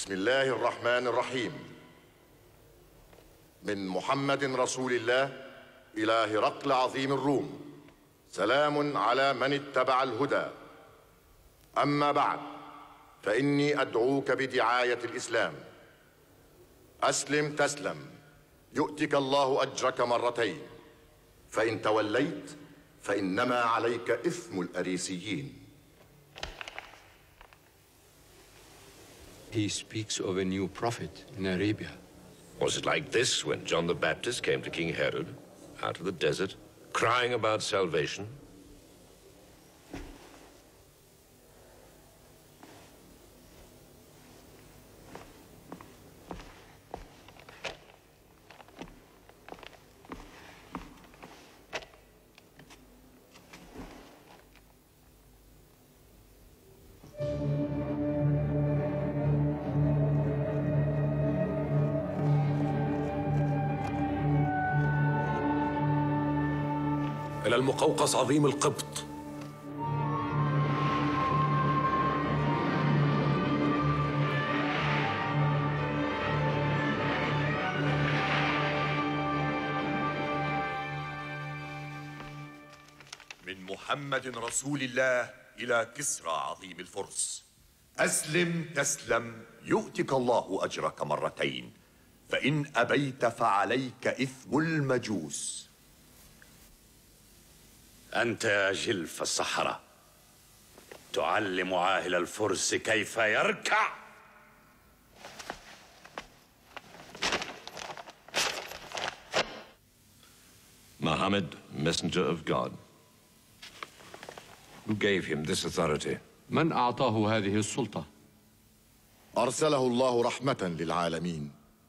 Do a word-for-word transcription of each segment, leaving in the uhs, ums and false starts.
بسم الله الرحمن الرحيم. من محمد رسول الله إلى هرقل عظيم الروم، سلام على من اتبع الهدى. أما بعد، فإني أدعوك بدعاية الإسلام. أسلم تسلم، يؤتك الله أجرك مرتين، فإن توليت فإنما عليك إثم الأريسيين. He speaks of a new prophet in Arabia. Was it like this when John the Baptist came to King Herod out of the desert, crying about salvation? إلى المقوقس عظيم القبط. من محمد رسول الله إلى كسرى عظيم الفرس، أسلم تسلم، يؤتك الله أجرك مرتين، فإن أبيت فعليك إثم المجوس. أنت يا جلف الصحراء تعلم عاهل الفرس كيف يركع. Muhammad, messenger of God. Who gave him this authority? من أعطاه هذه السلطة؟ أرسله الله رحمة للعالمين.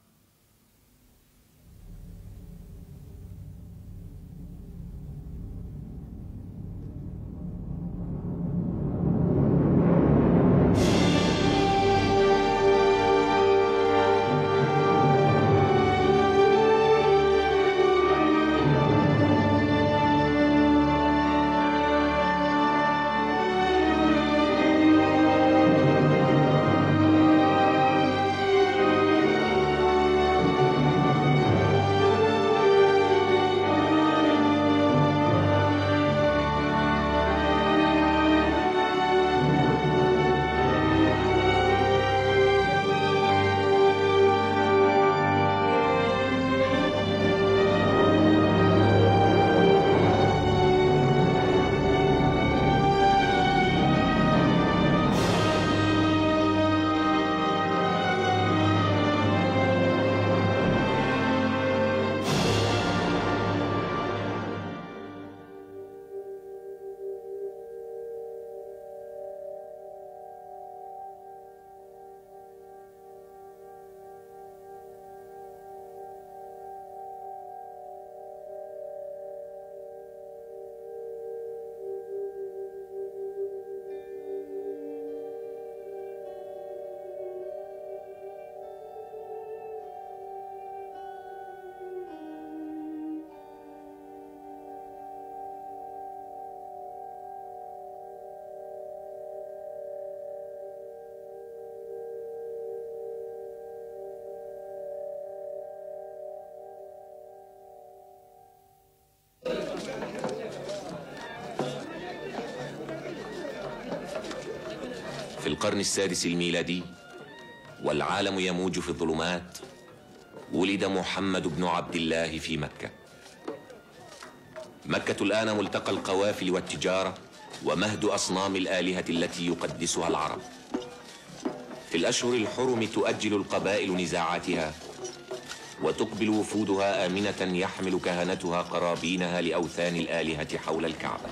في القرن السادس الميلادي والعالم يموج في الظلمات، ولد محمد بن عبد الله في مكة. مكة الآن ملتقى القوافل والتجارة ومهد أصنام الآلهة التي يقدسها العرب. في الأشهر الحرم تؤجل القبائل نزاعاتها، وتقبل وفودها آمنة يحمل كهنتها قرابينها لأوثان الآلهة حول الكعبة.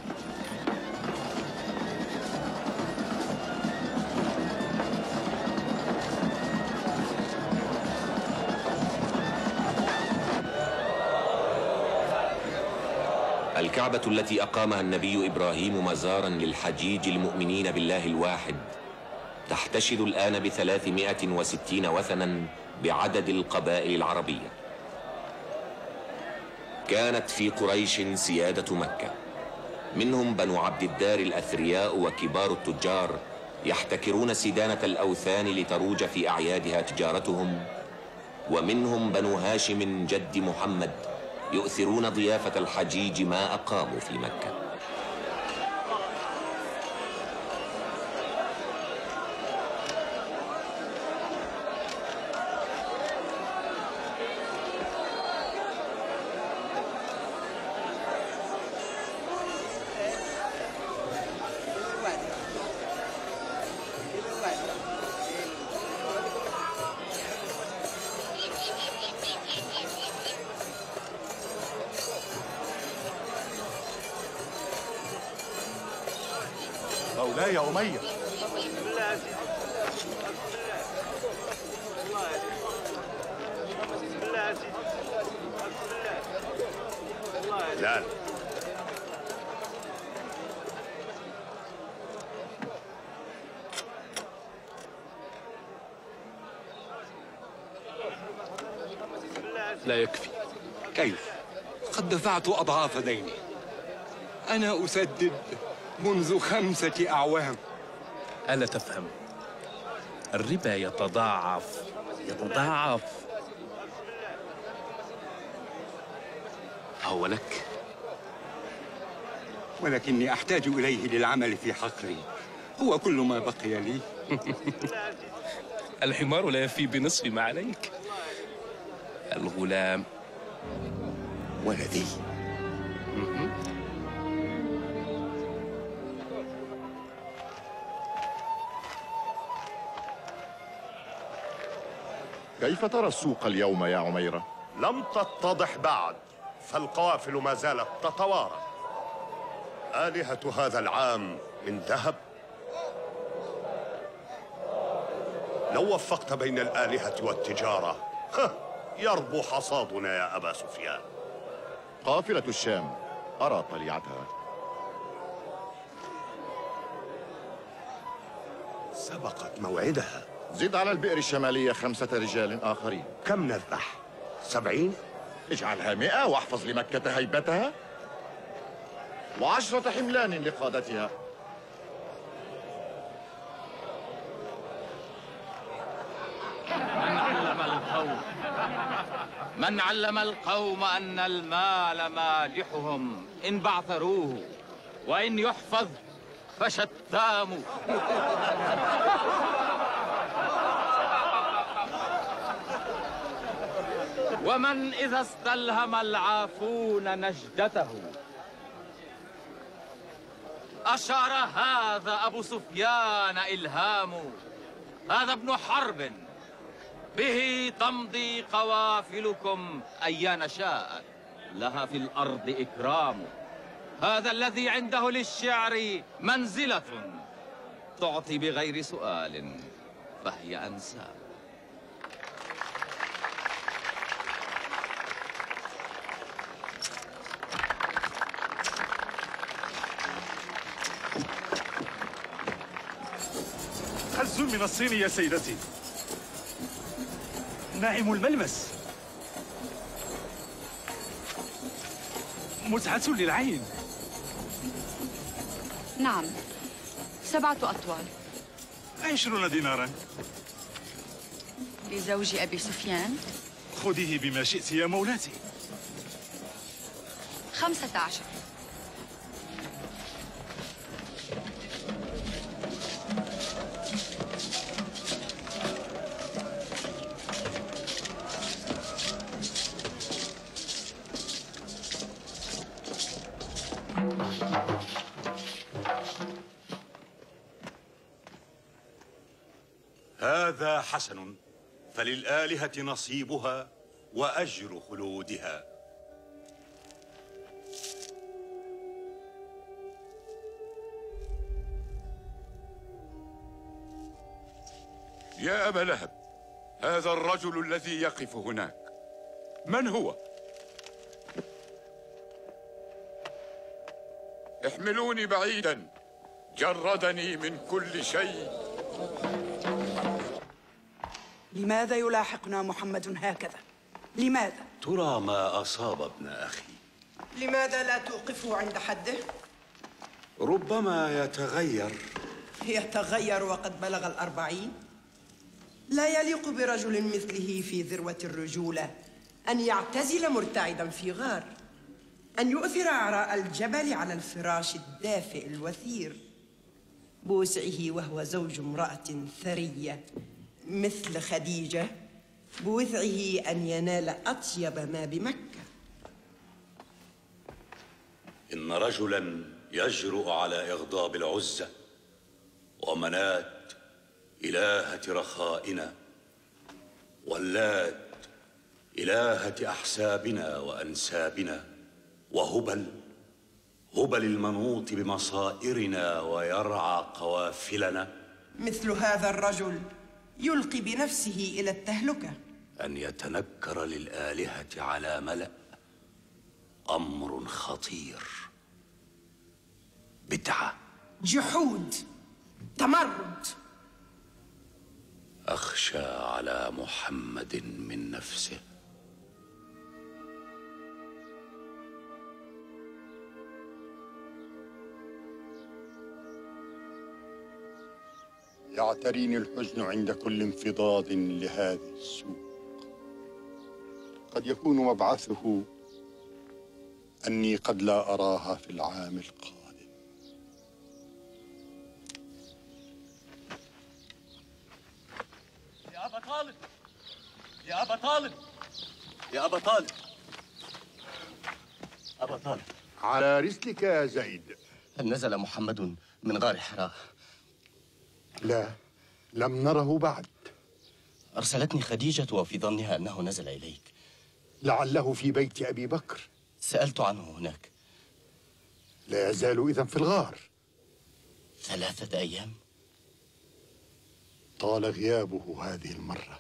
الكعبة التي أقامها النبي إبراهيم مزارا للحجيج المؤمنين بالله الواحد تحتشد الآن بثلاثمائة وستين وثنا بعدد القبائل العربية. كانت في قريش سيادة مكة، منهم بنو عبد الدار الأثرياء وكبار التجار يحتكرون سدانة الأوثان لتروج في أعيادها تجارتهم، ومنهم بنو هاشم جد محمد يؤثرون ضيافة الحجيج ما أقاموا في مكة. مولاي أمية، لا لا يكفي. كيف؟ قد دفعت أضعاف ديني. أنا أسدد منذ خمسة أعوام. ألا تفهم؟ الربا يتضاعف يتضاعف. هو لك، ولكني أحتاج إليه للعمل في حقلي. هو كل ما بقي لي. الحمار لا يفي بنصف ما عليك. الغلام ولدي. كيف ترى السوق اليوم يا عميرة؟ لم تتضح بعد، فالقوافل ما زالت تتوارى. آلهة هذا العام من ذهب. لو وفقت بين الآلهة والتجارة يربو حصادنا يا أبا سفيان. قافلة الشام أرى طليعتها. سبقت موعدها. زد على البئر الشمالية خمسة رجال آخرين. كم نذبح؟ سبعين؟ اجعلها مئة واحفظ لمكة هيبتها، وعشرة حملان لقادتها. من علم القوم من علم القوم أن المال مالحهم إن بعثروه، وإن يحفظ فشتام. ومن إذا استلهم العافون نجدته. أشار هذا أبو سفيان إلهام، هذا ابن حرب به تمضي قوافلكم أيان شاءت، لها في الأرض إكرام. هذا الذي عنده للشعر منزلة تعطي بغير سؤال فهي أنساب. خز من الصين يا سيدتي، ناعم الملمس، متعة للعين. نعم، سبعة أطوال. عشرون دينارا. لزوج أبي سفيان. خذيه بما شئت يا مولاتي. خمسة عشر. هذا حسن، فللآلهة نصيبها وأجر خلودها. يا أبا لهب، هذا الرجل الذي يقف هناك من هو؟ احملوني بعيدا، جردني من كل شيء. لماذا يلاحقنا محمد هكذا؟ لماذا؟ ترى ما أصاب ابن أخي. لماذا لا توقفه عند حده؟ ربما يتغير يتغير وقد بلغ الأربعين؟ لا يليق برجل مثله في ذروة الرجولة أن يعتزل مرتعدا في غار، أن يؤثر عراء الجبل على الفراش الدافئ الوثير بوسعه وهو زوج امرأة ثرية مثل خديجة، بوسعه أن ينال أطيب ما بمكة. إن رجلا يجرؤ على إغضاب العزة ومنات إلهة رخائنا، واللات إلهة أحسابنا وأنسابنا، وهبل هبل المنوط بمصائرنا ويرعى قوافلنا. مثل هذا الرجل يلقي بنفسه إلى التهلكة. أن يتنكر للآلهة على ملأ أمر خطير، بدعة، جحود، تمرد. أخشى على محمد من نفسه. يعتريني الحزن عند كل انفضاض لهذه السوق. قد يكون مبعثه أني قد لا أراها في العام القادم. يا أبا طالب، يا أبا طالب، يا أبا طالب، أبا طالب. على رسلك يا زيد. هل نزل محمد من غار حراء؟ لا، لم نره بعد. أرسلتني خديجة وفي ظنها أنه نزل إليك. لعله في بيت أبي بكر. سألت عنه هناك. لا يزال إذن في الغار. ثلاثة أيام؟ طال غيابه هذه المرة.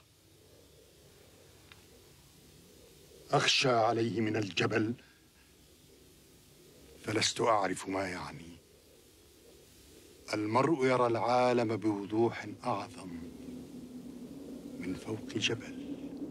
أخشى عليه من الجبل فلست أعرف ما يعني. المرء يرى العالم بوضوح أعظم من فوق جبل.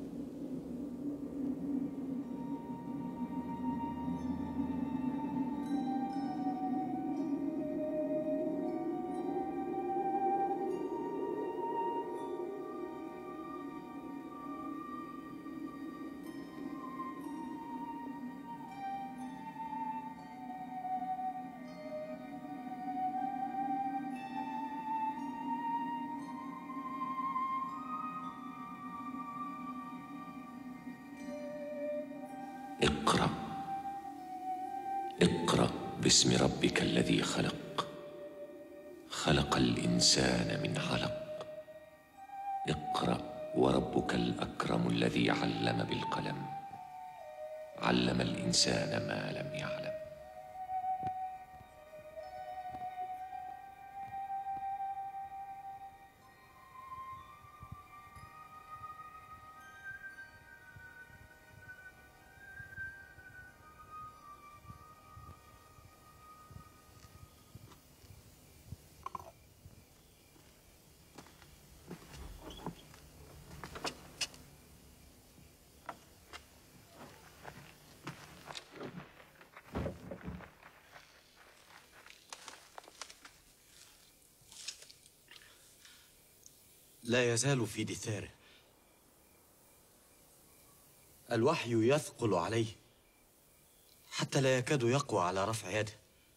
اقرأ اقرأ باسم ربك الذي خلق، خلق الإنسان من علق. اقرأ وربك الأكرم الذي علم بالقلم، علم الإنسان ما لم يعلم. لا يزال في دثاره. الوحي يثقل عليه حتى لا يكاد يقوى على رفع يده.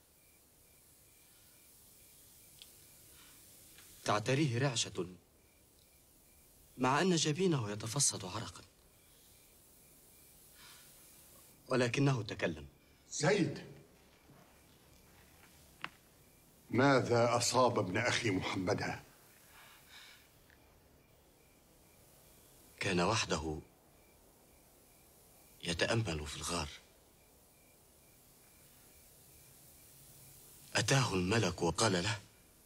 تعتريه رعشة مع أن جبينه يتفصد عرقا، ولكنه تكلم. زيد، ماذا أصاب ابن أخي محمدا؟ كان وحده يتأمل في الغار. أتاه الملك وقال له: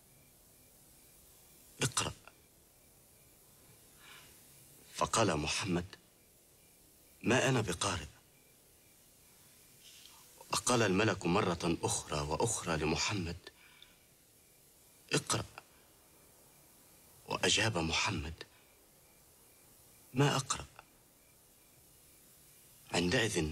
اقرأ. فقال محمد: ما أنا بقارئ. وقال الملك مرة أخرى وأخرى لمحمد: اقرأ. وأجاب محمد: ما أقرأ. عندئذ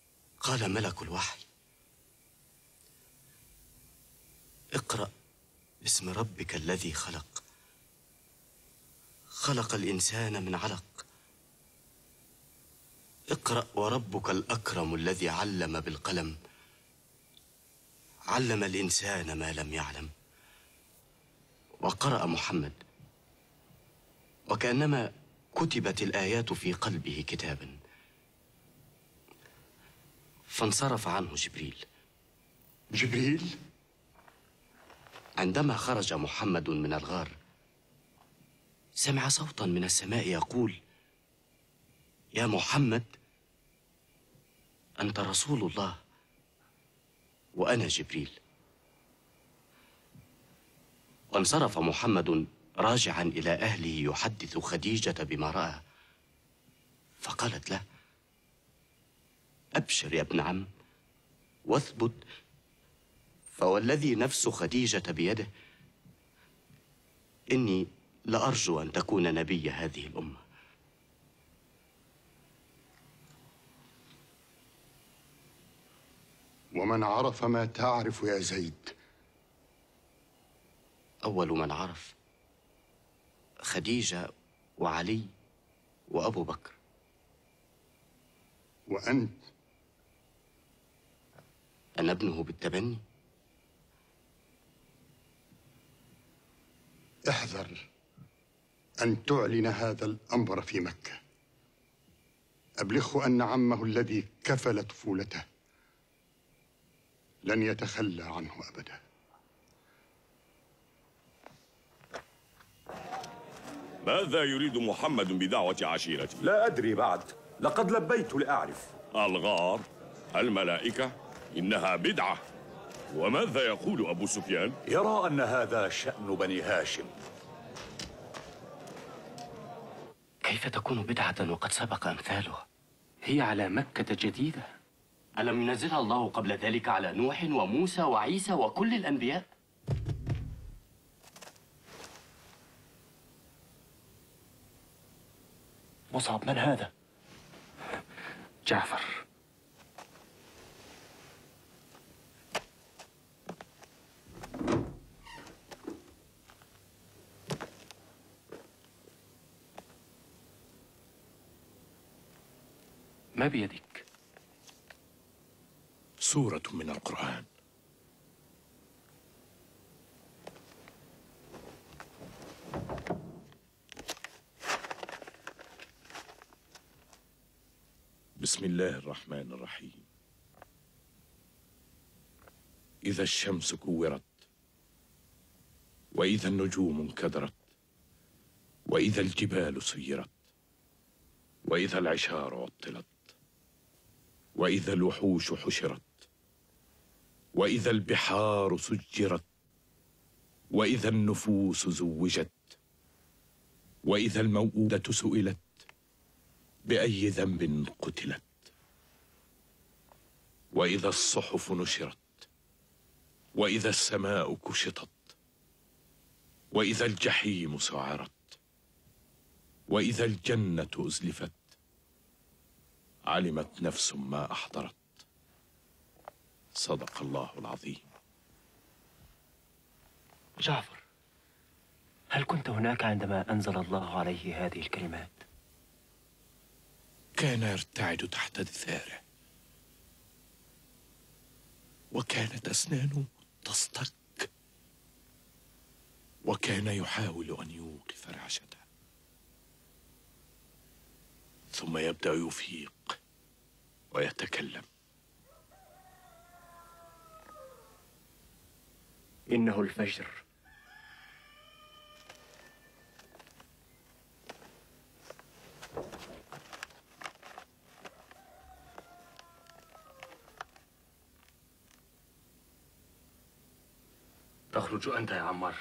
قال ملك الوحي: اقرأ باسم ربك الذي خلق خلق الإنسان من علق. اقرأ وربك الأكرم الذي علم بالقلم علم الإنسان ما لم يعلم. وقرأ محمد وكأنما كتبت الآيات في قلبه كتابا، فانصرف عنه جبريل. جبريل؟ عندما خرج محمد من الغار سمع صوتا من السماء يقول: يا محمد، أنت رسول الله وأنا جبريل. وانصرف محمد راجعا إلى أهله يحدث خديجة بما رأى، فقالت له: أبشر يا ابن عم واثبت، فوالذي نفس خديجة بيده إني لأرجو أن تكون نبي هذه الأمة. ومن عرف ما تعرف يا زيد؟ أول من عرف خديجة وعلي وأبو بكر. وأنت؟ أنا ابنه بالتبني. احذر أن تعلن هذا الأمر في مكة. أبلغه أن عمه الذي كفل طفولته لن يتخلى عنه أبدا. ماذا يريد محمد بدعوة عشيرتي؟ لا أدري بعد، لقد لبيت لأعرف. الغار، الملائكة، إنها بدعة. وماذا يقول أبو سفيان؟ يرى أن هذا شأن بني هاشم. كيف تكون بدعة وقد سبق أمثالها؟ هي على مكة جديدة. ألم ينزلها الله قبل ذلك على نوح وموسى وعيسى وكل الأنبياء؟ مصعب، من هذا؟ جعفر. ما بيدك؟ سورة من القرآن. بسم الله الرحمن الرحيم. إذا الشمس كورت، وإذا النجوم انكدرت، وإذا الجبال سيرت، وإذا العشار عطلت، وإذا الوحوش حشرت، وإذا البحار سجرت، وإذا النفوس زوجت، وإذا الموءودة سئلت بأي ذنب قتلت، وإذا الصحف نشرت، وإذا السماء كشطت، وإذا الجحيم سعرت، وإذا الجنة أزلفت، علمت نفس ما أحضرت. صدق الله العظيم. جعفر، هل كنت هناك عندما أنزل الله عليه هذه الكلمات؟ كان يرتعد تحت دثاره، وكانت أسنانه تصطك، وكان يحاول أن يوقف رعشته، ثم يبدأ يفيق ويتكلم. إنه الفجر. تخرج أنت يا عمار.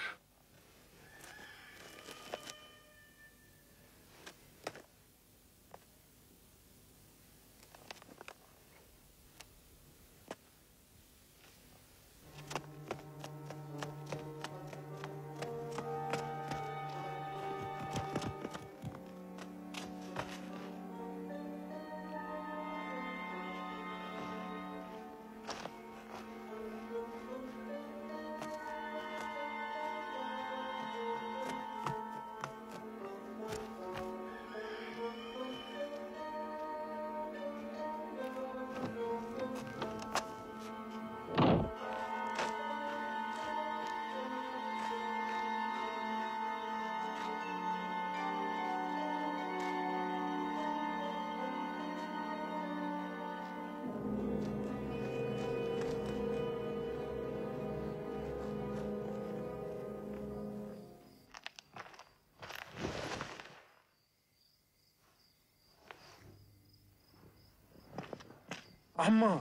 عمار،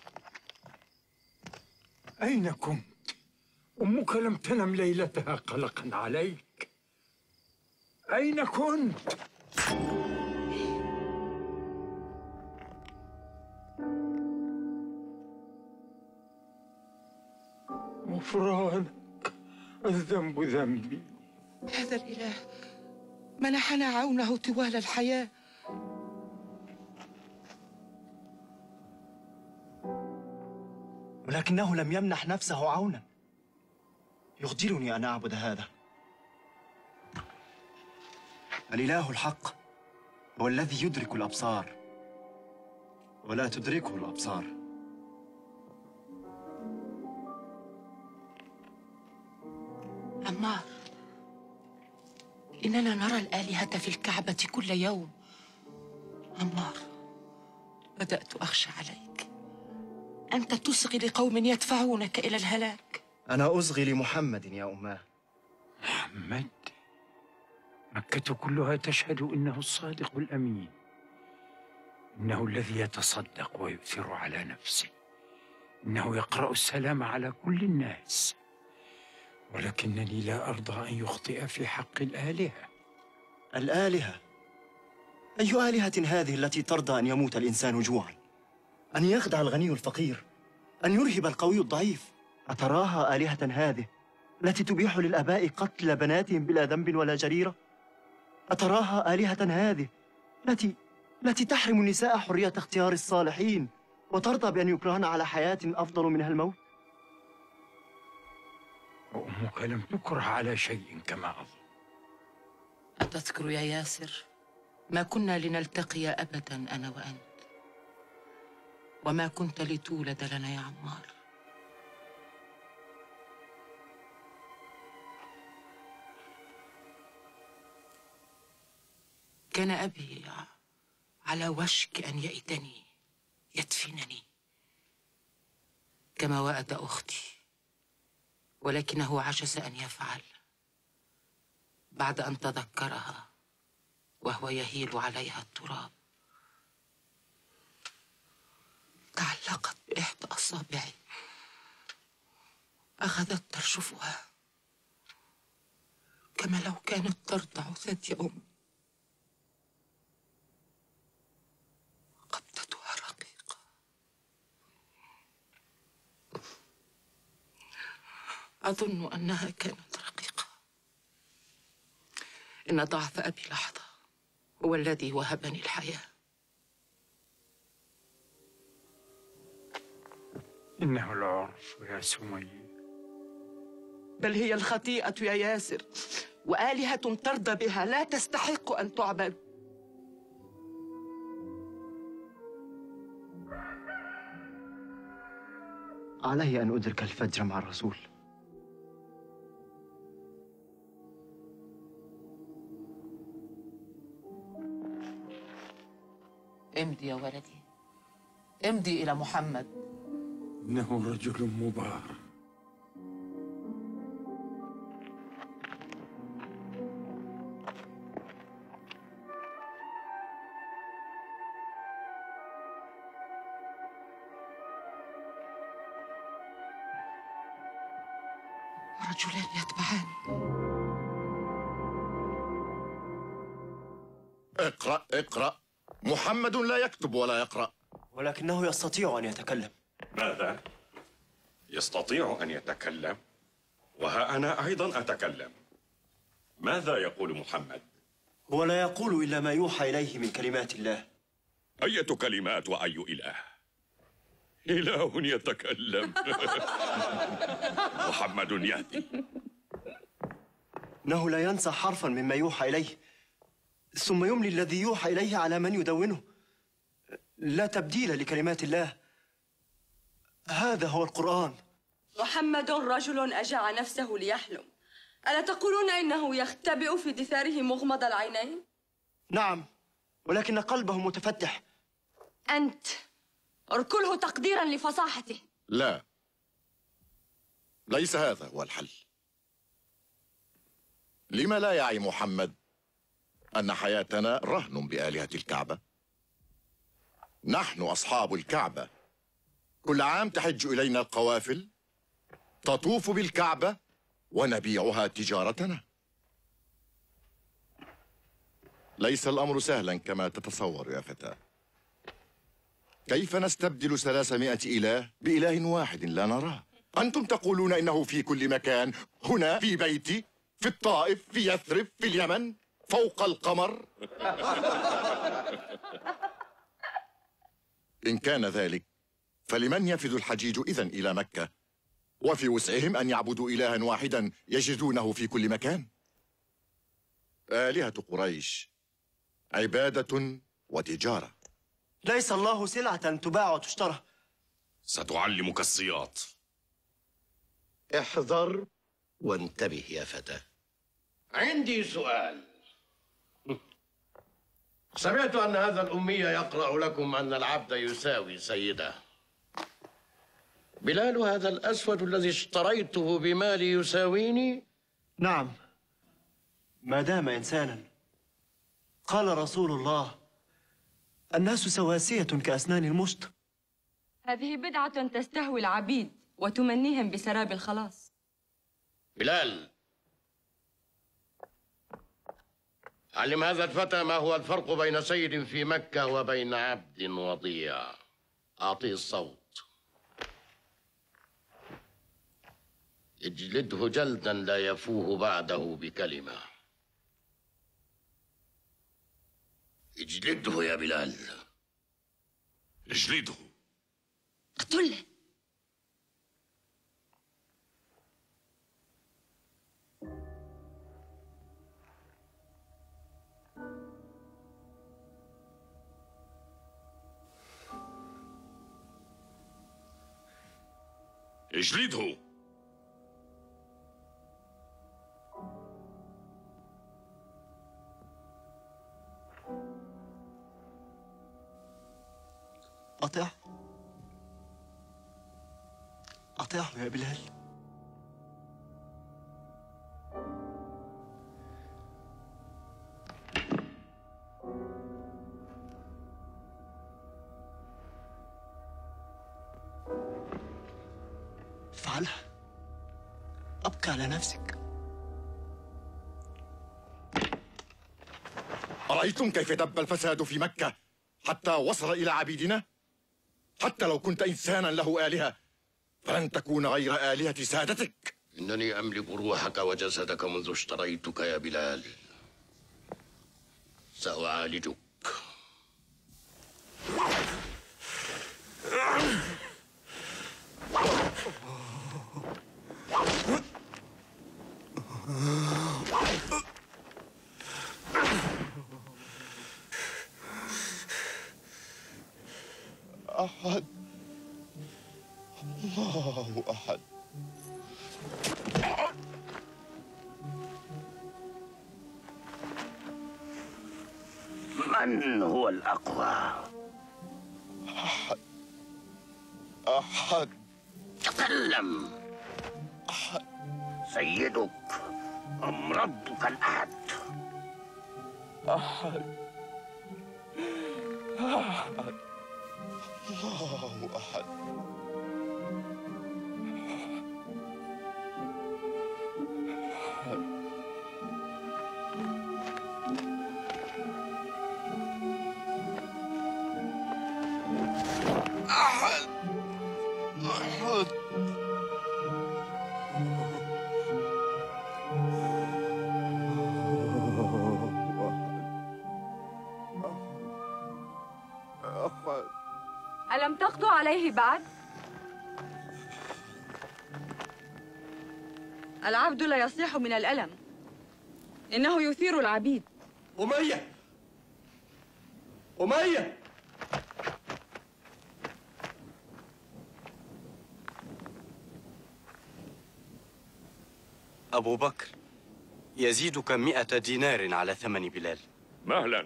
أين كنت؟ أمك لم تنم ليلتها قلقا عليك. أين كنت؟ غفرانك، الذنب ذنبي. هذا الإله منحنا عونه طوال الحياة. ولكنه لم يمنح نفسه عونا. يخجلني أن أعبد هذا. الإله الحق هو الذي يدرك الأبصار ولا تدركه الأبصار. عمار، إننا نرى الآلهة في الكعبة كل يوم. عمار، بدأت أخشى عليك. أنت تصغي لقوم يدفعونك إلى الهلاك. أنا أصغي لمحمد يا أماه. محمد؟ مكة كلها تشهد إنه الصادق الأمين، إنه الذي يتصدق ويؤثر على نفسه، إنه يقرأ السلام على كل الناس، ولكنني لا أرضى أن يخطئ في حق الآلهة. الآلهة؟ أي آلهة هذه التي ترضى أن يموت الإنسان جوعاً؟ أن يخدع الغني الفقير؟ أن يرهب القوي الضعيف؟ أتراها آلهة هذه التي تبيح للآباء قتل بناتهم بلا ذنب ولا جريرة؟ أتراها آلهة هذه التي التي تحرم النساء حرية اختيار الصالحين وترضى بأن يكرهن على حياة أفضل منها الموت؟ وأمك لم تكره على شيء كما أظن. أتذكر يا ياسر؟ ما كنا لنلتقي أبداً أنا وأنت، وما كنت لتولد لنا يا عمار. كان أبي على وشك أن يئدني، يدفنني كما وأد أختي، ولكنه عجز أن يفعل بعد أن تذكرها وهو يهيل عليها التراب. تعلقت بإحدى أصابعي، أخذت ترشفها كما لو كانت ترضع ثدي أمي. قبضتها رقيقة، أظن أنها كانت رقيقة. إن ضعف أبي لحظة هو الذي وهبني الحياة. إنه العرف يا سمية. بل هي الخطيئة يا ياسر، وآلهة ترضى بها لا تستحق أن تعبد. علي أن أدرك الفجر مع الرسول. امضي يا ولدي، امضي إلى محمد. إنه رجل مبارك. رجلان يتبعان. اقرأ اقرأ. محمد لا يكتب ولا يقرأ. ولكنه يستطيع أن يتكلم. ماذا؟ يستطيع أن يتكلم؟ وها أنا أيضا أتكلم. ماذا يقول محمد؟ هو لا يقول إلا ما يوحى إليه من كلمات الله. أية كلمات وأي إله؟ إله يتكلم. محمد يهدي. إنه لا ينسى حرفا مما يوحى إليه، ثم يملي الذي يوحى إليه على من يدونه. لا تبديل لكلمات الله. هذا هو القرآن. محمد رجل أجاع نفسه ليحلم. ألا تقولون إنه يختبئ في دثاره مغمض العينين؟ نعم، ولكن قلبه متفتح. أنت اركله تقديرا لفصاحته. لا، ليس هذا هو الحل. لما لا يعي محمد أن حياتنا رهن بآلهة الكعبة؟ نحن أصحاب الكعبة كل عام تحج إلينا القوافل، تطوف بالكعبة، ونبيعها تجارتنا. ليس الأمر سهلا كما تتصور يا فتاة. كيف نستبدل ثلاثمائة إله بإله واحد لا نراه؟ أنتم تقولون إنه في كل مكان، هنا في بيتي، في الطائف، في يثرب، في اليمن، فوق القمر. إن كان ذلك فلمن يفد الحجيج إذن إلى مكة؟ وفي وسعهم أن يعبدوا إلها واحدا يجدونه في كل مكان. آلهة قريش عبادة وتجارة. ليس الله سلعة تباع وتشترى. ستعلمك السياط. احذر وانتبه يا فتى. عندي سؤال. سمعت أن هذا الأمي يقرأ لكم أن العبد يساوي سيده. بلال هذا الأسود الذي اشتريته بمالي يساويني؟ نعم، ما دام إنسانا. قال رسول الله: الناس سواسية كأسنان المشط. هذه بدعة تستهوي العبيد وتمنيهم بسراب الخلاص. بلال، علم هذا الفتى ما هو الفرق بين سيد في مكة وبين عبد وضيع. أعطيه الصوت. اجلده جلدا لا يفوه بعده بكلمة. اجلده يا بلال. اجلده. اقتله. اجلده. أطع أطعه يا بلال. افعلها، أبقى على نفسك. أرأيتم كيف دب الفساد في مكة حتى وصل إلى عبيدنا؟ حتى لو كنت إنسانا له آلهة فلن تكون غير آلهة سادتك. إنني أملك روحك وجسدك منذ اشتريتك يا بلال. سأعالجك. أحد، الله أحد. من هو الأقوى؟ أحد أحد. تكلم. أحد. سيدك أم ربك الأحد؟ أحد أحد. الله أحد. أحد أحد. ألم تقضوا عليه بعد؟ العبد لا يصيح من الألم، إنه يثير العبيد. أمية، أمية. أبو بكر، يزيدك مئة دينار على ثمن بلال. مهلا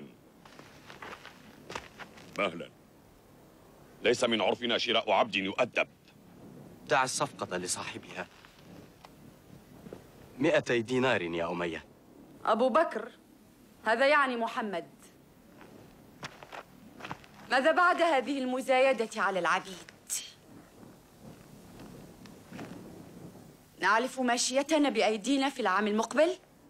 مهلا. ليس من عرفنا شراء عبد يؤدب. دع الصفقة لصاحبها. مئتي دينار يا أمية. أبو بكر، هذا يعني محمد. ماذا بعد هذه المزايدة على العبيد؟ نعرف ماشيتنا بأيدينا في العام المقبل؟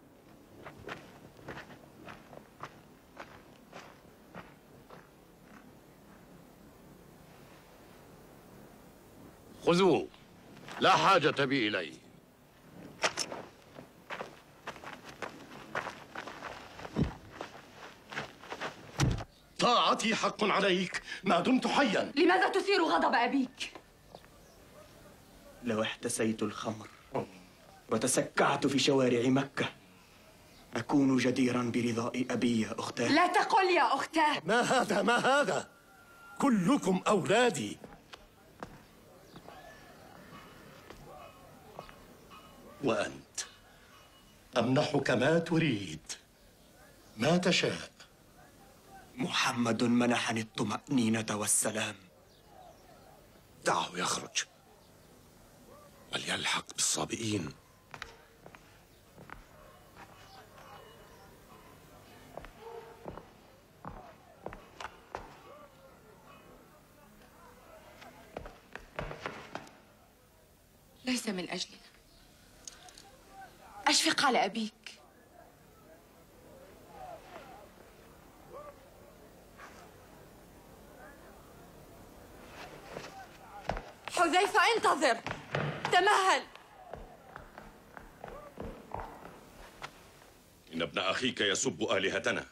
خذوه، لا حاجة بي إليه. طاعتي حق عليك ما دمت حيا. لماذا تثير غضب أبيك؟ لو احتسيت الخمر وتسكعت في شوارع مكة أكون جديرا برضاء أبي يا أختاه. لا تقل يا أختاه. ما هذا ما هذا؟ كلكم أولادي. وأنت أمنحك ما تريد، ما تشاء. محمد منحني الطمأنينة والسلام. دعه يخرج وليلحق بالصابئين. ليس من أجلنا. أشفق على أبيك. حذيفة انتظر، تمهل. إن ابن أخيك يسب آلهتنا،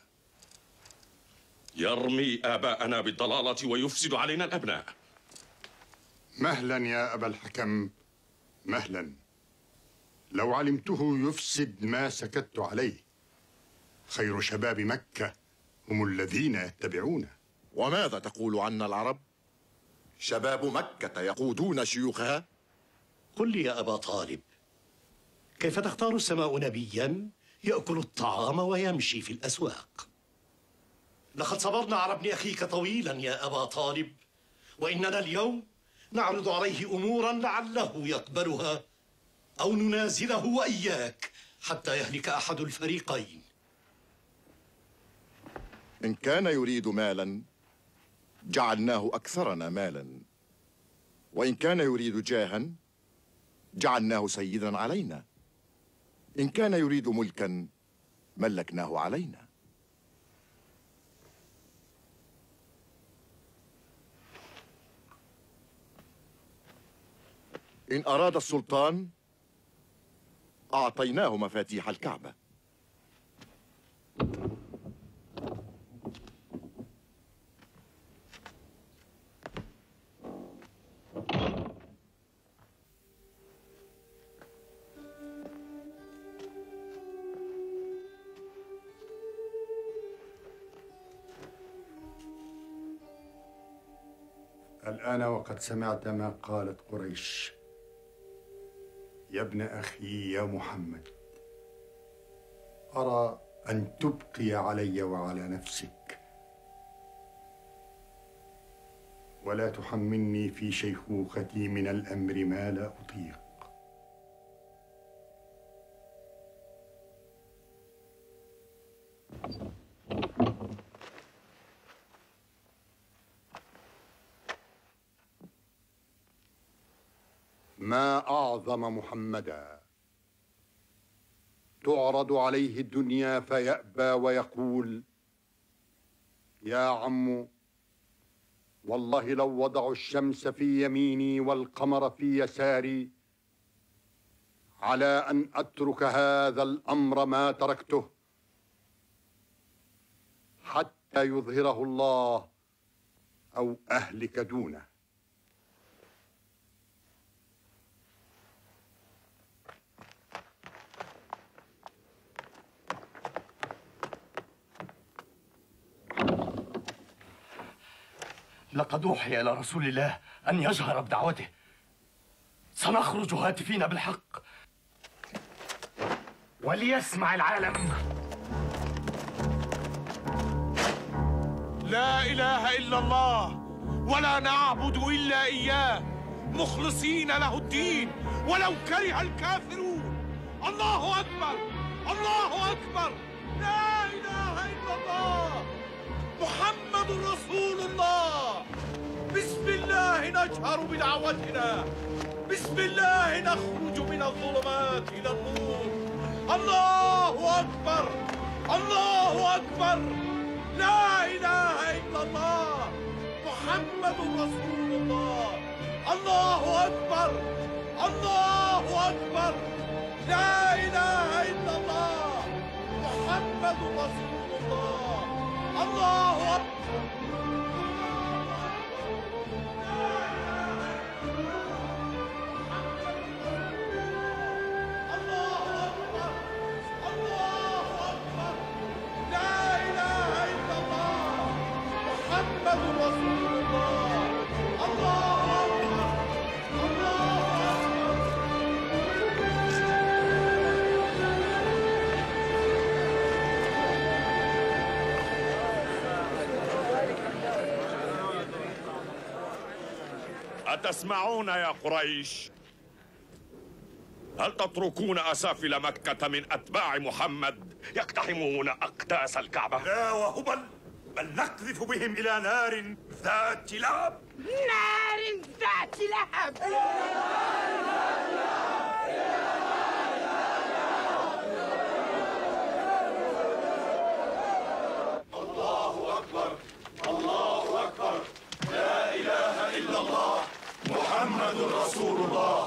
يرمي آباءنا بالضلالة ويفسد علينا الأبناء. مهلا يا أبا الحكم، مهلا. لو علمته يفسد ما سكت عليه. خير شباب مكة هم الذين يتبعونه. وماذا تقول عنا العرب؟ شباب مكة يقودون شيوخها؟ قل لي يا أبا طالب، كيف تختار السماء نبيا يأكل الطعام ويمشي في الأسواق؟ لقد صبرنا على ابن أخيك طويلا يا أبا طالب، وإننا اليوم نعرض عليه أمورا لعله يقبلها أو ننازله وإياك حتى يهلك أحد الفريقين. إن كان يريد مالا جعلناه أكثرنا مالا، وإن كان يريد جاها جعلناه سيدا علينا، إن كان يريد ملكا ملكناه علينا. إن أراد السلطان أعطيناه مفاتيح الكعبة. الآن وقد سمعت ما قالت قريش. يا ابن أخي يا محمد، أرى أن تبقي علي وعلى نفسك، ولا تحملني في شيخوختي من الأمر ما لا أطيق. ما أعظم محمدا، تعرض عليه الدنيا فيأبى ويقول: يا عم، والله لو وضعوا الشمس في يميني والقمر في يساري على أن أترك هذا الأمر ما تركته حتى يظهره الله أو أهلك دونه. لقد أوحي إلى رسول الله أن يجهر بدعوته. سنخرج هاتفين بالحق وليسمع العالم. لا إله إلا الله ولا نعبد إلا إياه مخلصين له الدين ولو كره الكافرون. الله أكبر، الله أكبر، لا إله إلا الله محمد رسول الله. بسم الله نجهر بدعوتنا، بسم الله نخرج من الظلمات إلى النور. الله أكبر، الله أكبر، لا إله إلا الله، محمد رسول الله. الله أكبر، الله أكبر، لا إله إلا الله، محمد رسول الله. الله أكبر. أتسمعون يا قريش؟ هل تتركون أسافل مكة من أتباع محمد يقتحمون أقداس الكعبة؟ لا وهبل، بل نقذف بهم إلى نار ذات لهب. نار ذات لهب. الله أكبر، الله أكبر، لا إله إلا الله، محمد رسول الله.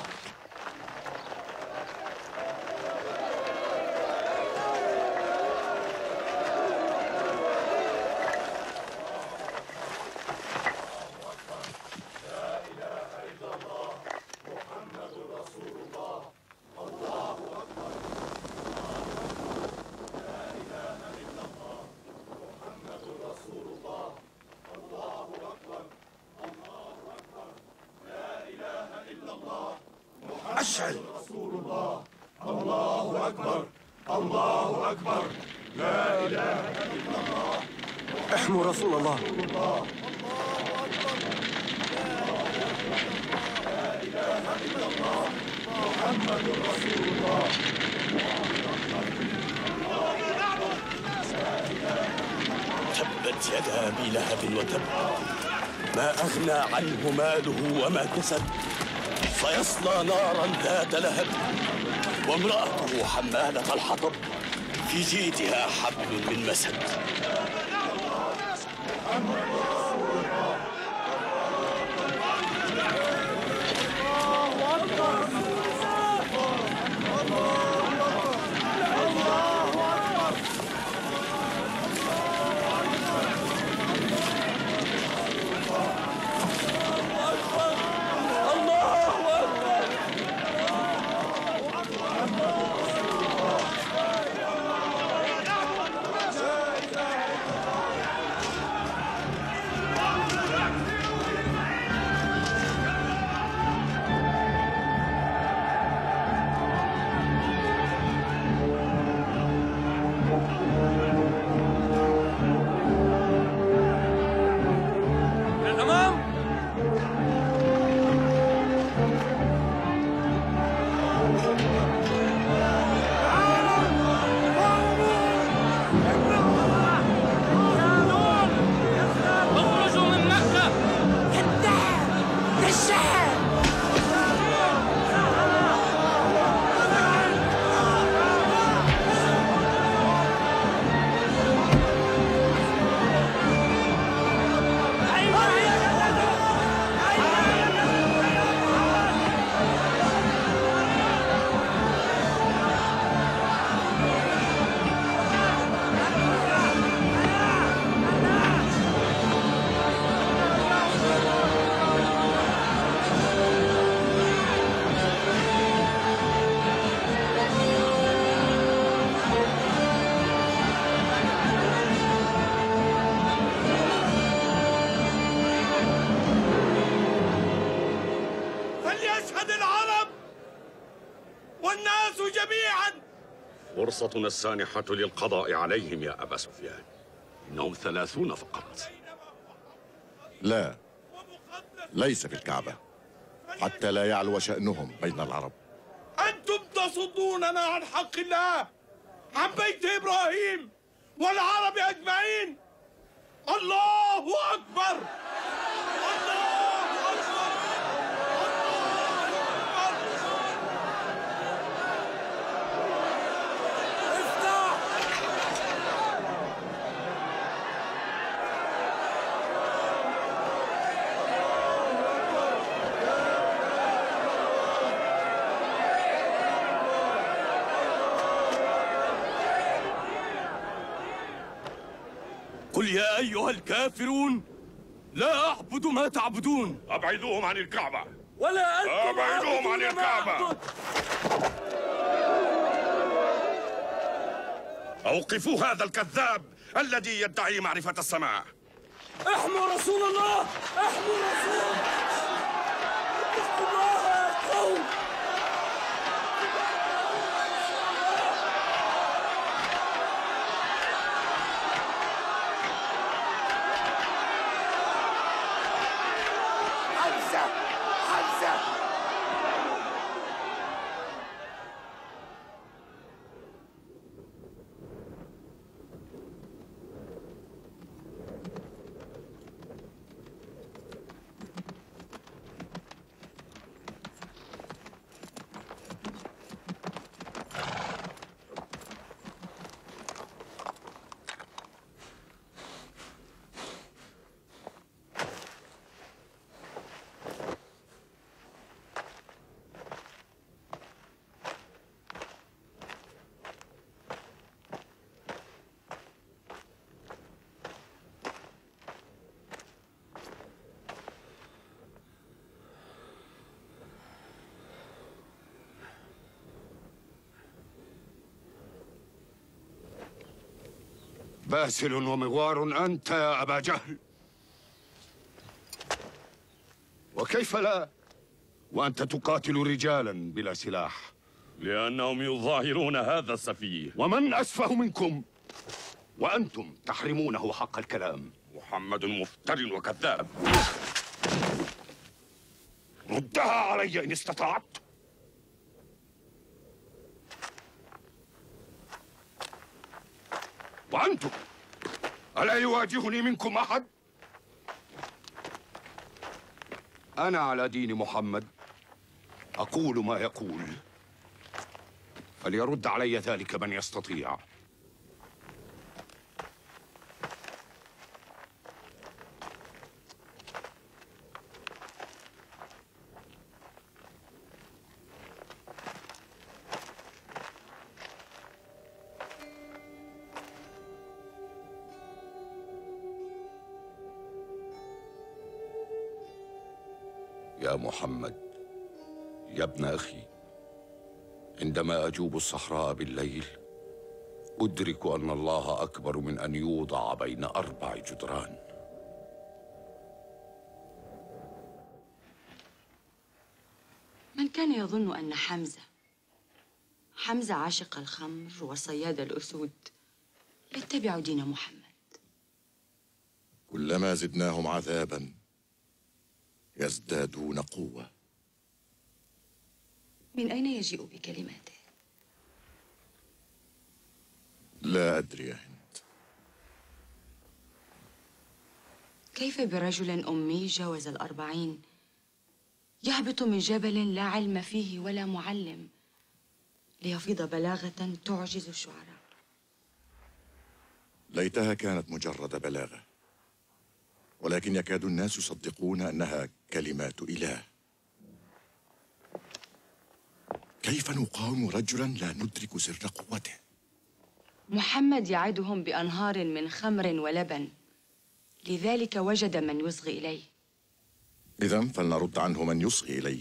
أشهد رسول الله. الله أكبر، الله أكبر، لا إله إلا الله. احموا رسول الله. لا إله إلا الله، محمد رسول الله. تبت يدا أبي لهب وتب، ما أغنى عنه ماله وما كسب، فيصلى نارا ذات لهب، وامرأته حمالة الحطب، في جيدها حبل من مسد. فرصتنا السانحة للقضاء عليهم يا أبا سفيان، إنهم ثلاثون فقط. لا، ليس في الكعبة، حتى لا يعلو شأنهم بين العرب. أنتم تصدوننا عن حق الله، عن بيت إبراهيم والعرب أجمعين. الله أكبر، الله أكبر، الله أكبر. قل يا أيها الكافرون لا أعبد ما تعبدون. أبعدوهم عن الكعبة. ولا أنتم أبعدوهم عن الكعبة. أوقفوا هذا الكذاب الذي يدعي معرفة السماء. احموا رسول الله، احموا رسول الله. اتقوا الله يا قوم. حمزة حمزة باسل ومغوار أنت يا أبا جهل. وكيف لا وأنت تقاتل رجالا بلا سلاح؟ لأنهم يظاهرون هذا السفيه. ومن أسفه منكم؟ وأنتم تحرمونه حق الكلام. محمد مفتر وكذاب. ردها علي إن استطعت. وأنتم ألا يواجهني منكم أحد؟ أنا على دين محمد، أقول ما يقول، فليرد علي ذلك من يستطيع. يا محمد، يا ابن أخي، عندما أجوب الصحراء بالليل أدرك أن الله أكبر من أن يوضع بين أربع جدران. من كان يظن أن حمزة حمزة عاشق الخمر وصياد الأسود يتبع دين محمد؟ كلما زدناهم عذابا يزدادون قوة. من أين يجيء بكلماته؟ لا أدري يا هند. كيف برجل أمي جاوز الأربعين يهبط من جبل لا علم فيه ولا معلم ليفيض بلاغة تعجز الشعراء؟ ليتها كانت مجرد بلاغة، ولكن يكاد الناس يصدقون أنها كلمات إله. كيف نقاوم رجلا لا ندرك سر قوته؟ محمد يعدهم بأنهار من خمر ولبن، لذلك وجد من يصغي إليه. إذن فلنرد عنه من يصغي إليه،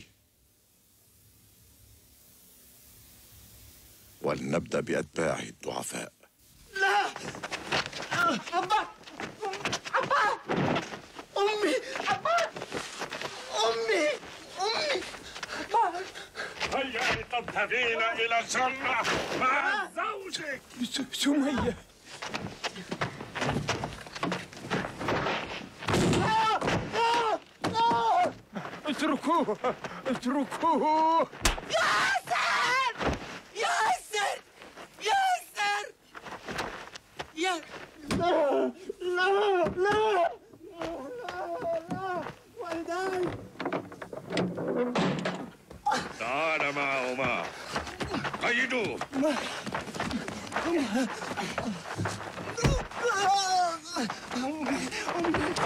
ولنبدأ بأتباعه الضعفاء. لا أبا أبا أمي أبا أمي أمي أبا. هيا تذهبين إلى الجنة مع زوجك. سمية اتركوه اتركوه. ياسر ياسر ياسر يا لا لا لا لا والداي. تعال معهما، قيدوه. أمي أمي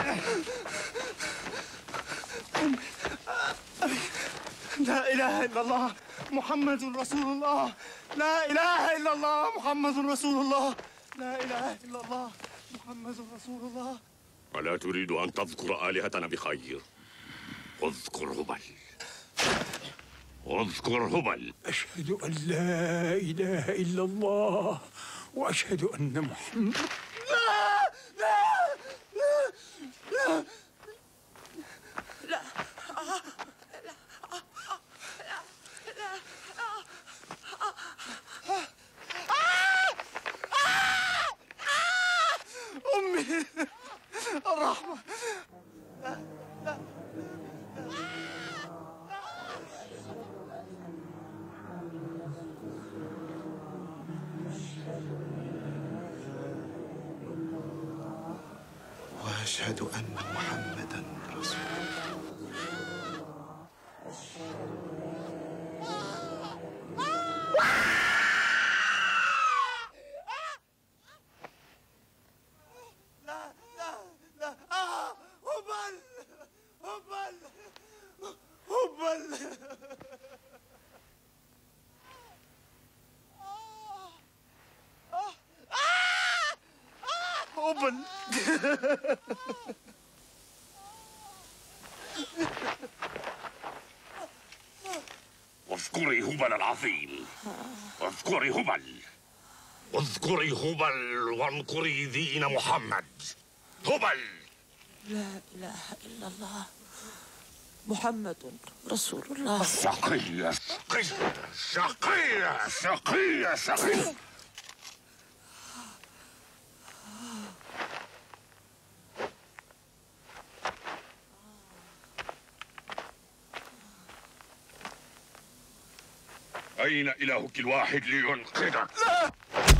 لا إله إلا الله محمد رسول الله. لا إله إلا الله محمد رسول الله. لا إله إلا الله محمد رسول الله. ألا تريد أن تذكر آلهتنا بخير؟ اذكر هبل، اذكر هبل. أشهد أن لا إله إلا الله وأشهد أن محمد. لا لا لا لا لا أمي الرحمة. لا لا وأشهد أن محمدًا رسول الله. لا لا لا آه هبل هبل هبل. هبل. اذكري هبل العظيم، اذكري هبل، اذكري هبل وانكري دين محمد. هبل. لا إله إلا الله محمد رسول الله. شقية شقية شقية شقية شقية. أين إلهك الواحد لينقذك؟ لا.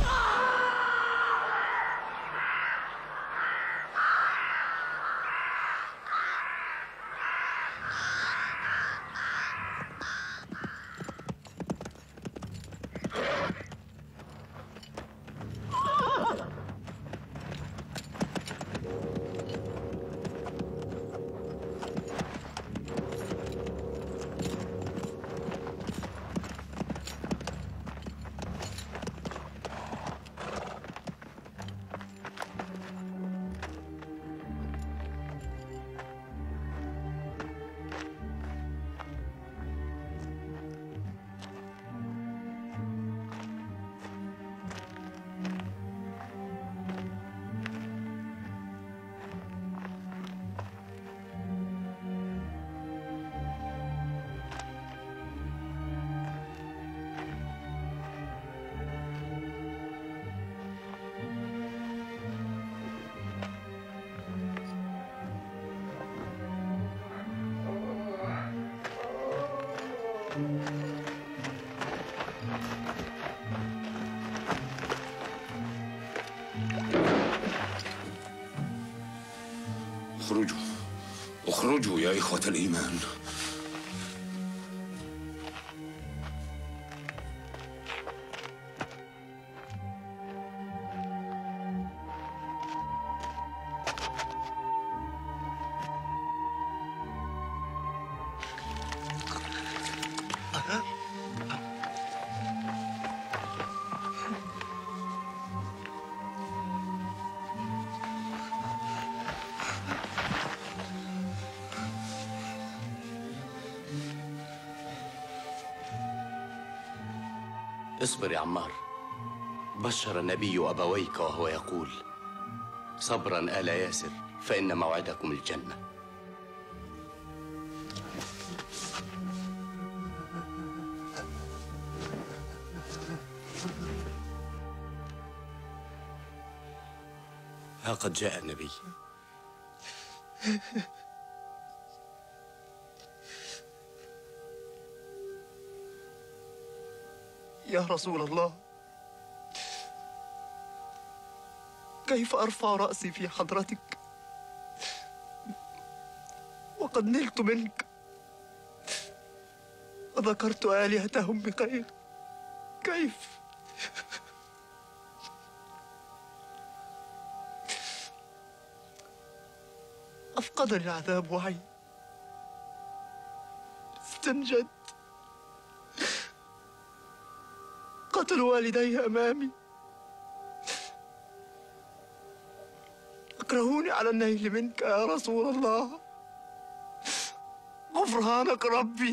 اخرجوا اخرجوا يا إخوة الإيمان. اصبر يا عمار. بشر النبي أبويك وهو يقول: صبرا آل ياسر فإن موعدكم الجنة. ها قد جاء النبي. يا رسول الله، كيف أرفع رأسي في حضرتك وقد نلت منك وذكرت آلهتهم بخير؟ كيف؟ أفقدني العذاب وعي، استنجد، قتلوا والدي أمامي، أكرهوني على النيل منك يا رسول الله. غفرانك ربي.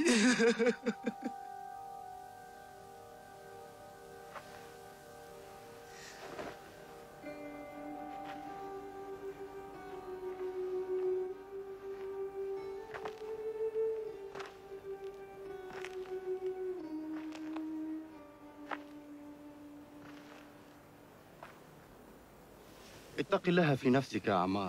اتق الله في نفسك يا عمار.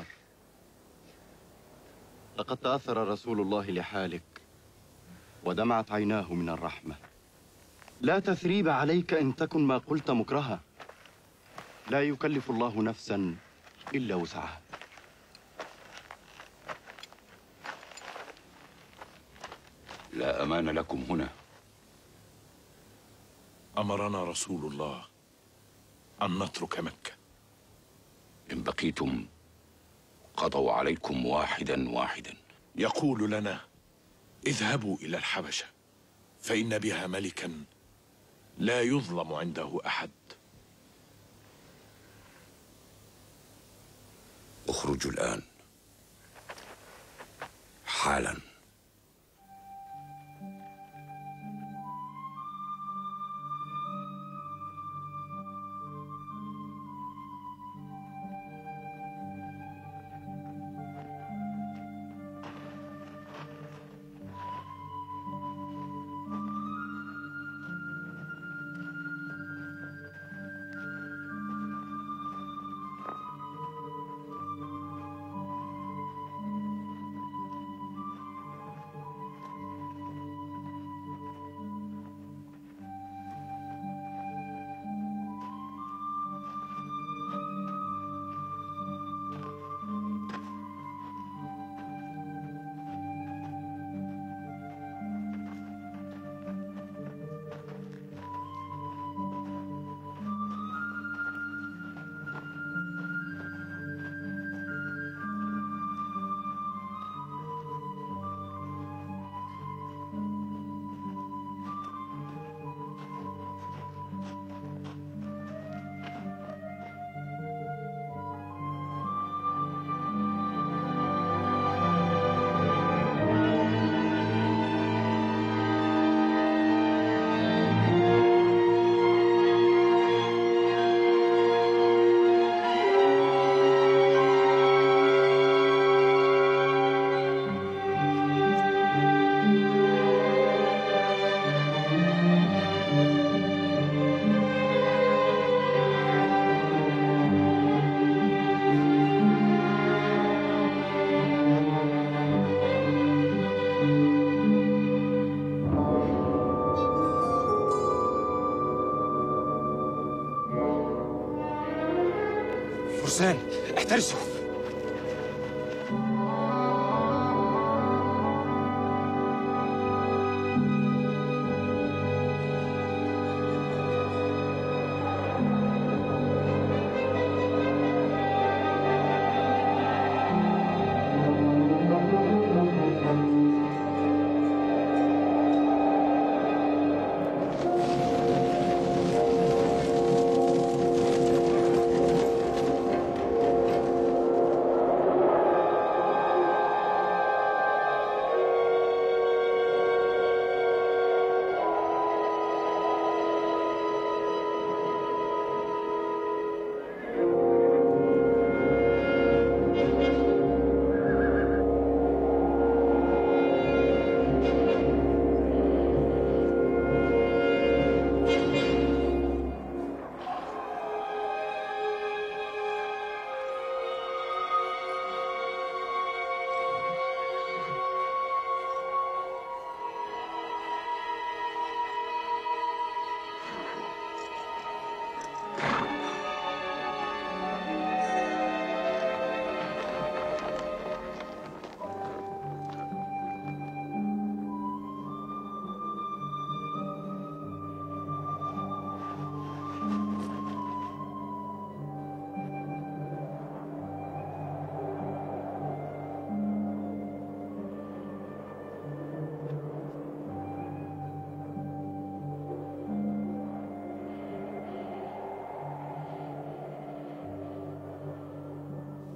لقد تأثر رسول الله لحالك ودمعت عيناه من الرحمة. لا تثريب عليك إن تكن ما قلت مكرها. لا يكلف الله نفسا إلا وسعها. لا أمان لكم هنا. أمرنا رسول الله أن نترك مكة. إن بقيتم قضوا عليكم واحدا واحدا. يقول لنا اذهبوا إلى الحبشة فإن بها ملكا لا يظلم عنده أحد. اخرجوا الآن حالا. فرسان احترسوا.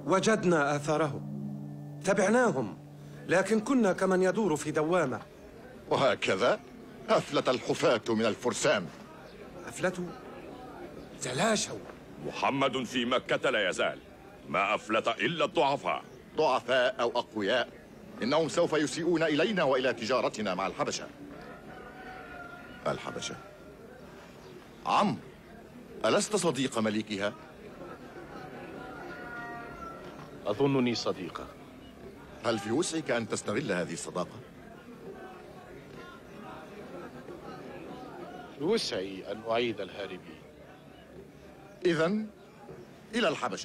وجدنا آثارهم، تبعناهم، لكن كنا كمن يدور في دوامة. وهكذا أفلت الحفاة من الفرسان. أفلتوا؟ تلاشوا. محمد في مكة لا يزال، ما أفلت إلا الضعفاء. ضعفاء أو أقوياء، إنهم سوف يسيئون إلينا وإلى تجارتنا مع الحبشة. الحبشة؟ عم، ألست صديق ملكها؟ أظنني صديقة. هل في وسعك أن تستغل هذه الصداقة؟ في وسعي أن أعيد الهاربين. إذن إلى الحبشة.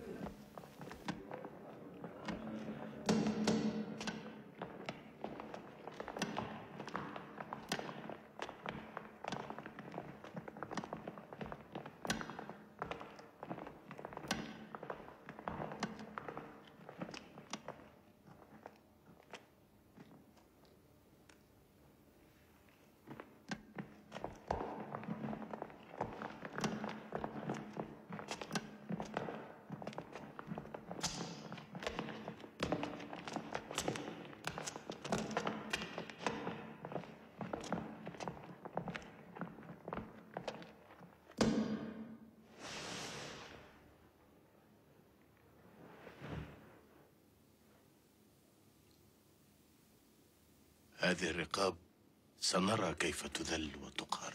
هذه الرقاب سنرى كيف تذل وتقهر.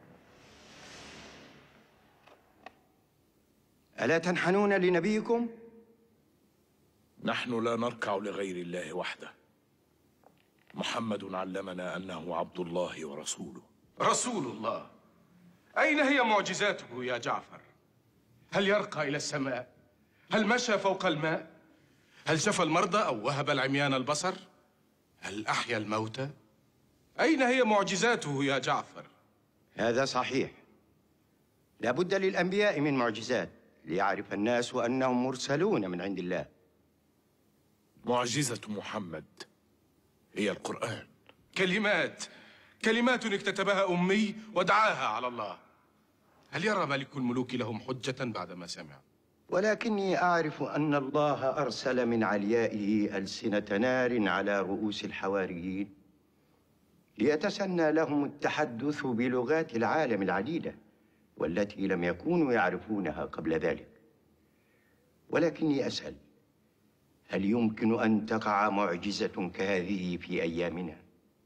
ألا تنحنون لنبيكم؟ نحن لا نركع لغير الله وحده. محمد علمنا أنه عبد الله ورسوله. رسول الله؟ أين هي معجزاته يا جعفر؟ هل يرقى إلى السماء؟ هل مشى فوق الماء؟ هل شفى المرضى أو وهب العميان البصر؟ هل أحيا الموتى؟ أين هي معجزاته يا جعفر؟ هذا صحيح. لا بد للأنبياء من معجزات ليعرف الناس أنهم مرسلون من عند الله. معجزة محمد هي القرآن. كلمات كلمات اكتتبها أمي ودعاها على الله. هل يرى ملك الملوك لهم حجة بعدما سمع؟ ولكني أعرف أن الله أرسل من عليائه ألسنة نار على رؤوس الحواريين ليتسنى لهم التحدث بلغات العالم العديدة والتي لم يكونوا يعرفونها قبل ذلك. ولكني أسأل، هل يمكن أن تقع معجزة كهذه في أيامنا؟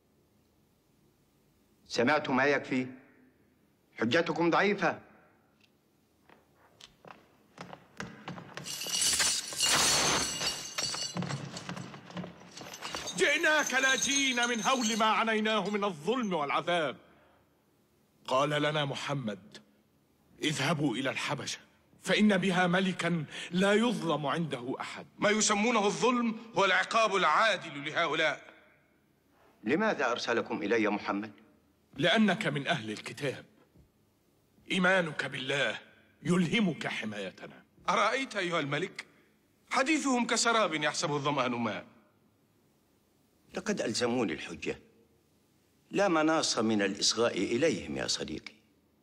سمعتم ما يكفي؟ حجتكم ضعيفة. جئناك لاجئين من هول ما عنيناه من الظلم والعذاب. قال لنا محمد: اذهبوا إلى الحبشة فإن بها ملكا لا يظلم عنده أحد. ما يسمونه الظلم هو العقاب العادل لهؤلاء. لماذا أرسلكم إلي محمد؟ لأنك من أهل الكتاب. إيمانك بالله يلهمك حمايتنا. أرأيت أيها الملك؟ حديثهم كسراب يحسبه الظمآن ماء. لقد ألزموني الحجة، لا مناص من الإصغاء إليهم يا صديقي.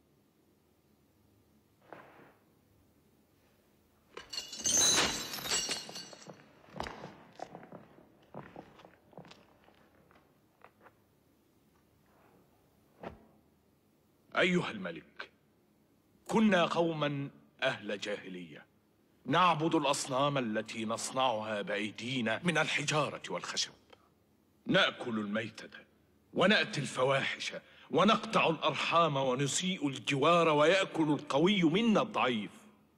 أيها الملك، كنا قوما أهل جاهلية نعبد الأصنام التي نصنعها بأيدينا من الحجارة والخشب. نأكل الميتة ونأتي الفواحش ونقطع الأرحام ونسيء الجوار ويأكل القوي منا الضعيف.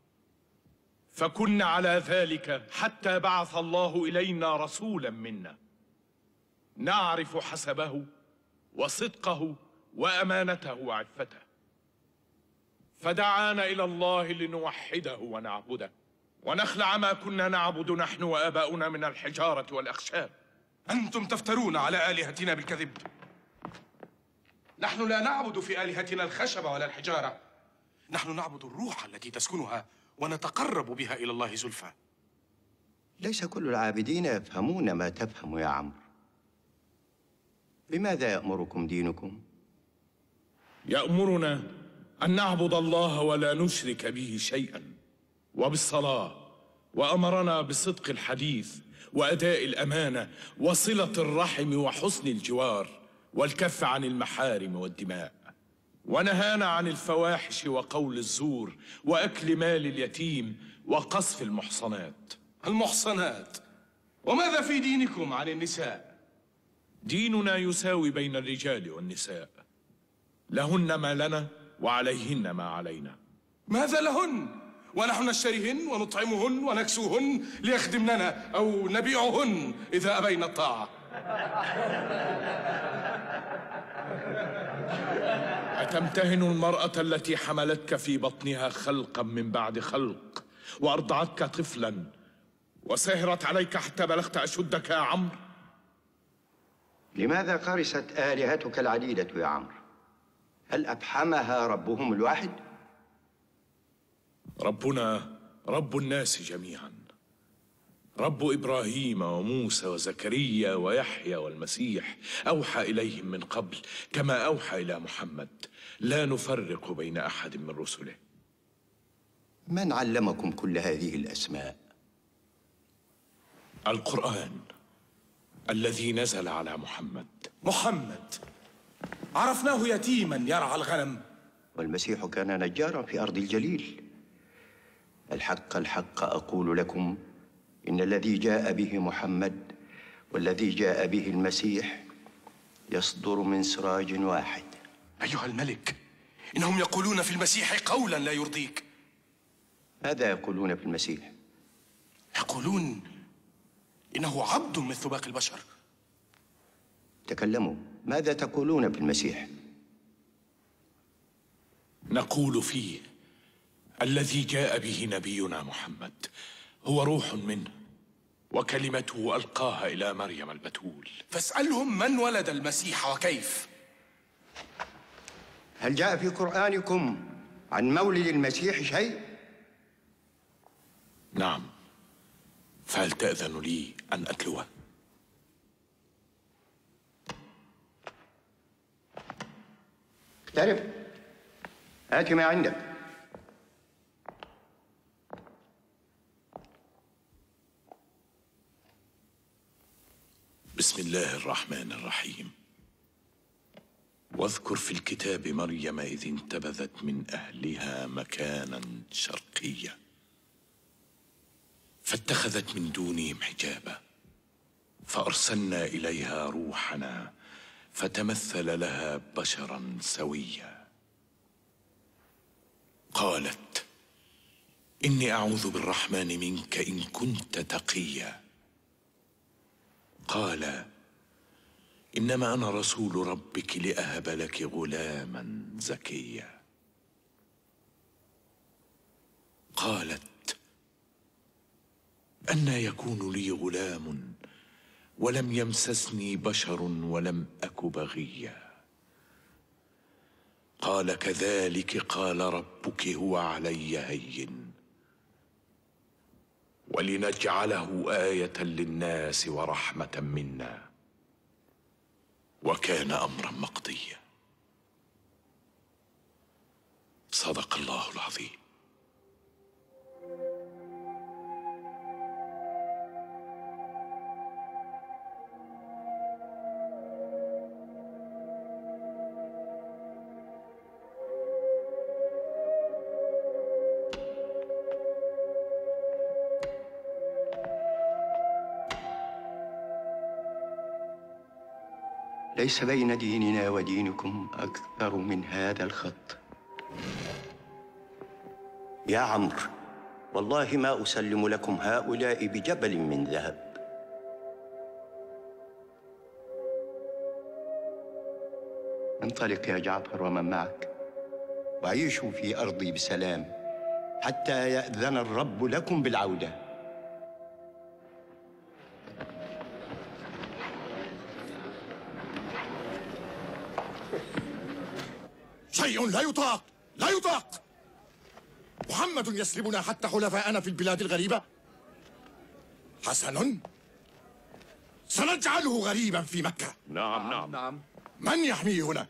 فكنا على ذلك حتى بعث الله إلينا رسولا منا نعرف حسبه وصدقه وأمانته وعفته، فدعانا إلى الله لنوحده ونعبده ونخلع ما كنا نعبد نحن وآباؤنا من الحجارة والأخشاب. أنتم تفترون على آلهتنا بالكذب. نحن لا نعبد في آلهتنا الخشب ولا الحجارة، نحن نعبد الروح التي تسكنها ونتقرب بها إلى الله زلفى. ليس كل العابدين يفهمون ما تفهم يا عمرو. بماذا يأمركم دينكم؟ يأمرنا أن نعبد الله ولا نشرك به شيئا، وبالصلاة وأمرنا بصدق الحديث وأداء الأمانة وصلة الرحم وحسن الجوار والكف عن المحارم والدماء، ونهانا عن الفواحش وقول الزور وأكل مال اليتيم وقذف المحصنات. المحصنات؟ وماذا في دينكم عن النساء؟ ديننا يساوي بين الرجال والنساء، لهن ما لنا وعليهن ما علينا. ماذا لهن؟ ونحن نشتريهن ونطعمهن ونكسوهن ليخدمننا أو نبيعهن إذا أبين الطاعة. أتمتهن المرأة التي حملتك في بطنها خلقا من بعد خلق وأرضعتك طفلا وسهرت عليك حتى بلغت أشدك يا عمرو؟ لماذا قرست آلهتك العديدة يا عمرو؟ هل أفحمها ربهم الواحد؟ ربنا رب الناس جميعا، رب إبراهيم وموسى وزكريا ويحيى والمسيح، أوحى إليهم من قبل كما أوحى إلى محمد، لا نفرق بين أحد من رسله. من علمكم كل هذه الأسماء؟ القرآن الذي نزل على محمد. محمد عرفناه يتيما يرعى الغنم، والمسيح كان نجارا في أرض الجليل. الحق الحق أقول لكم إن الذي جاء به محمد والذي جاء به المسيح يصدر من سراج واحد. أيها الملك، إنهم يقولون في المسيح قولا لا يرضيك. ماذا يقولون في المسيح؟ يقولون إنه عبد مثل باقي البشر. تكلموا، ماذا تقولون في المسيح؟ نقول فيه الذي جاء به نبينا محمد هو روح منه وكلمته ألقاها إلى مريم البتول. فاسألهم من ولد المسيح وكيف. هل جاء في قرآنكم عن مولد المسيح شيء؟ نعم، فهل تأذن لي أن أتلوه؟ اقترب، هات ما عندك. بسم الله الرحمن الرحيم. واذكر في الكتاب مريم إذ انتبذت من أهلها مكانا شرقيا فاتخذت من دونهم حجابا فأرسلنا إليها روحنا فتمثل لها بشرا سويا. قالت إني أعوذ بالرحمن منك إن كنت تقيا. قال إنما أنا رسول ربك لأهب لك غلاما زكيا. قالت أنى يكون لي غلام ولم يمسسني بشر ولم أك بغيا. قال كذلك قال ربك هو علي هين ولنجعله آية للناس ورحمة منا وكان أمرا مقضيا. صدق الله العظيم. ليس بين ديننا ودينكم أكثر من هذا الخط. يا عمرو، والله ما أسلم لكم هؤلاء بجبل من ذهب. انطلق يا جعفر ومن معك وعيشوا في أرضي بسلام حتى يأذن الرب لكم بالعودة. شيء لا يطاق، لا يطاق. محمد يسلبنا حتى حلفاءنا في البلاد الغريبة. حسن، سنجعله غريبا في مكة. نعم نعم نعم. من يحميه هنا؟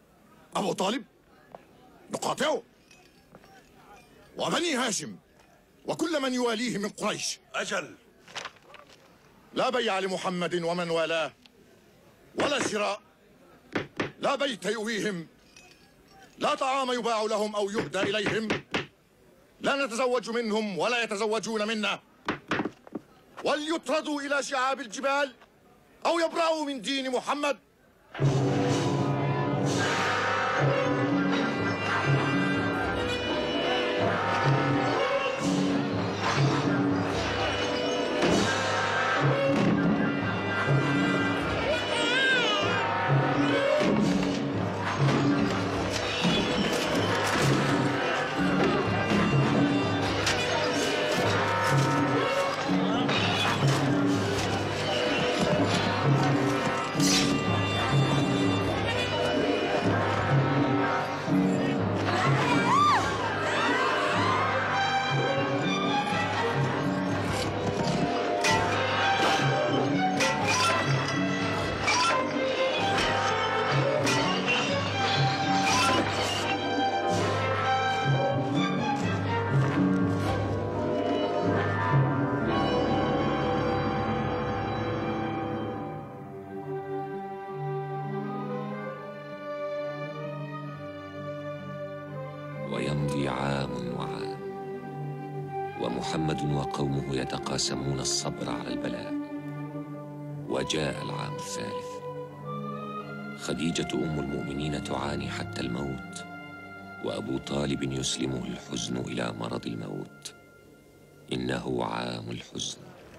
أبو طالب؟ نقاطعه. وبني هاشم وكل من يواليه من قريش. أجل. لا بيع لمحمد ومن والاه ولا شراء، لا بيت يؤويهم، لا طعام يباع لهم أو يهدى إليهم، لا نتزوج منهم ولا يتزوجون منا، وليطردوا إلى شعاب الجبال أو يبرأوا من دين محمد. ويمضي عام وعام ومحمد وقومه يتقاسمون الصبر على البلاء. وجاء العام الثالث، خديجة أم المؤمنين تعاني حتى الموت، وأبو طالب يسلمه الحزن إلى مرض الموت. إنه عام الحزن.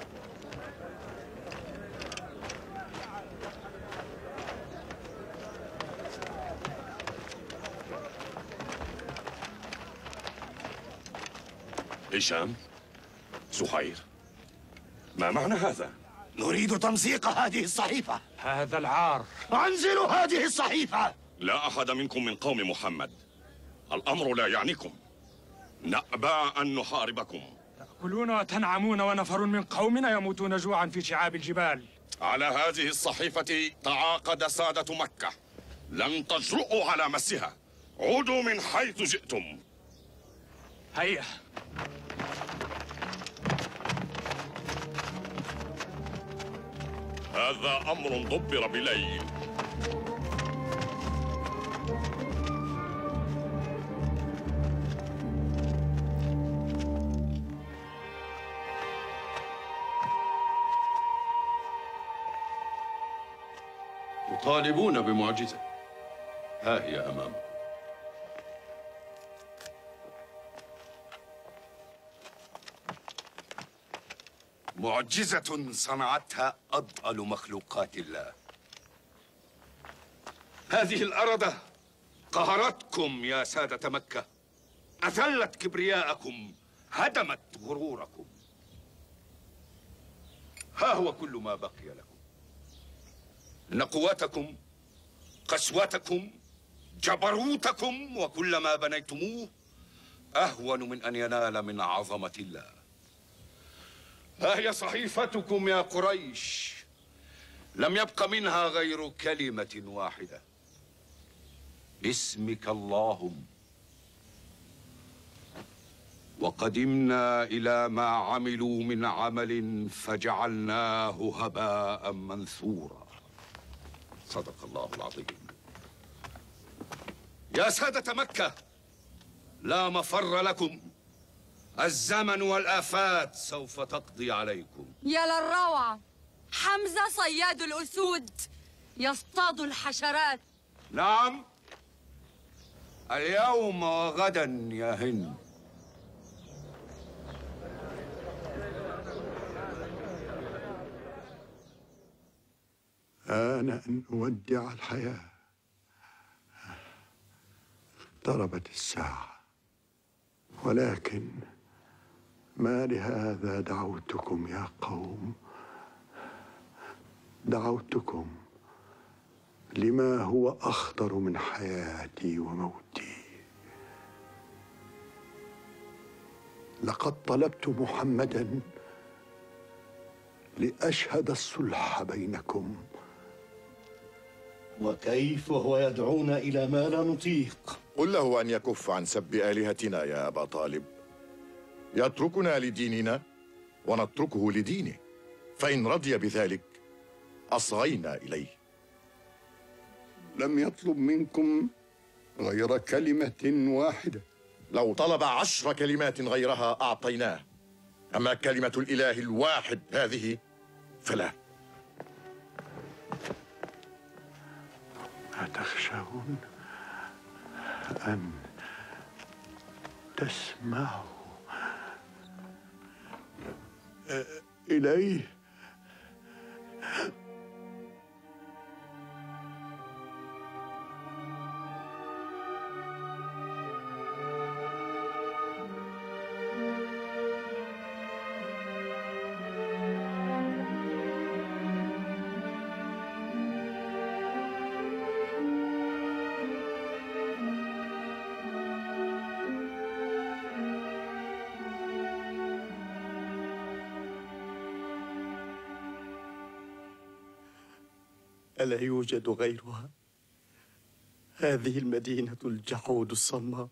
هشام، زهير، ما معنى هذا؟ نريد تمزيق هذه الصحيفة. هذا العار. أنزلوا هذه الصحيفة. لا أحد منكم من قوم محمد. الأمر لا يعنيكم. نأبى أن نحاربكم. تأكلون وتنعمون ونفر من قومنا يموتون جوعا في شعاب الجبال. على هذه الصحيفة تعاقد سادة مكة، لن تجرؤوا على مسها. عودوا من حيث جئتم. هيا. هذا أمر دبر بليل. يطالبون بمعجزة، ها هي أمامكم. معجزة صنعتها أضأل مخلوقات الله. هذه الأرض قهرتكم يا سادة مكة، أذلت كبرياءكم، هدمت غروركم. ها هو كل ما بقي لكم. إن قوتكم، قسوتكم، جبروتكم وكل ما بنيتموه أهون من أن ينال من عظمة الله. ها هي صحيفتكم يا قريش، لم يبق منها غير كلمة واحدة: باسمك اللهم. وقدمنا إلى ما عملوا من عمل فجعلناه هباء منثورا. صدق الله العظيم. يا سادة مكة، لا مفر لكم، الزمن والآفات سوف تقضي عليكم. يا للروعة، حمزة صياد الأسود يصطاد الحشرات. نعم، اليوم وغدا يا هند. آن أن أودع الحياة. اقتربت الساعة، ولكن ما لهذا دعوتكم يا قوم، دعوتكم لما هو أخطر من حياتي وموتي. لقد طلبت محمداً لأشهد الصلح بينكم. وكيف وهو يدعونا إلى ما لا نطيق؟ قل له أن يكف عن سب آلهتنا يا أبا طالب. يتركنا لديننا ونتركه لدينه، فإن رضي بذلك أصغينا إليه. لم يطلب منكم غير كلمة واحدة. لو طلب عشر كلمات غيرها أعطيناه، أما كلمة الإله الواحد هذه فلا. أتخشون أن تسمعوا إليه؟ ألا يوجد غيرها؟ هذه المدينة الجحود الصماء.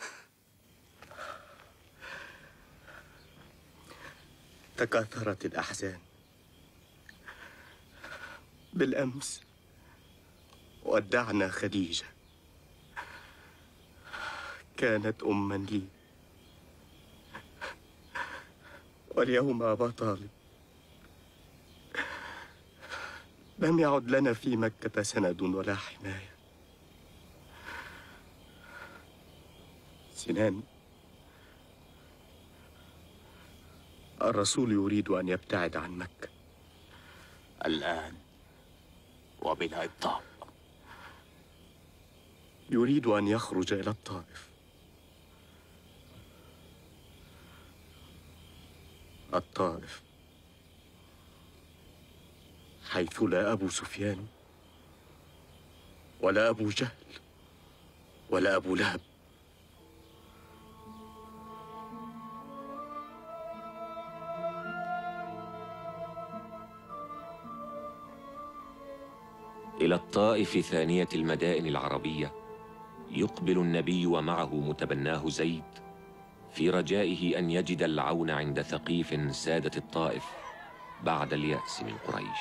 تكاثرت الأحزان. بالأمس ودعنا خديجة، كانت أماً لي، واليوم أبا طالب. لم يعد لنا في مكة سند ولا حماية. سنان، الرسول يريد أن يبتعد عن مكة الآن وبلا إبطاء. يريد أن يخرج إلى الطائف. الطائف حيث لا أبو سفيان ولا أبو جهل ولا أبو لهب. إلى الطائف ثانية المدائن العربية يقبل النبي ومعه متبناه زيد في رجائه أن يجد العون عند ثقيف سادة الطائف بعد اليأس من قريش.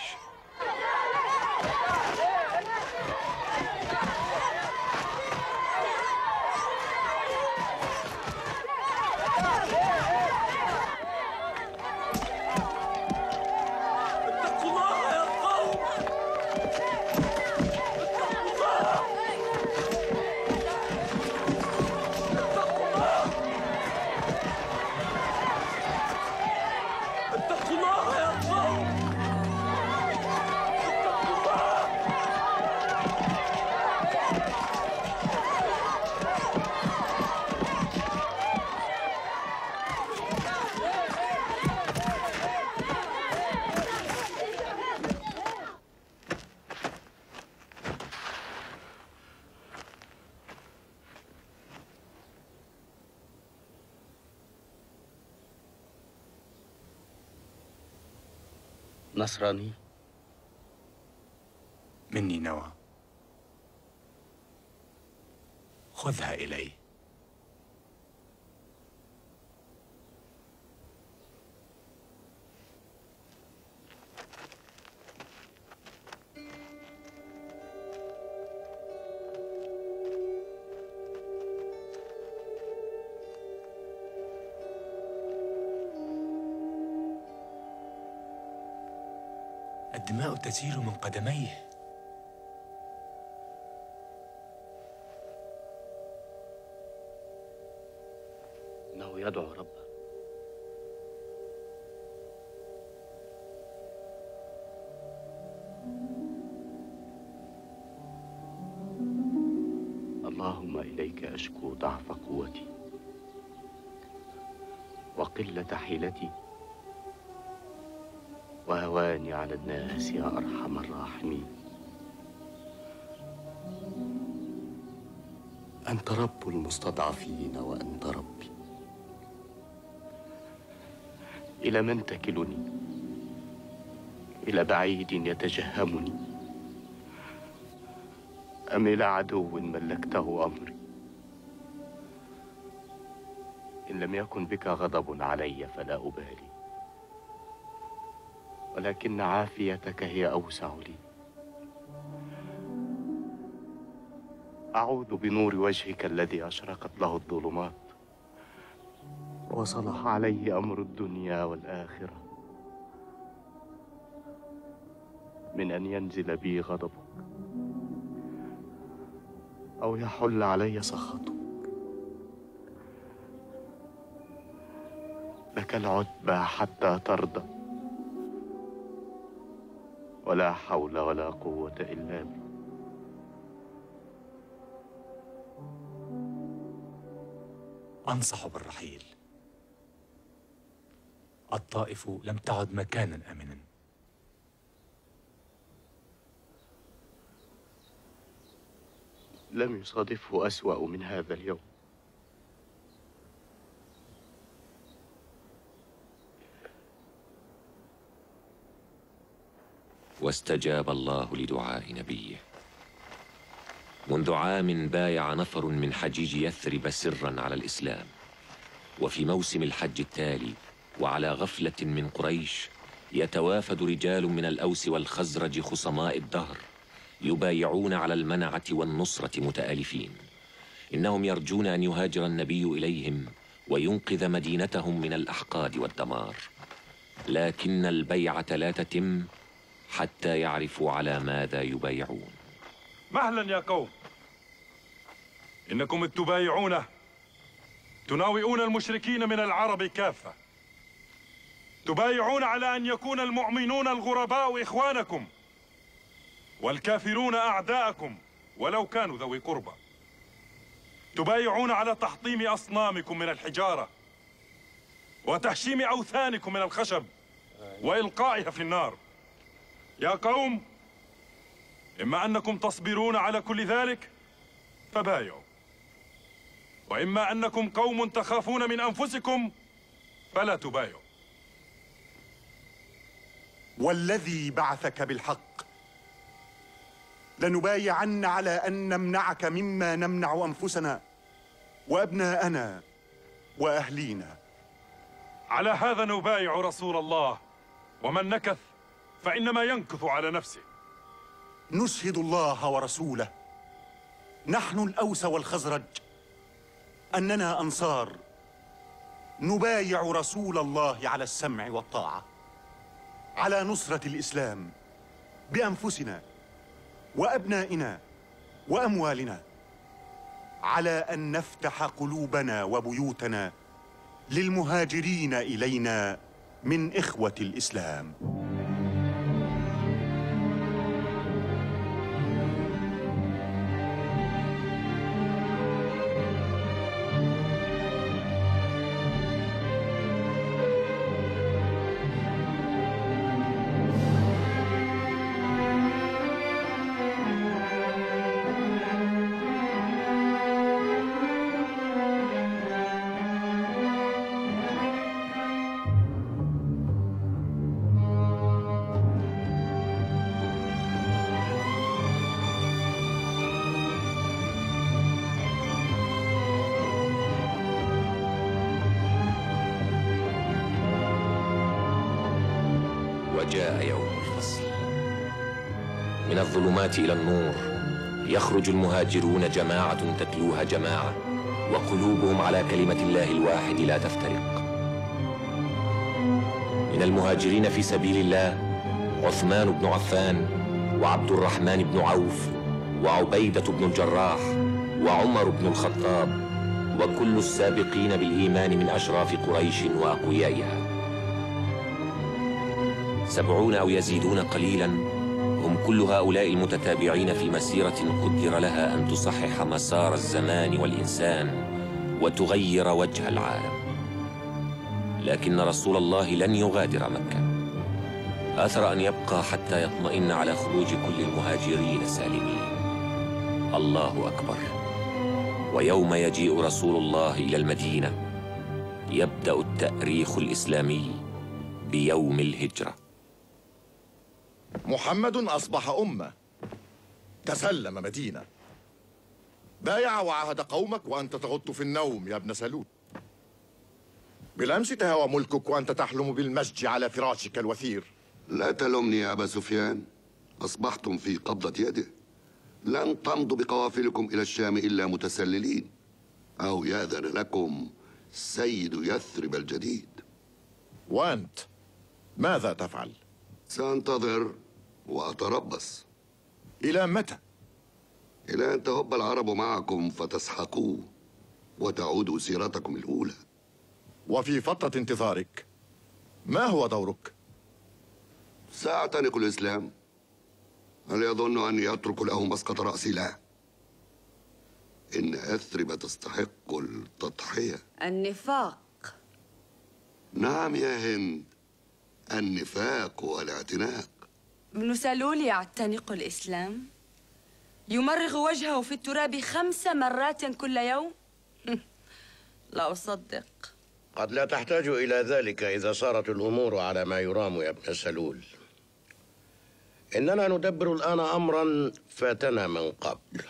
نصراني؟ مني نوى، خذها إلي. الدماء تسيل من قدميه. إنه يدعو ربه. اللهم إليك أشكو ضعف قوتي وقلة حيلتي وهواني على الناس يا أرحم الراحمين. أنت رب المستضعفين وأنت ربي. إلى من تكلني؟ إلى بعيد يتجهمني أم إلى عدو ملكته أمري؟ إن لم يكن بك غضب علي فلا أبالي، ولكن عافيتك هي أوسع لي. أعوذ بنور وجهك الذي أشرقت له الظلمات وصلح عليه أمر الدنيا والآخرة من أن ينزل بي غضبك أو يحل علي سخطك. لك العتبى حتى ترضى، ولا حول ولا قوة إلا بك. أنصح بالرحيل. الطائف لم تعد مكانا آمنا. لم يصادفه أسوأ من هذا اليوم. واستجاب الله لدعاء نبيه. منذ عام بايع نفر من حجيج يثرب سرا على الإسلام، وفي موسم الحج التالي وعلى غفلة من قريش يتوافد رجال من الأوس والخزرج خصماء الدهر يبايعون على المنعة والنصرة متآلفين. إنهم يرجون أن يهاجر النبي إليهم وينقذ مدينتهم من الأحقاد والدمار، لكن البيعة لا تتم حتى يعرفوا على ماذا يبايعون. مهلا يا قوم، إنكم تبايعون تناوئون المشركين من العرب كافة، تبايعون على أن يكون المؤمنون الغرباء إخوانكم والكافرون أعداءكم ولو كانوا ذوي قربى، تبايعون على تحطيم أصنامكم من الحجارة وتهشيم أوثانكم من الخشب وإلقائها في النار. يا قوم، إما أنكم تصبرون على كل ذلك فبايعوا، وإما أنكم قوم تخافون من أنفسكم فلا تبايعوا. والذي بعثك بالحق لنبايعن على أن نمنعك مما نمنع أنفسنا وأبناءنا وأهلينا. على هذا نبايع رسول الله، ومن نكث فإنما ينكث على نفسه. نشهد الله ورسوله، نحن الأوس والخزرج، أننا أنصار نبايع رسول الله على السمع والطاعة، على نصرة الإسلام بأنفسنا وأبنائنا وأموالنا، على أن نفتح قلوبنا وبيوتنا للمهاجرين إلينا من إخوة الإسلام. وجاء يوم الفصل. من الظلمات إلى النور يخرج المهاجرون جماعة تتلوها جماعة، وقلوبهم على كلمة الله الواحد لا تفترق. من المهاجرين في سبيل الله عثمان بن عفان، وعبد الرحمن بن عوف، وعبيدة بن الجراح، وعمر بن الخطاب، وكل السابقين بالإيمان من أشراف قريش وأقويائها. سبعون أو يزيدون قليلا هم كل هؤلاء المتتابعين في مسيرة قدر لها أن تصحح مسار الزمان والإنسان وتغير وجه العالم. لكن رسول الله لن يغادر مكة، آثر أن يبقى حتى يطمئن على خروج كل المهاجرين سالمين. الله أكبر. ويوم يجيء رسول الله إلى المدينة يبدأ التأريخ الإسلامي بيوم الهجرة. محمد أصبح أمة، تسلم مدينة، بايع وعهد قومك وأنت تغط في النوم يا ابن سلول. بالأمس تهوى ملكك وأنت تحلم بالمجد على فراشك الوثير. لا تلومني يا أبا سفيان، أصبحتم في قبضة يده. لن تمضوا بقوافلكم إلى الشام إلا متسللين، أو يأذن لكم سيد يثرب الجديد. وأنت ماذا تفعل؟ سأنتظر وأتربص. إلى متى؟ إلى أن تهب العرب معكم فتسحقوا وتعودوا سيرتكم الأولى. وفي فترة انتظارك ما هو دورك؟ سأعتنق الإسلام. هل يظن أن يترك له مسقط رأسي؟ لا. إن أثرب تستحق التضحية. النفاق. نعم يا هند، النفاق والاعتناق. ابن سلول يعتنق الإسلام، يمرغ وجهه في التراب خمس مرات كل يوم. لا أصدق. قد لا تحتاج إلى ذلك إذا صارت الأمور على ما يرام يا ابن سلول. إننا ندبر الآن أمرا فاتنا من قبل.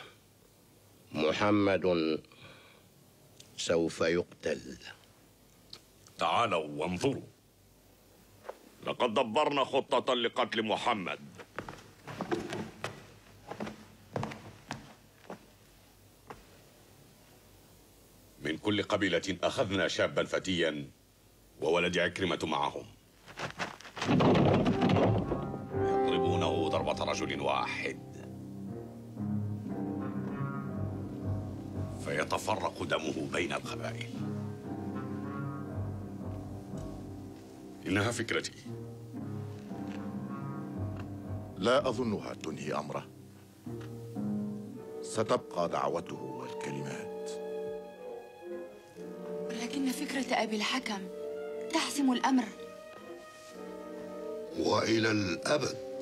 محمد سوف يقتل. تعالوا وانظروا، لقد دبرنا خطة لقتل محمد. من كل قبيلة أخذنا شابا فتيا وولد عكرمة معهم، يضربونه ضربة رجل واحد فيتفرق دمه بين القبائل. إنها فكرتي. لا أظنها تنهي أمره، ستبقى دعوته والكلمات. ولكن فكرة أبي الحكم تحسم الأمر. وإلى الأبد.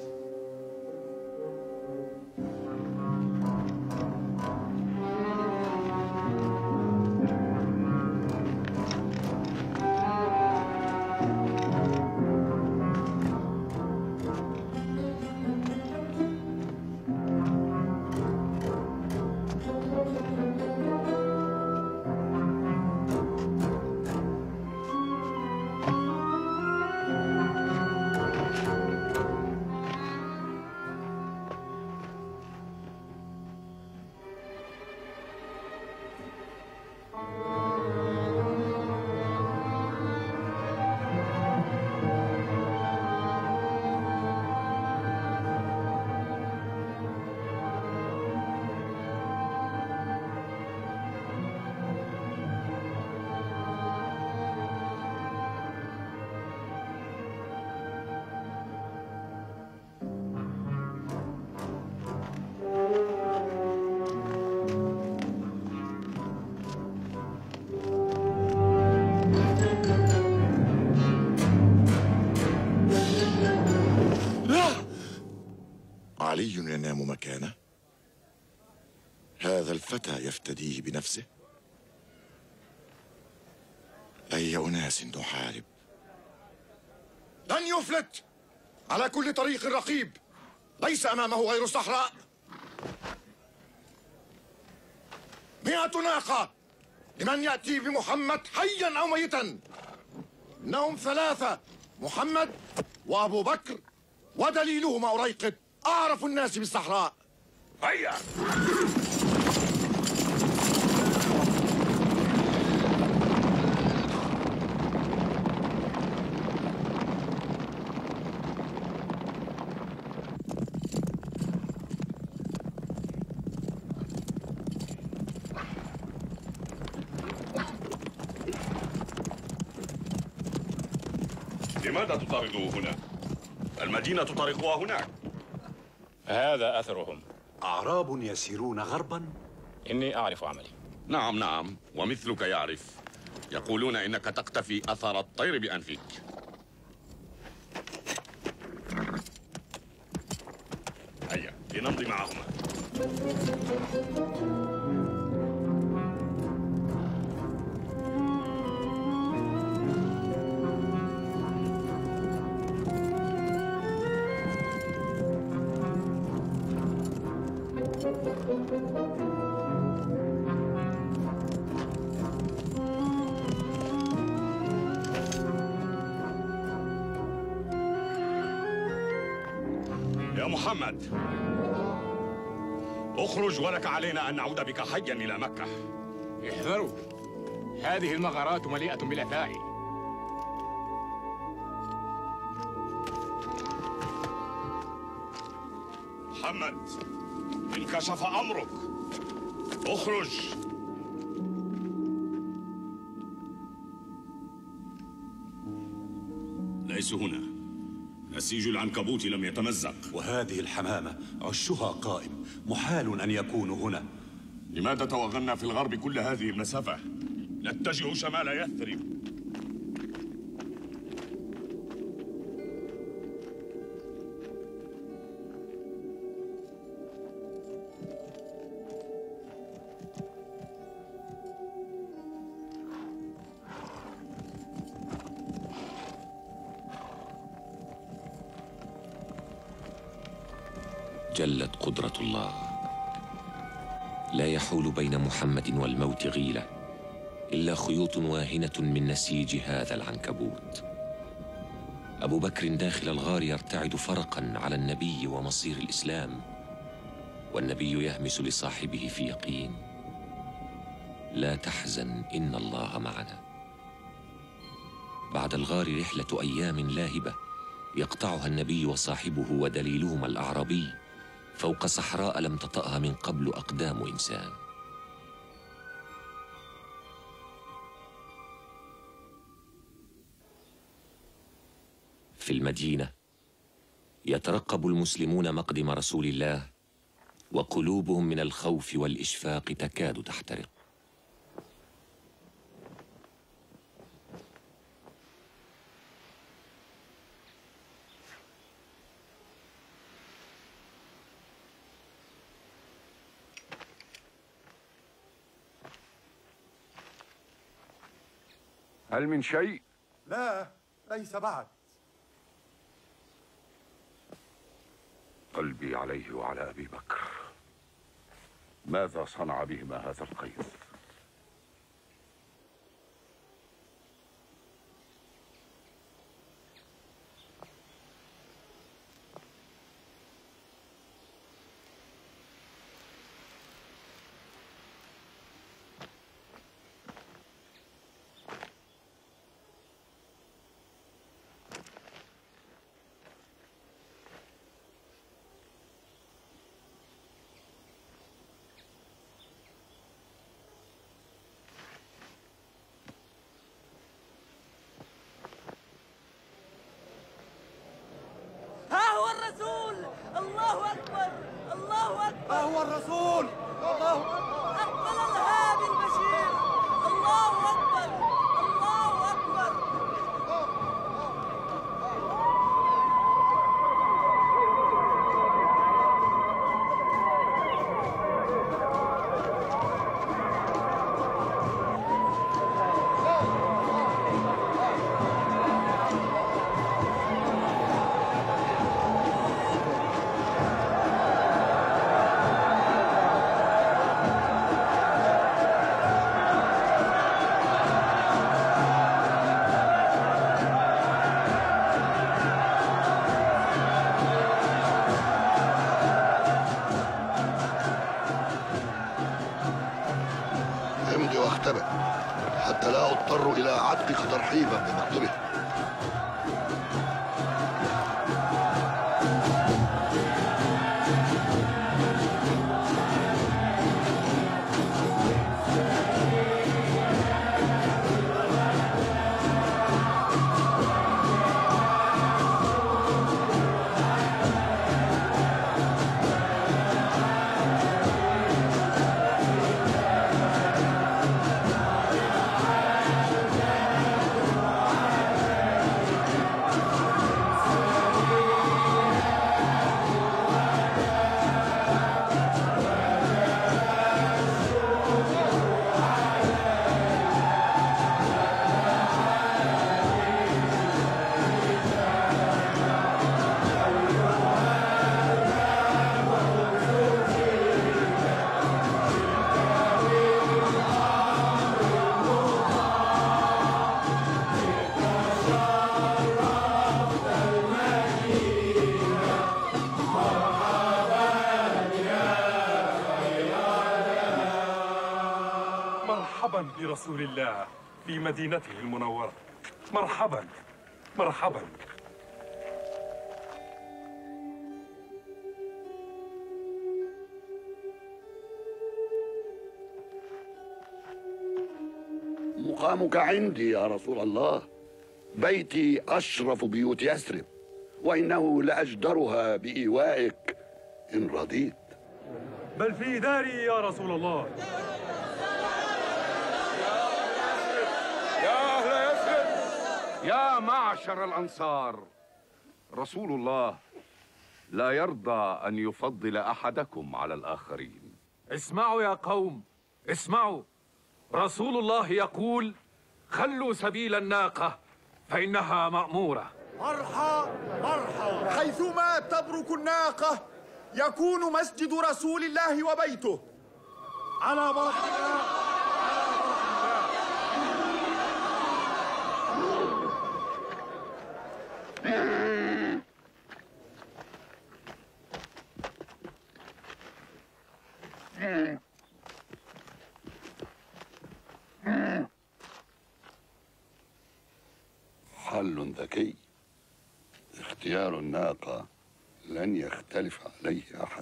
علي ينام مكانه؟ هذا الفتى يفتديه بنفسه؟ أي أناس نحارب؟ لن يفلت على كل طريق رقيب، ليس أمامه غير الصحراء. مئة ناقة لمن يأتي بمحمد حيا أو ميتا. إنهم ثلاثة، محمد وأبو بكر ودليلهما أريقط، أعرف الناس بالصحراء. هيا. لماذا تطاردوه هنا؟ المدينة تطارقها هناك. هذا أثرهم. أعراب يسيرون غربا؟ إني أعرف عملي. نعم نعم، ومثلك يعرف. يقولون إنك تقتفي أثر الطير بأنفك. هيا لنمضي معهما. محمد، اخرج ولك علينا أن نعود بك حيا إلى مكة. احذروا، هذه المغارات مليئة بالأفاعي. محمد، انكشف أمرك، اخرج. ليسوا هنا. نسيج العنكبوت لم يتمزق. وهذه الحمامة عشها قائم، محال أن يكونوا هنا. لماذا توغلنا في الغرب كل هذه المسافة؟ نتجه شمال يثرب. جلت قدرة الله، لا يحول بين محمد والموت غيلة إلا خيوط واهنة من نسيج هذا العنكبوت. أبو بكر داخل الغار يرتعد فرقا على النبي ومصير الإسلام، والنبي يهمس لصاحبه في يقين: لا تحزن إن الله معنا. بعد الغار رحلة أيام لاهبة يقطعها النبي وصاحبه ودليلهما الأعرابي فوق صحراء لم تطأها من قبل أقدام إنسان. في المدينة يترقب المسلمون مقدم رسول الله، وقلوبهم من الخوف والإشفاق تكاد تحترق. هل من شيء؟ لا، ليس بعد. قلبي عليه وعلى أبي بكر. ماذا صنع بهما هذا القيس؟ الله أكبر، الله أكبر. ها هو الرسول. الله أكبر. أقبل الهادي البشير. الله أكبر، الله أكبر. امضي واختبئ حتى لا اضطر الى عتقك ترحيبا بمقدمه. رسول الله في مدينته المنورة. مرحبا مرحبا. مقامك عندي يا رسول الله. بيتي أشرف بيوت يثرب، وإنه لأجدرها بإيوائك إن رضيت. بل في داري يا رسول الله. يا أهل يثرب، يا معشر الأنصار، رسول الله لا يرضى أن يفضل أحدكم على الآخرين. اسمعوا يا قوم، اسمعوا. رسول الله يقول: خلوا سبيل الناقة فإنها مأمورة. مرحى مرحى. حيثما تبرك الناقة يكون مسجد رسول الله وبيته. على بركة الله. حل ذكي. اختيار الناقة لن يختلف عليه أحد.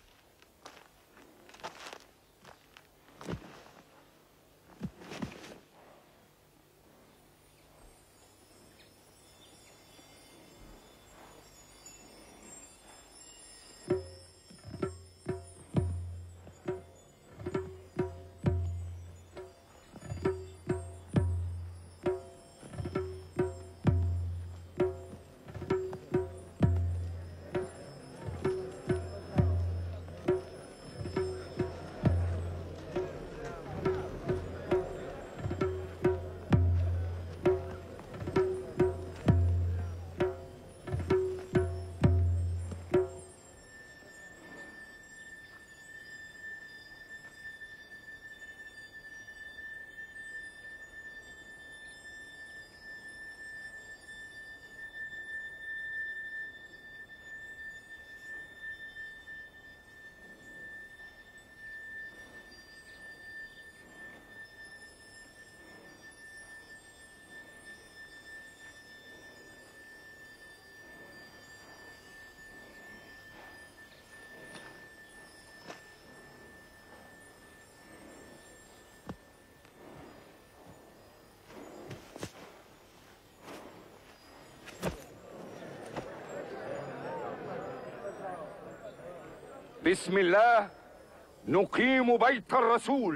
بسم الله نقيم بيت الرسول.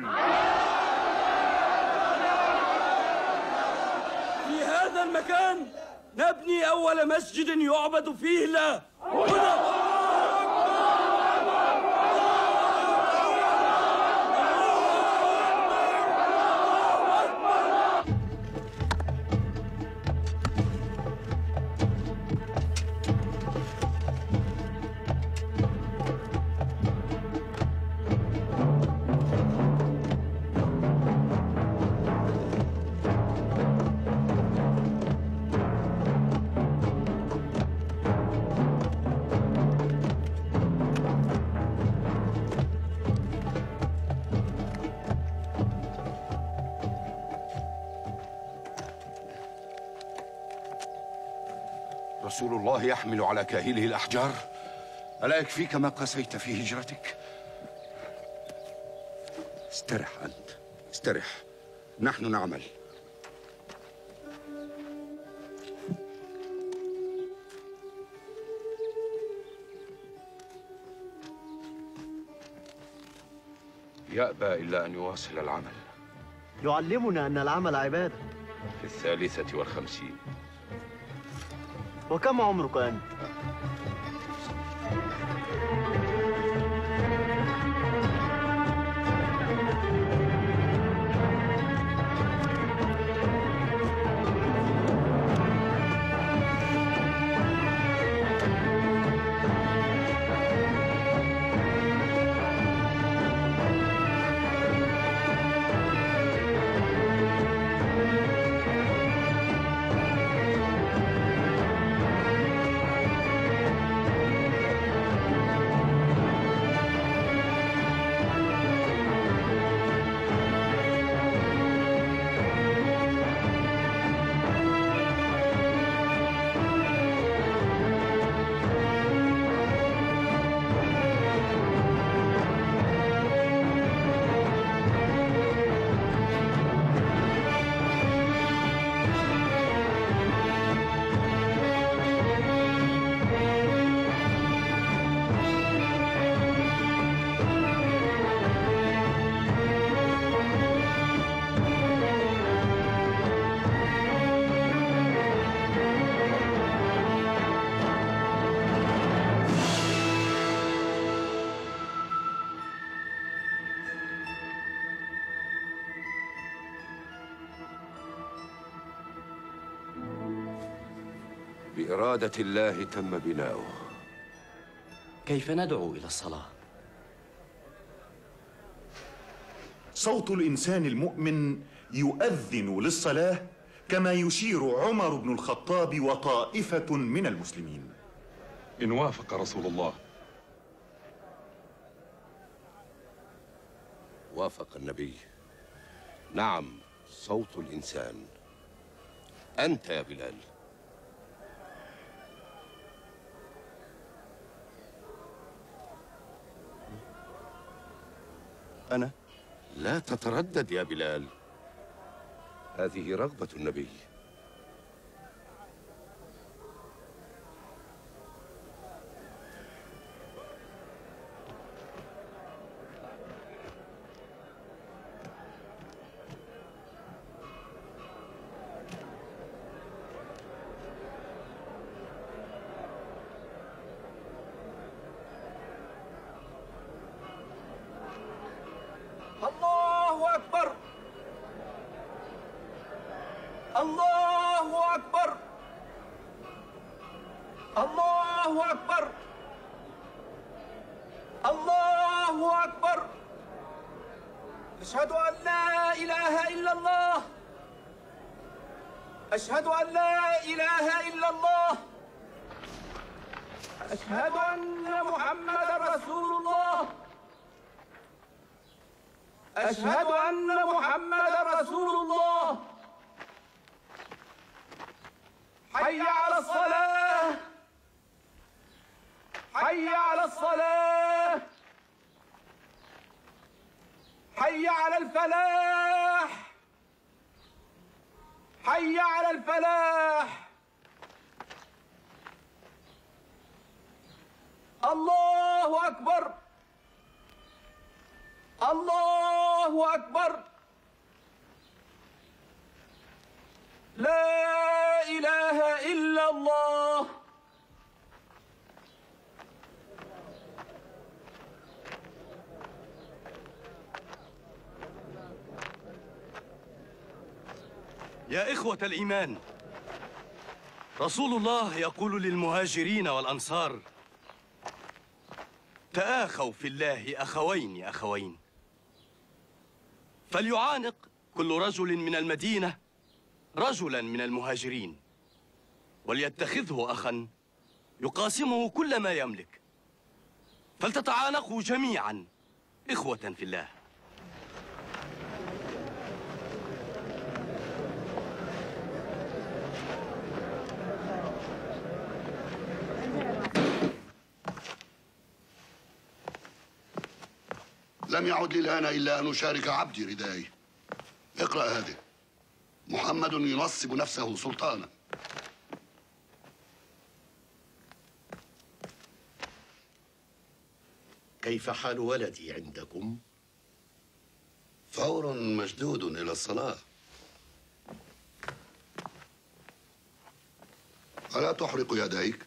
في هذا المكان نبني أول مسجد يعبد فيه الله. هنا. رسول الله يحمل على كاهله الأحجار. ألا يكفيك ما قسيت في هجرتك؟ استرح أنت، استرح، نحن نعمل. يأبى إلا أن يواصل العمل. يعلمنا أن العمل عبادة. في الثالثة والخمسين. وكم عمرك أنت؟ بإرادة الله تم بناؤه. كيف ندعو إلى الصلاة؟ صوت الإنسان المؤمن يؤذن للصلاة كما يشير عمر بن الخطاب وطائفة من المسلمين. إن وافق رسول الله. وافق النبي. نعم، صوت الإنسان. أنت يا بلال. أنا؟ لا تتردد يا بلال، هذه رغبة النبي. الله أكبر الله أكبر الله أكبر الله أكبر أشهد أن لا إله إلا الله أشهد أن لا إله إلا الله أشهد أن محمدا رسول الله أشهد أن محمدا رسول الله حي على الصلاة حي على الصلاة حي على الفلاح حي على الفلاح الله أكبر الله أكبر لا إله إلا الله يا إخوة الإيمان، رسول الله يقول للمهاجرين والأنصار: تآخوا في الله أخوين أخوين، فليعانق كل رجل من المدينة رجلا من المهاجرين، وليتخذه أخا يقاسمه كل ما يملك، فلتتعانقوا جميعا إخوة في الله. لم يعد لي الآن إلا أن أشارك عبدي ردائي. اقرأ هذه: محمد ينصب نفسه سلطانا. كيف حال ولدي عندكم؟ فور مشدود إلى الصلاة. ألا تحرق يديك؟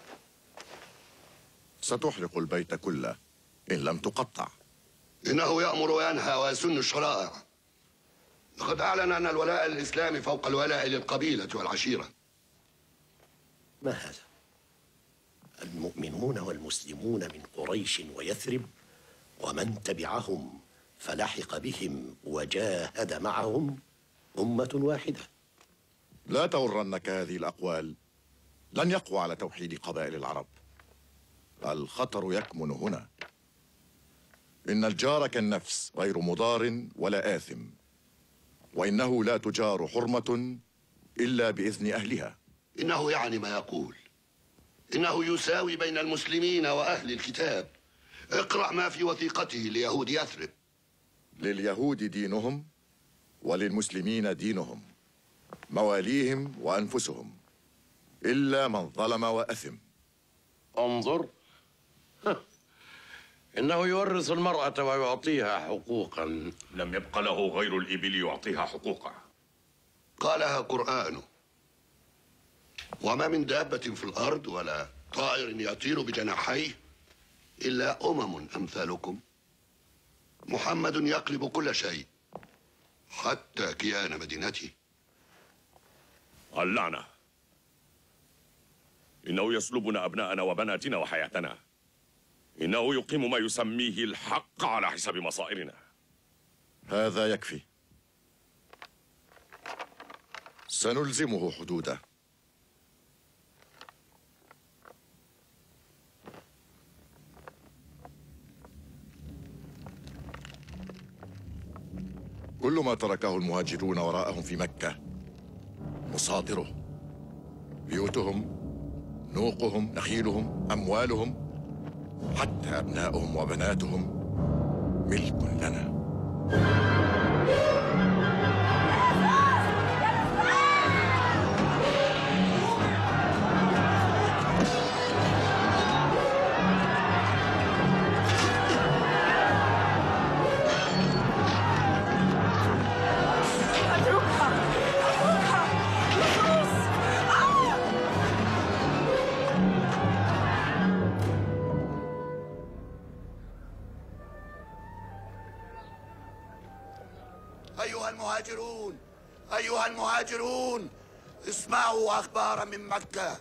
ستحرق البيت كله إن لم تقطع. إنه يأمر وينهى ويسن الشرائع. لقد أعلن أن الولاء للإسلام فوق الولاء للقبيلة والعشيرة. ما هذا؟ المؤمنون والمسلمون من قريش ويثرب ومن تبعهم فلحق بهم وجاهد معهم أمة واحدة. لا تغرنك هذه الأقوال، لن يقوى على توحيد قبائل العرب. الخطر يكمن هنا. إن الجار كالنفس، غير مضار ولا آثم، وإنه لا تجار حرمة إلا بإذن أهلها. إنه يعني ما يقول، إنه يساوي بين المسلمين وأهل الكتاب. اقرأ ما في وثيقته ليهود يثرب. لليهود دينهم وللمسلمين دينهم، مواليهم وأنفسهم، إلا من ظلم وأثم. انظر، إنه يورث المرأة ويعطيها حقوقا. لم يبق له غير الإبل يعطيها حقوقها. قالها قرآنه: وما من دابة في الأرض ولا طائر يطير بجناحيه إلا أمم أمثالكم. محمد يقلب كل شيء حتى كيان مدينته. اللعنة. إنه يسلبنا أبناءنا وبناتنا وحياتنا. إنه يقيم ما يسميه الحق على حساب مصائرنا. هذا يكفي. سنلزمه حدوده. كل ما تركه المهاجرون وراءهم في مكة مصادره، بيوتهم، نوقهم، نخيلهم، أموالهم، حتى أبناؤهم وبناتهم ملك لنا. أيها المهاجرون أيها المهاجرون اسمعوا أخبارا من مكة.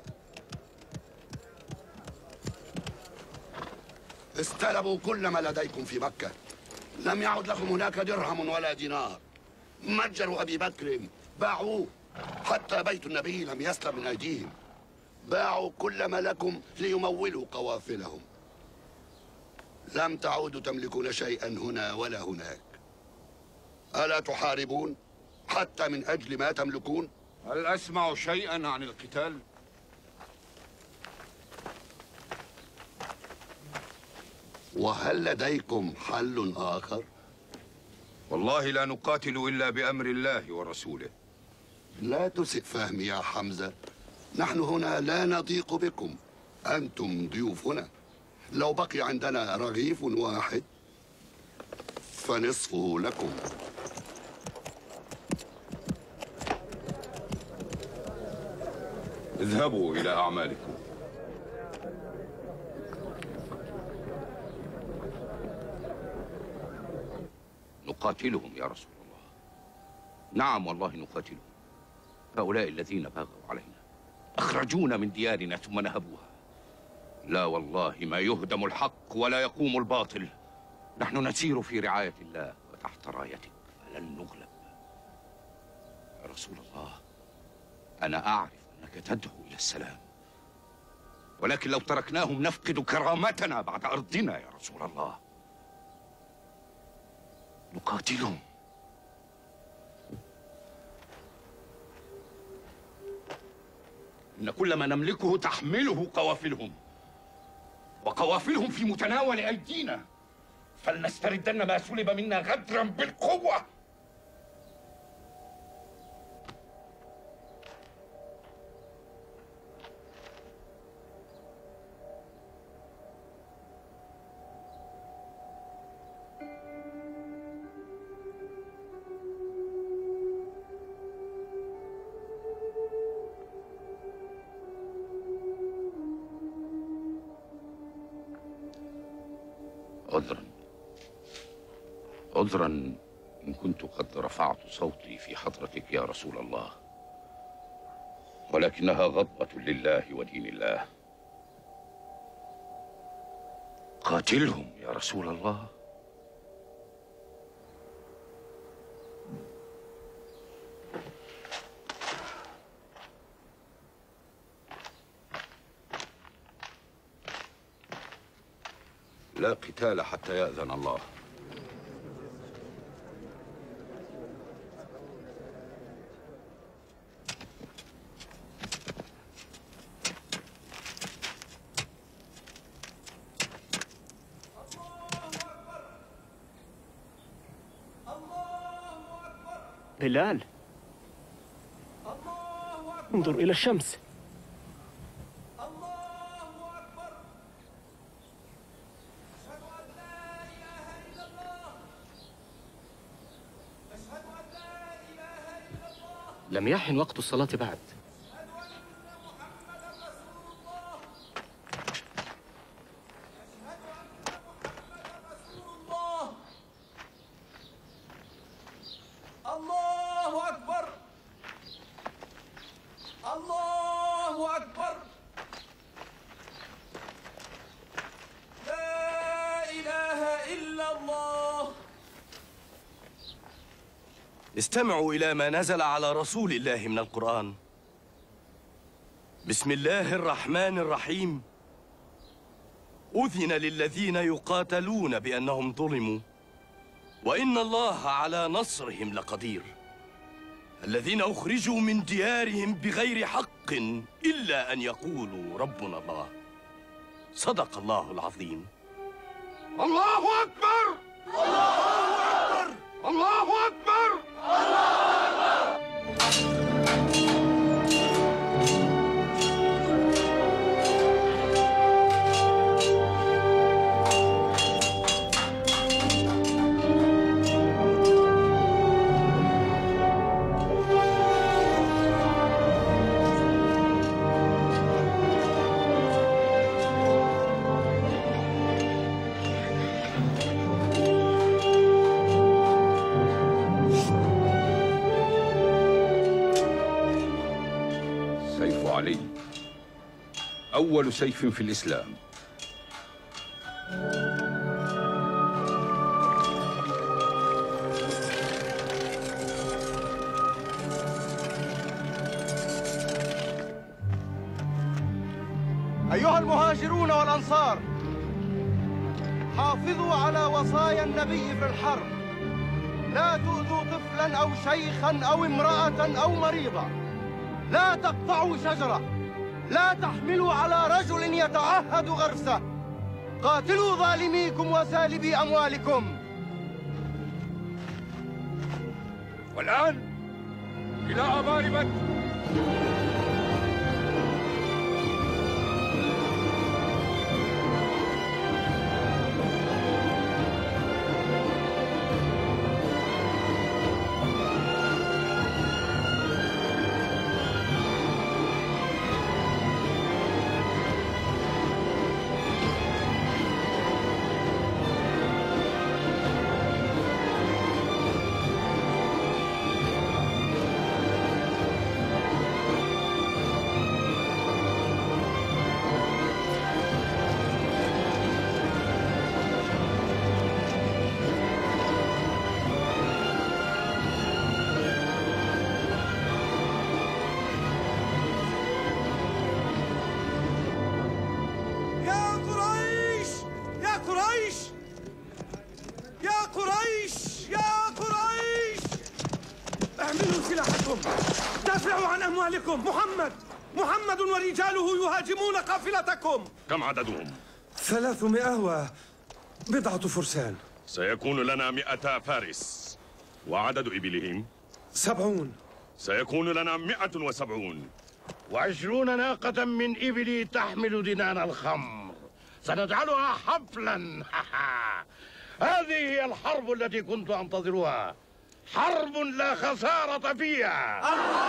استلبوا كل ما لديكم في مكة، لم يعد لكم هناك درهم ولا دينار. متجر أبي بكر باعوه، حتى بيت النبي لم يسلم من أيديهم. باعوا كل ما لكم ليمولوا قوافلهم. لم تعودوا تملكون شيئا هنا ولا هناك. ألا تحاربون حتى من أجل ما تملكون؟ هل أسمع شيئا عن القتال؟ وهل لديكم حل آخر؟ والله لا نقاتل إلا بأمر الله ورسوله. لا تسئ فهمي يا حمزة، نحن هنا لا نضيق بكم، أنتم ضيوفنا. لو بقي عندنا رغيف واحد فنصفه لكم. اذهبوا إلى أعمالكم. نقاتلهم يا رسول الله. نعم والله نقاتلهم. هؤلاء الذين بغوا علينا أخرجونا من ديارنا ثم نهبوها. لا والله ما يهدم الحق ولا يقوم الباطل. نحن نسير في رعاية الله وتحت رايتك، فلن نغلب. يا رسول الله، أنا أعرف أنك تدعو إلى السلام، ولكن لو تركناهم نفقد كرامتنا بعد أرضنا يا رسول الله. نقاتلهم. إن كل ما نملكه تحمله قوافلهم، وقوافلهم في متناول أيدينا، فلنستردن ما سلب منا غدرا بالقوة. عذرا عذرا إن كنت قد رفعت صوتي في حضرتك يا رسول الله، ولكنها غضبة لله ودين الله. قاتلهم يا رسول الله. لا قتال حتى يأذن الله. بلال، انظر إلى الشمس. لم يحن وقت الصلاة بعد. الله أكبر. الله أكبر. استمعوا إلى ما نزل على رسول الله من القرآن. بسم الله الرحمن الرحيم. أذن للذين يقاتلون بأنهم ظلموا وإن الله على نصرهم لقدير. الذين أخرجوا من ديارهم بغير حق إلا أن يقولوا ربنا الله. صدق الله العظيم. الله أكبر! الله أكبر! الله أكبر! الله أكبر! علي أول سيف في الإسلام. أيها المهاجرون والأنصار، حافظوا على وصايا النبي في الحرب. لا تؤذوا طفلا أو شيخا أو امرأة أو مريضا. لا تقطعوا شجرة. لا تحملوا على رجل يتعهد غرسه. قاتلوا ظالميكم وسالبي أموالكم. والآن إلى آبار بدر. دافعوا عن أموالكم. محمد محمد ورجاله يهاجمون قافلتكم. كم عددهم؟ ثلاثمائة وبضعة فرسان. سيكون لنا مئة فارس. وعدد إبلهم؟ سبعون. سيكون لنا مئة وسبعون. وعشرون ناقة من إبلي تحمل دنان الخمر. سنجعلها حفلا. هذه هي الحرب التي كنت أنتظرها. حرب لا خسارة فيها.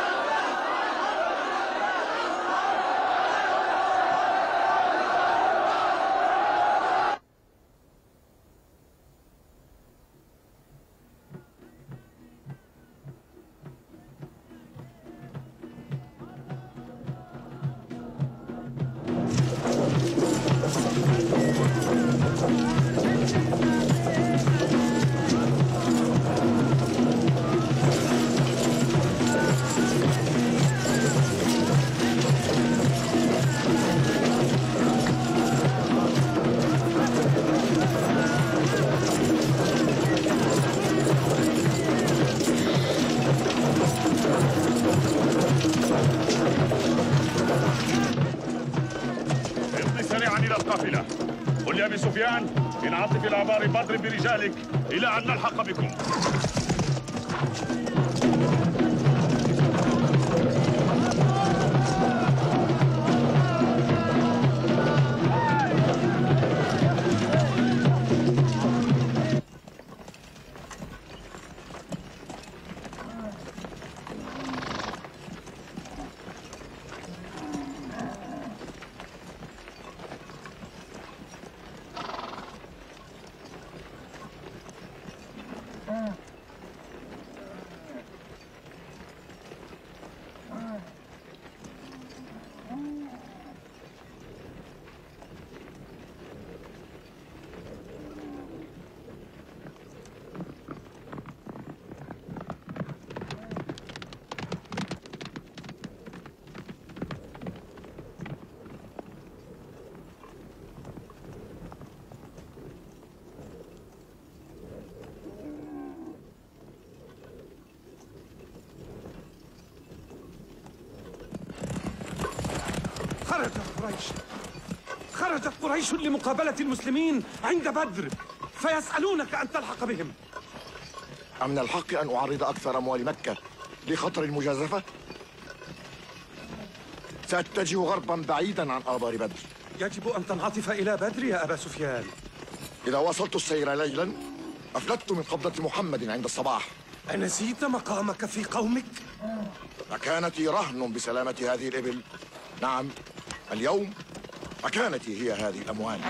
قل يا أبي سفيان انعطف إلى آبار بدر برجالك إلى أن نلحق بكم. خرجت قريش خرجت قريش لمقابلة المسلمين عند بدر، فيسألونك أن تلحق بهم. أمن الحق أن أعرض أكثر أموال مكة لخطر المجازفة؟ سأتجه غربا بعيدا عن آبار بدر. يجب أن تنعطف إلى بدر يا أبا سفيان. إذا وصلت السير ليلا أفلتت من قبضة محمد عند الصباح. أنسيت مقامك في قومك؟ مكانتي رهن بسلامة هذه الإبل. نعم، اليوم مكانتي هي هذه الأموال.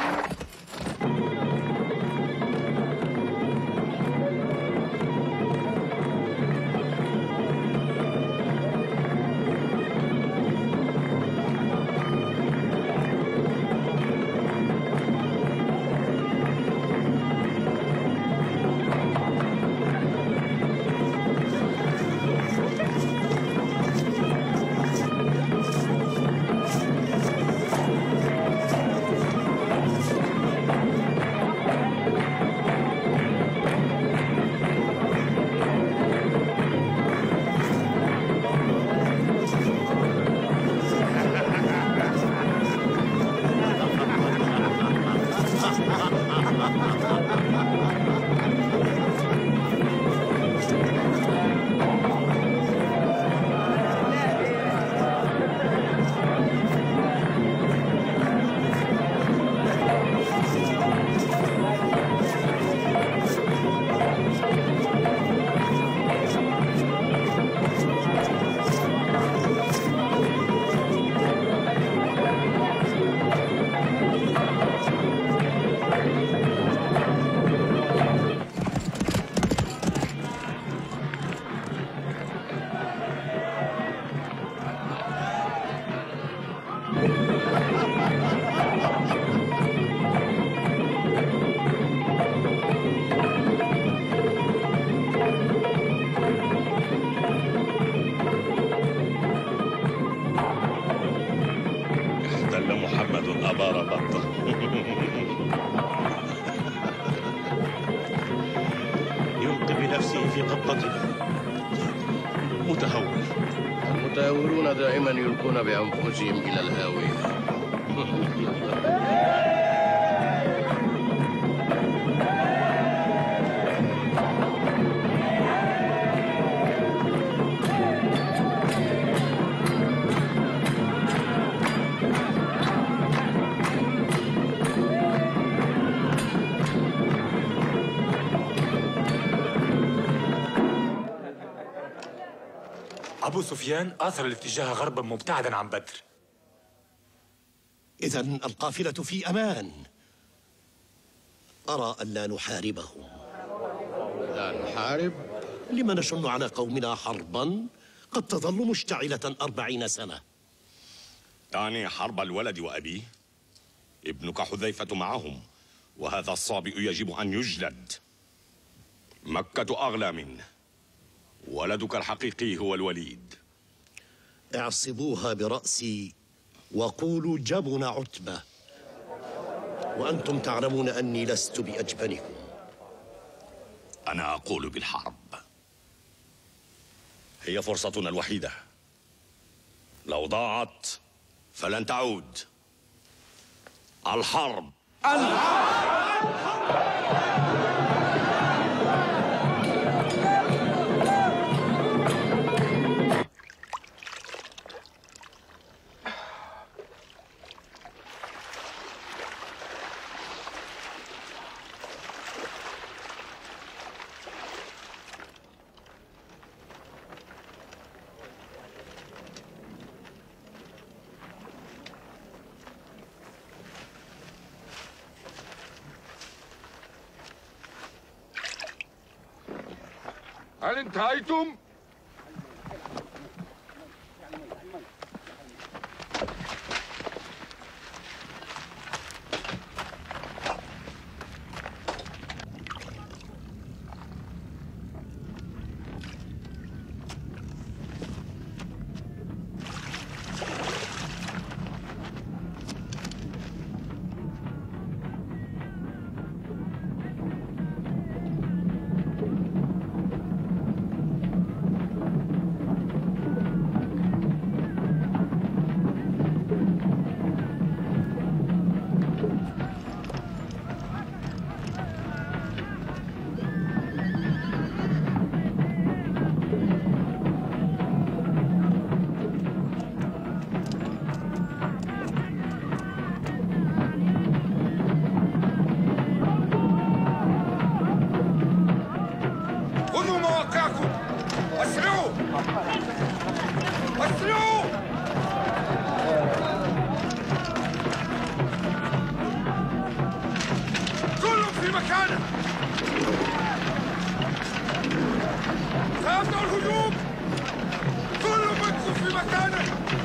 يلقي بنفسه في قبضته. متهور. المتهورون دائما يلقون بأنفسهم إلى الهاوية. أبو سفيان آثر الاتجاه غربا مبتعدا عن بدر. إذن القافلة في أمان. أرى أن لا نحاربهم. لا نحارب؟ لم نشن على قومنا حربا قد تظل مشتعلة أربعين سنة؟ تعني حرب الولد وأبيه؟ ابنك حذيفة معهم، وهذا الصابئ يجب أن يجلد. مكة أغلى منه، ولدك الحقيقي هو الوليد. اعصبوها برأسي وقولوا جبن عتبة، وأنتم تعلمون أني لست بأجبنكم. أنا أقول بالحرب، هي فرصتنا الوحيدة. لو ضاعت فلن تعود. الحرب الحرب. هل انتهيتم؟ سيبدأ الهجوم. كل منكم في مكانه.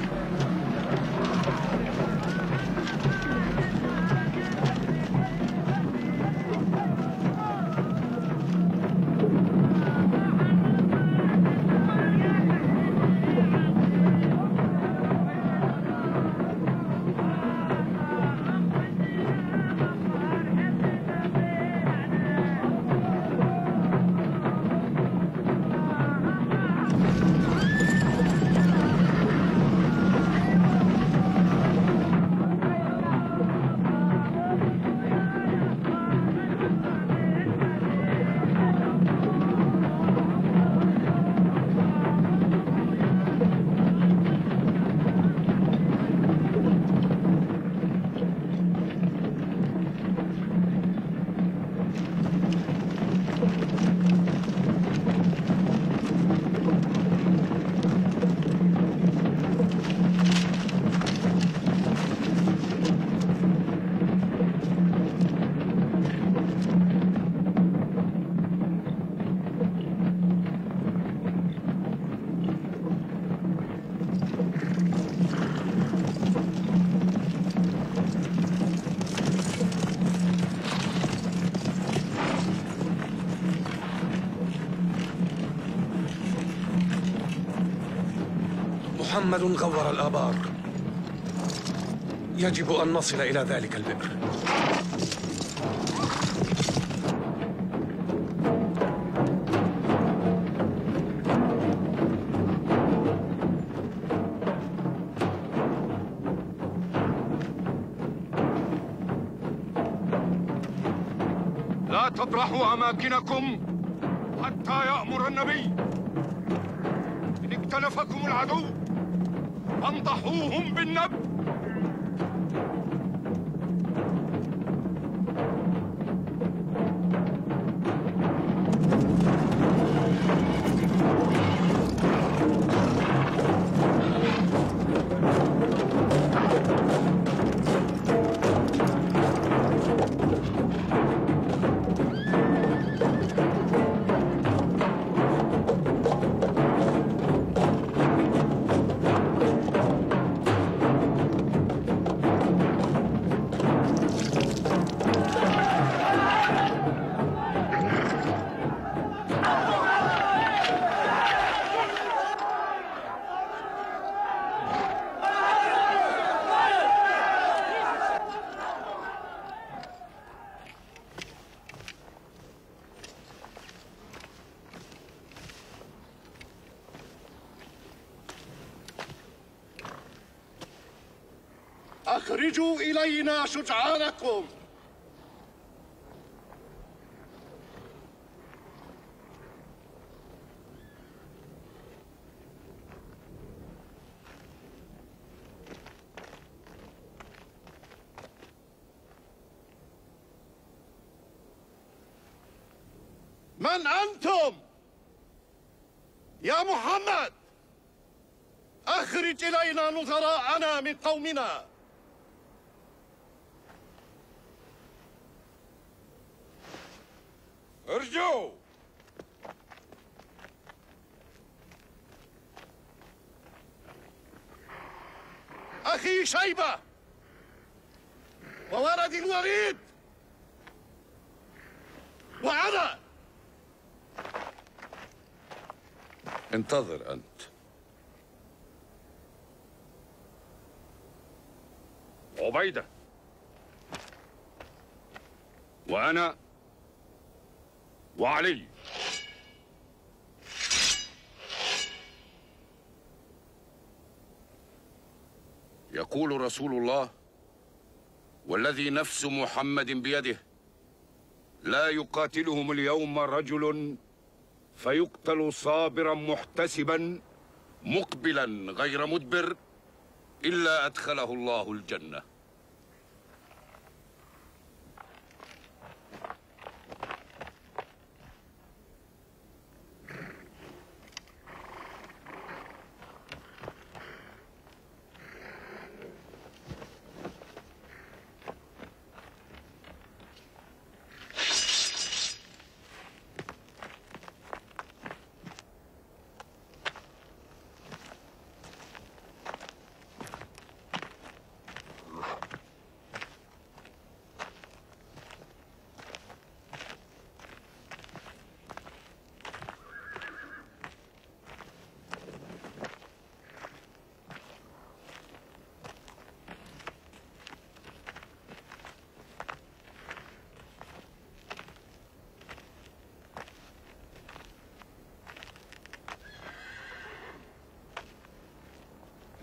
محمد غور الآبار. يجب أن نصل إلى ذلك البئر. لا تبرحوا أماكنكم حتى يأمر النبي. إن اكتنفكم العدو فانضحوهم بالنبل. أخرجوا إلينا شجعانكم. من أنتم؟ يا محمد، أخرج إلينا نظراءنا من قومنا. ارجعوا. أخي شيبة وولد الوليد وأنا. انتظر أنت. عبيدة وأنا وعلي. يقول رسول الله والذي نفس محمد بيده: لا يقاتلهم اليوم رجل فيقتل صابرا محتسبا مقبلا غير مدبر إلا أدخله الله الجنة.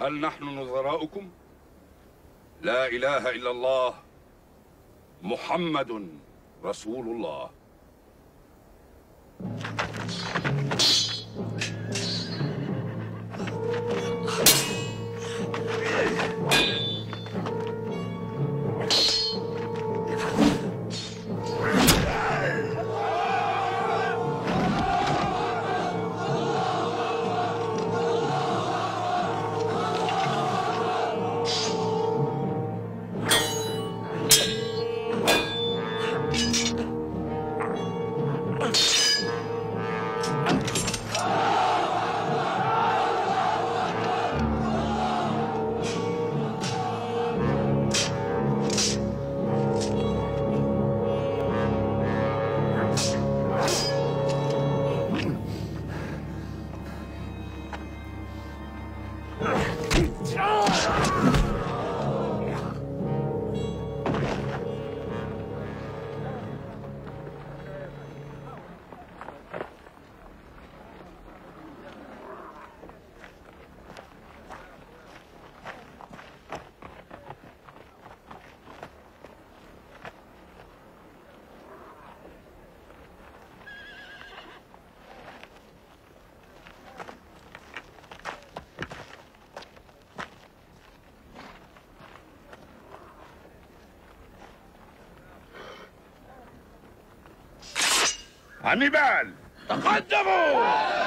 هل نحن نظراؤكم؟ لا إله إلا الله محمد رسول الله. هانيبال تقدموا.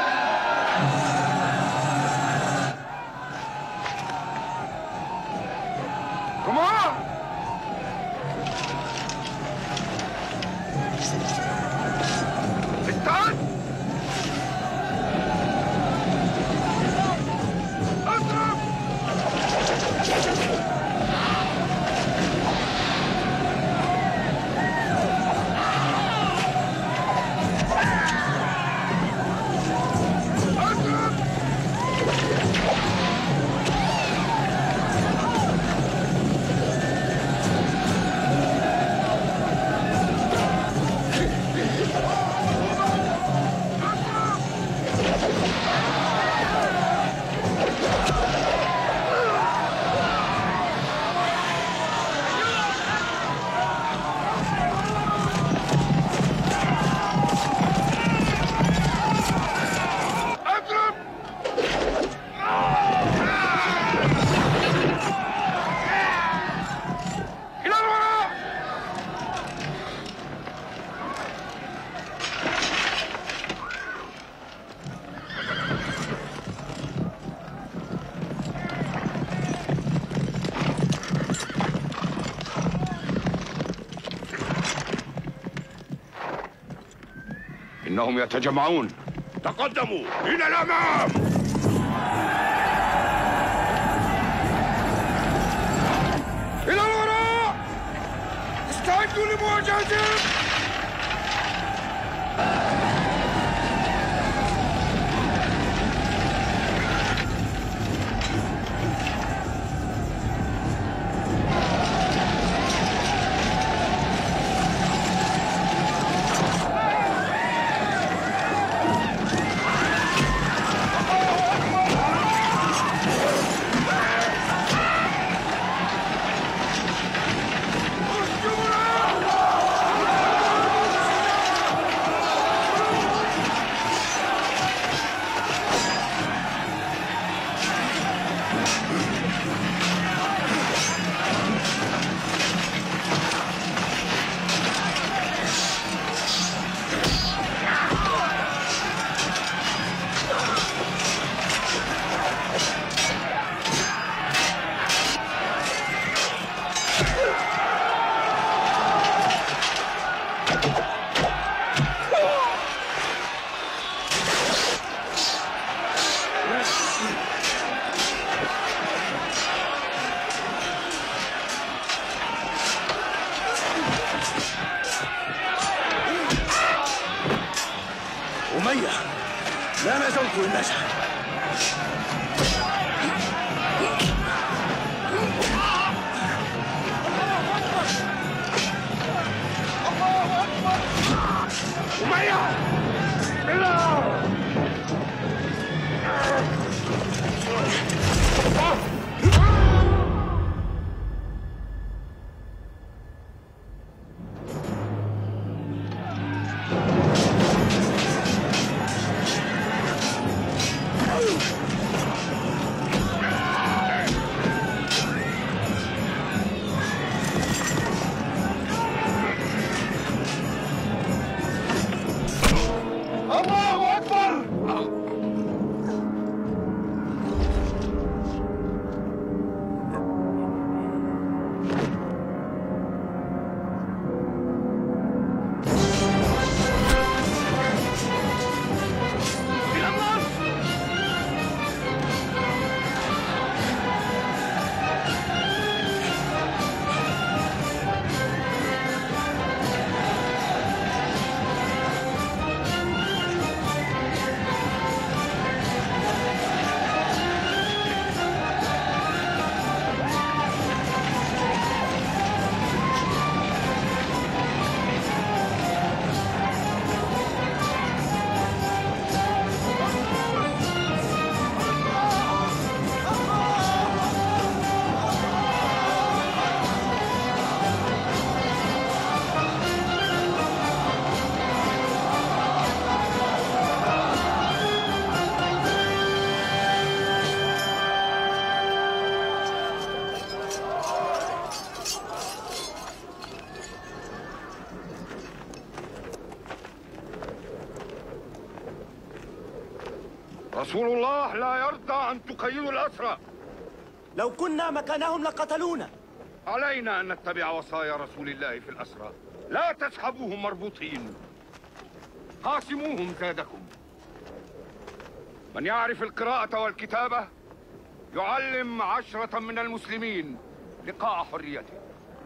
كمان استعد. اضرب. إنهم يتجمعون. تقدموا إلى الأمام. إلى الوراء. استعدوا لمواجهتهم. أمية لا نزلت النجا. أمية بالله. رسول الله لا يرضى أن تقيدوا الأسرى. لو كنا مكانهم لقتلونا. علينا أن نتبع وصايا رسول الله في الأسرى، لا تسحبوهم مربوطين، قاسموهم زادكم. من يعرف القراءة والكتابة يعلم عشرة من المسلمين لقاء حريته.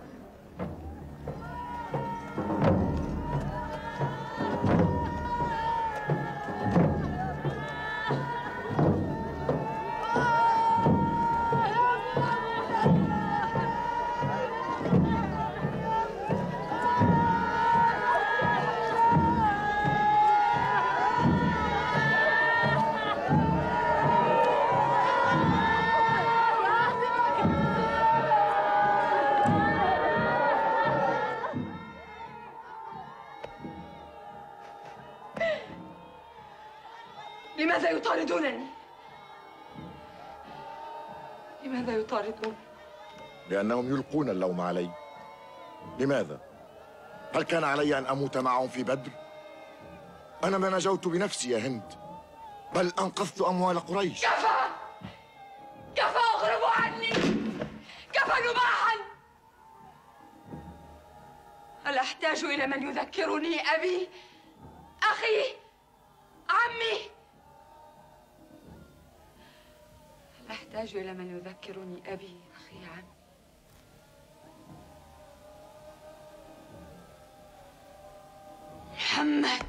لماذا يطاردونني؟ لماذا يطاردون؟ لأنهم يلقون اللوم علي. لماذا؟ هل كان علي أن أموت معهم في بدر؟ أنا ما نجوت بنفسي يا هند، بل أنقذت أموال قريش. كفى! كفى اغربوا عني! كفى نباحا! هل أحتاج إلى من يذكرني أبي؟ أخي؟ عمي؟ هل أحتاج إلى من يذكرني أبي، أخي، عمي؟ محمد،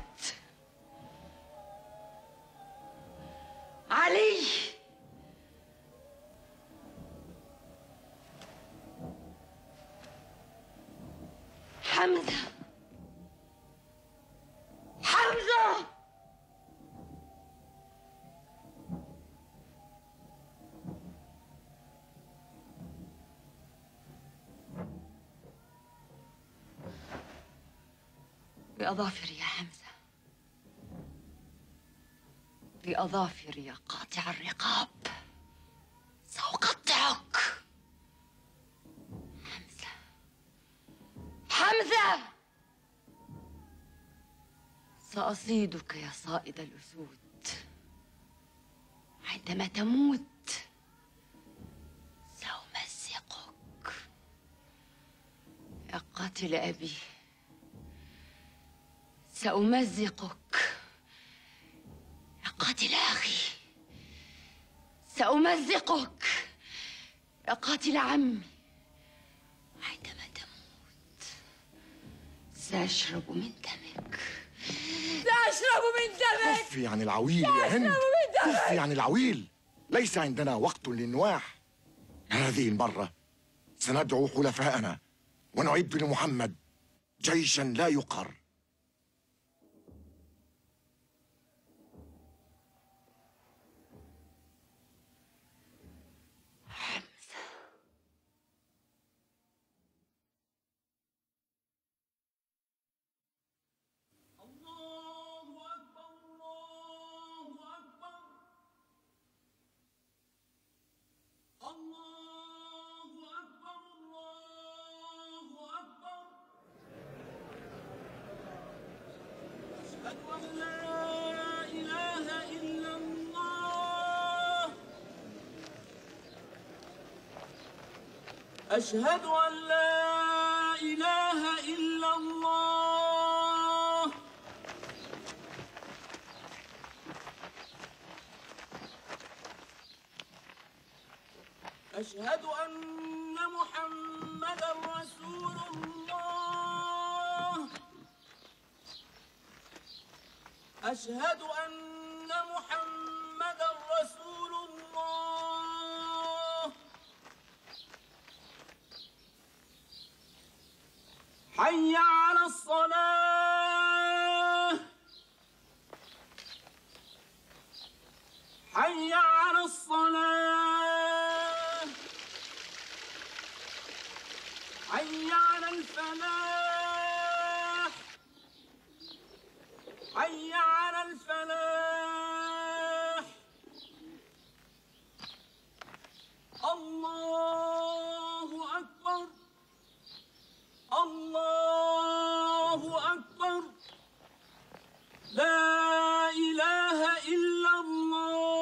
علي، حمزة، حمزة، بأظافري يا حمزة، بأظافري يا قاطع الرقاب، سأقطعك. حمزة، حمزة، سأصيدك يا صائد الأسود. عندما تموت سأمزقك يا قاتل أبي، سأمزقك يا قاتل أخي، سأمزقك يا قاتل عمي. عندما تموت سأشرب من دمك، سأشرب من دمك. كفي عن العويل يا هند، كفي عن العويل. ليس عندنا وقت للنواح. هذه المرة سندعو حلفاءنا ونعد لمحمد جيشا لا يقهر. أشهد أن لا إله إلا الله. أشهد أن محمدًا رسول الله. أشهد أن محمدًا رسول الله. حي على الصلاة، حي على الصلاة، حي على الفلاح، حي على الفلاح. الله أكبر، الله أكبر، لا إله إلا الله.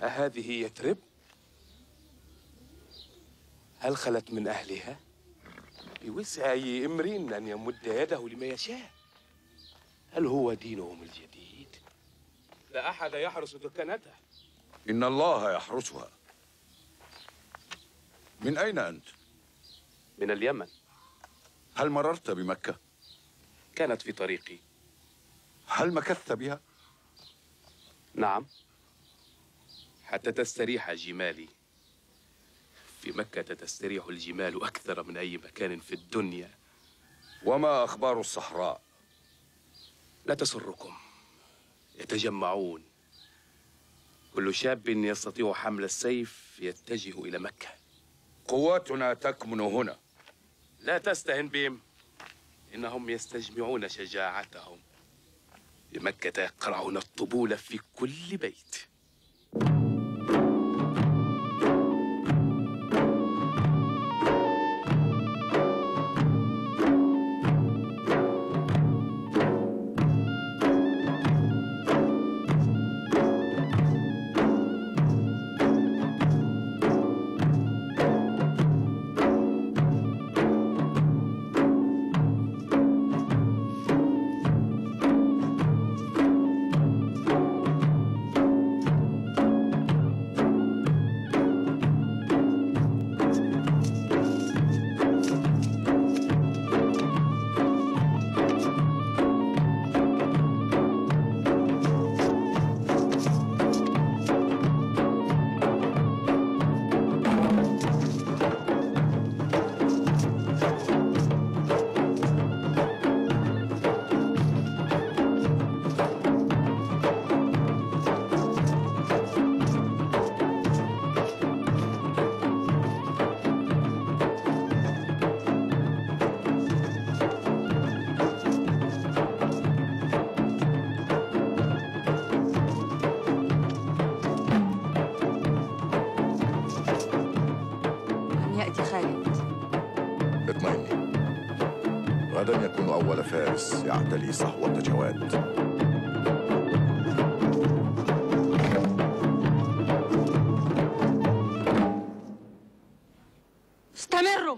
أهذه يثرب؟ هل خلت من أهلها؟ بوسع أي امرئ أن يمد يده لما يشاء. هل هو دينهم الجديد؟ لا أحد يحرس دكانته. إن الله يحرسها. من أين أنت؟ من اليمن. هل مررت بمكة؟ كانت في طريقي. هل مكثت بها؟ نعم، حتى تستريح جمالي. في مكة تستريح الجمال أكثر من أي مكان في الدنيا. وما أخبار الصحراء؟ لا تسركم. يتجمعون. كل شاب يستطيع حمل السيف يتجه إلى مكة. قواتنا تكمن هنا. لا تستهن بهم، إنهم يستجمعون شجاعتهم. بمكة يقرعون الطبول في كل بيت. اطمئني، غدا يكون أول فارس يعتلي صحوة جواد. استمروا.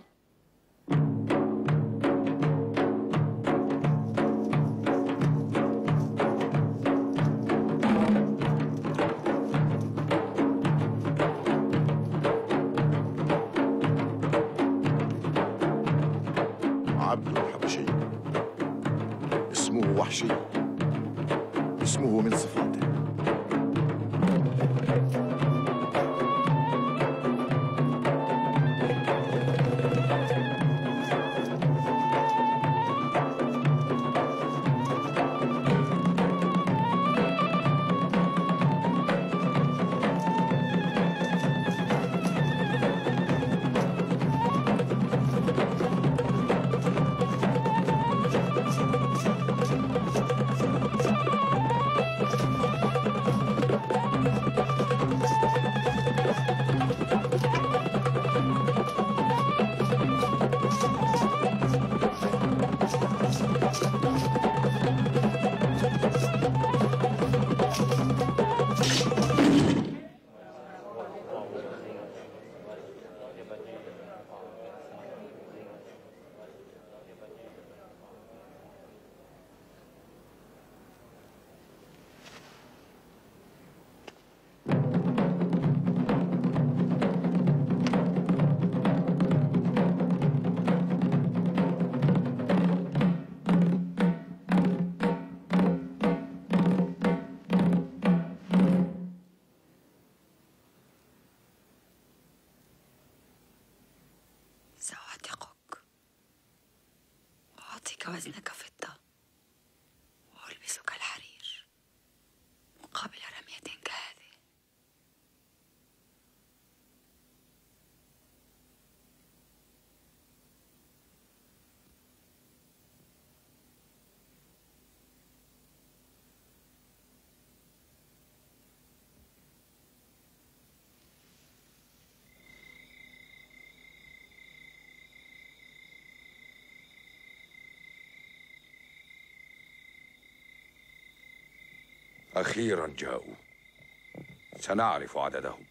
عبد حبشي، اسمه وحشي، اسمه من صفاته. سأعتقك وأعطيك وزنك فضة وألبسك الحرير مقابل رمية كهذه. أخيرا جاءوا. سنعرف عددهم.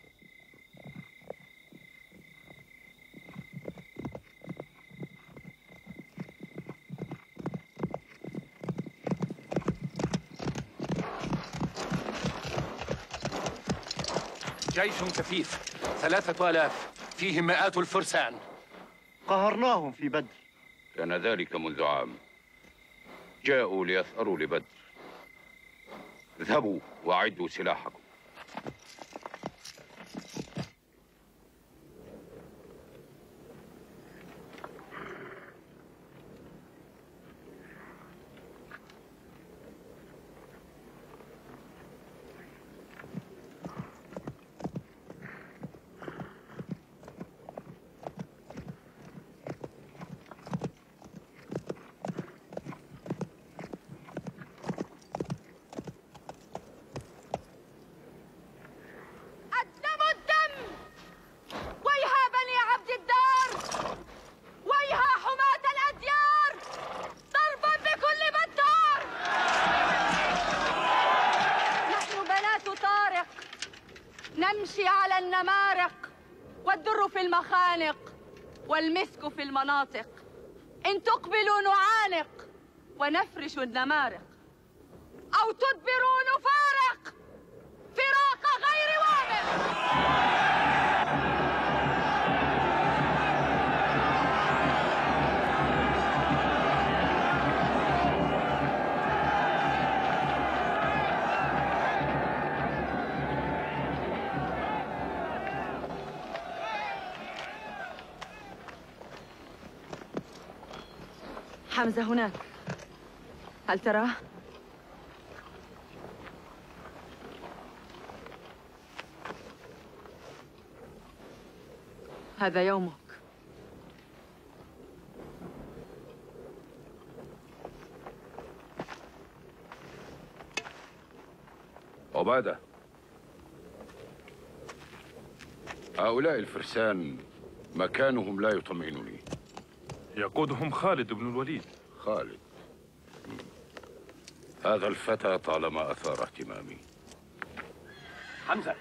جيش كثيف، ثلاثة آلاف، فيهم مئات الفرسان. قهرناهم في بدر. كان ذلك منذ عام. جاءوا ليثأروا لبدر. اذهبوا وأعدوا سلاحكم. نمشي على النمارق والدر في المخانق والمسك في المناطق. إن تقبلوا نعانق ونفرش النمارق، أو تدبروا نفارق فراق غير وامق. حمزة هناك، هل تراه؟ هذا يومك. عبادة، هؤلاء الفرسان مكانهم لا يطمئنني. يقودهم خالد بن الوليد. خالد، هذا الفتى طالما أثار اهتمامي. حمزة،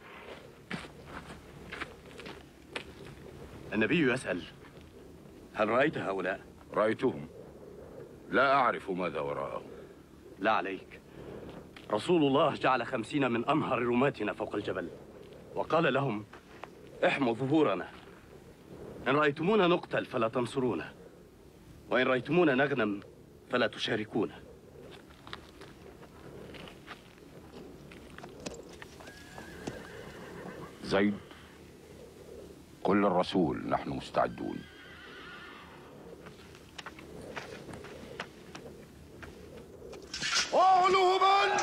النبي يسأل: هل رأيت هؤلاء؟ رأيتهم، لا أعرف ماذا وراءهم. لا عليك، رسول الله جعل خمسين من أمهر رماتنا فوق الجبل وقال لهم: احموا ظهورنا، إن رأيتمونا نقتل فلا تنصرونا، وإن رأيتمونا نغنم فلا تشاركونا. زيد، قل للرسول نحن مستعدون. اعلو هبل!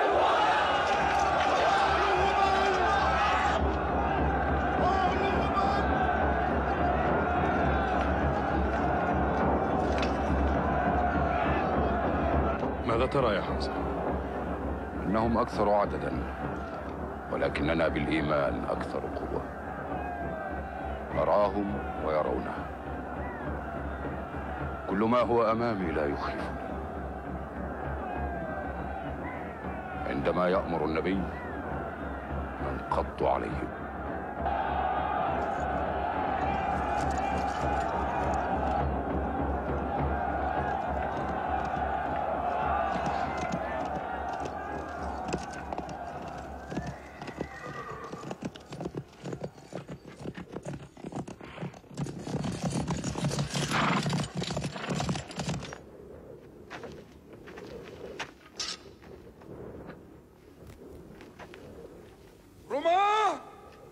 ماذا ترى يا حمزة؟ إنهم أكثر عددا، ولكننا بالإيمان أكثر قوة. نراهم ويرونها. كل ما هو أمامي لا يخيفني. عندما يأمر النبي ننقض عليهم. رماة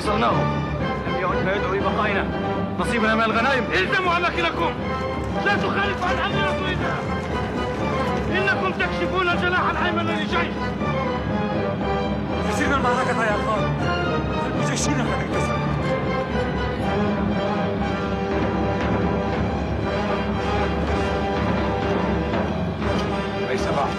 حصلناهم. لم يعد ما يدعو لبقائنا. نصيبنا من الغنائم. الزموا أماكنكم، لا تخالفوا عن أمر رسول الله، إنكم تكشفون الجناح الأيمن للجيش. خسرنا المعركة يا خالد، جيشنا قد انكسر. ليس بعد.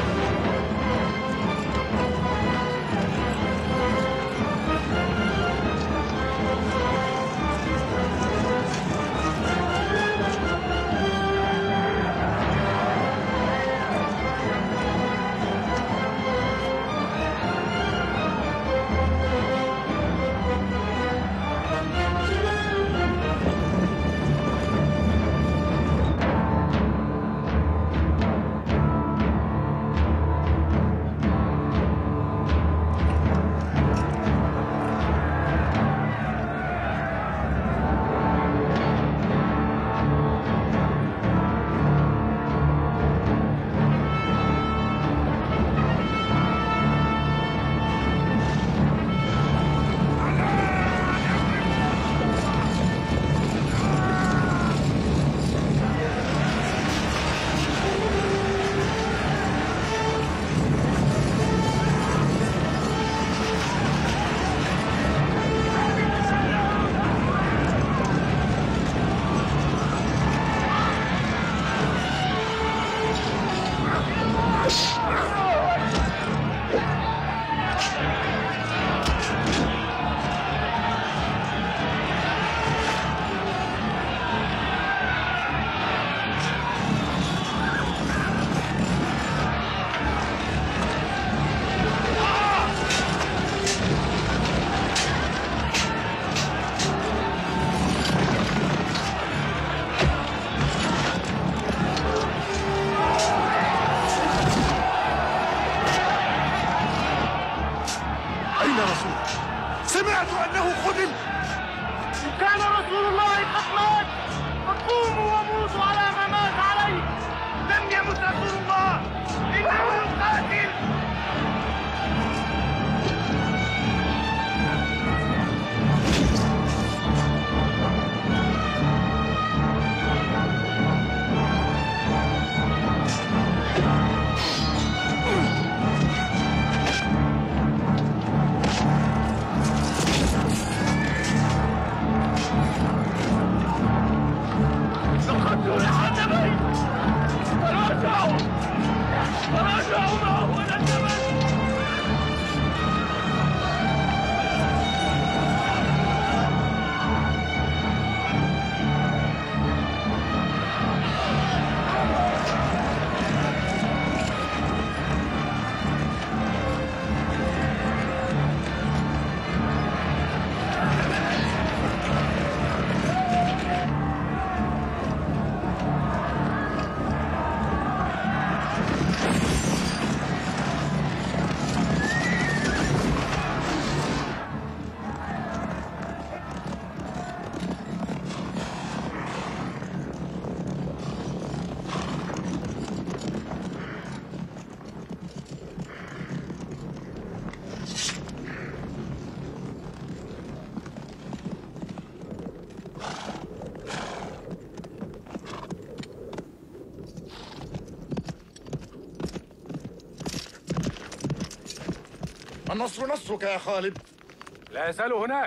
النصر نصرك يا خالد. لا يزال هناك،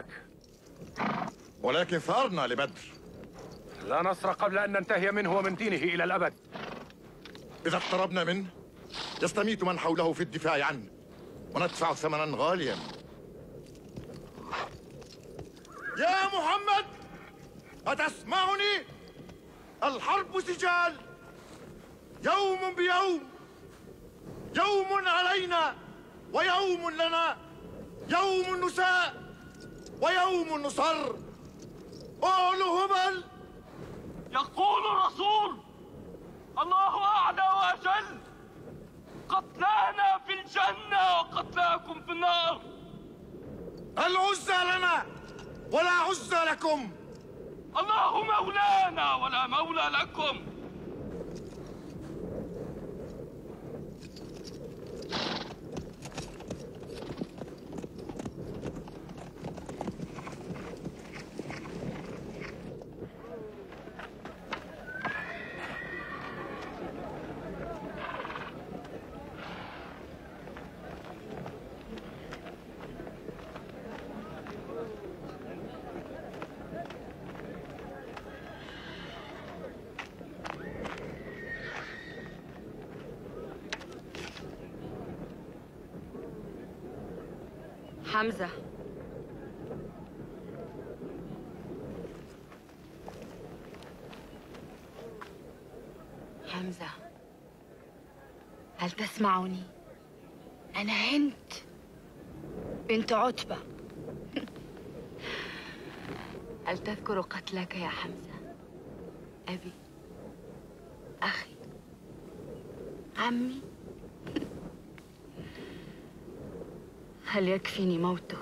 ولكن ثأرنا لبدر. لا نصر قبل أن ننتهي منه ومن دينه إلى الأبد. إذا اقتربنا منه يستميت من حوله في الدفاع عنه، وندفع ثمنا غاليا. يا محمد، أتسمعني؟ الحرب سجال، يوم بيوم، يوم علينا ويوم لنا، يوم نساء ويوم نصر. أولو هبل. يقول الرسول: الله أعلى وأجل، قتلانا في الجنة وقتلاكم في النار. العزى لنا ولا عزى لكم. الله مولانا ولا مولى لكم. حمزة، حمزة، هل تسمعني؟ أنا هند بنت عتبة. هل تذكر قتلك يا حمزة؟ أبي، أخي، عمي. هل يكفيني موتك؟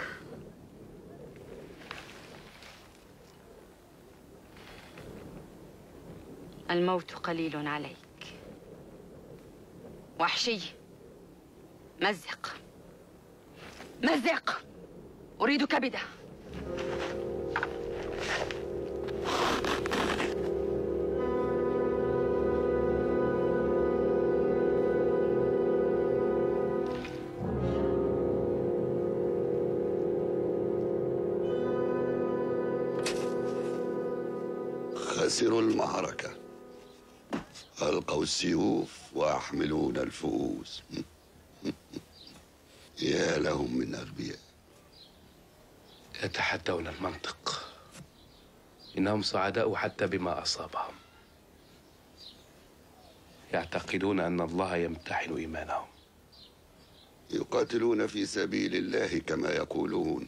الموت قليل عليك. وحشي، مزق مزق، أريد كبده. خسروا المعركة، ألقوا السيوف ويحملون الفؤوس. يا لهم من أغبياء. يتحدون المنطق. إنهم سعداء حتى بما أصابهم. يعتقدون أن الله يمتحن إيمانهم. يقاتلون في سبيل الله كما يقولون.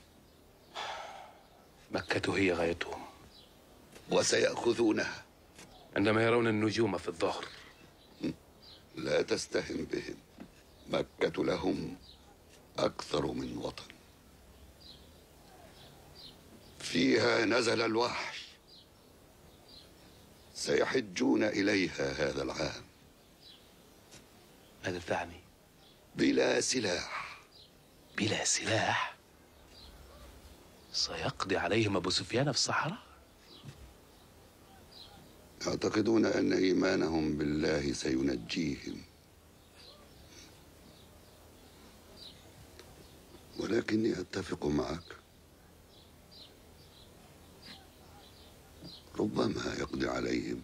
مكة هي غايتهم، وسيأخذونها عندما يرون النجوم في الظهر. لا تستهن بهم، مكة لهم أكثر من وطن. فيها نزل الوحي، سيحجون إليها هذا العام. ماذا تعني؟ بلا سلاح. بلا سلاح؟ سيقضي عليهم أبو سفيان في الصحراء؟ يعتقدون أن إيمانهم بالله سينجيهم، ولكني أتفق معك، ربما يقضي عليهم.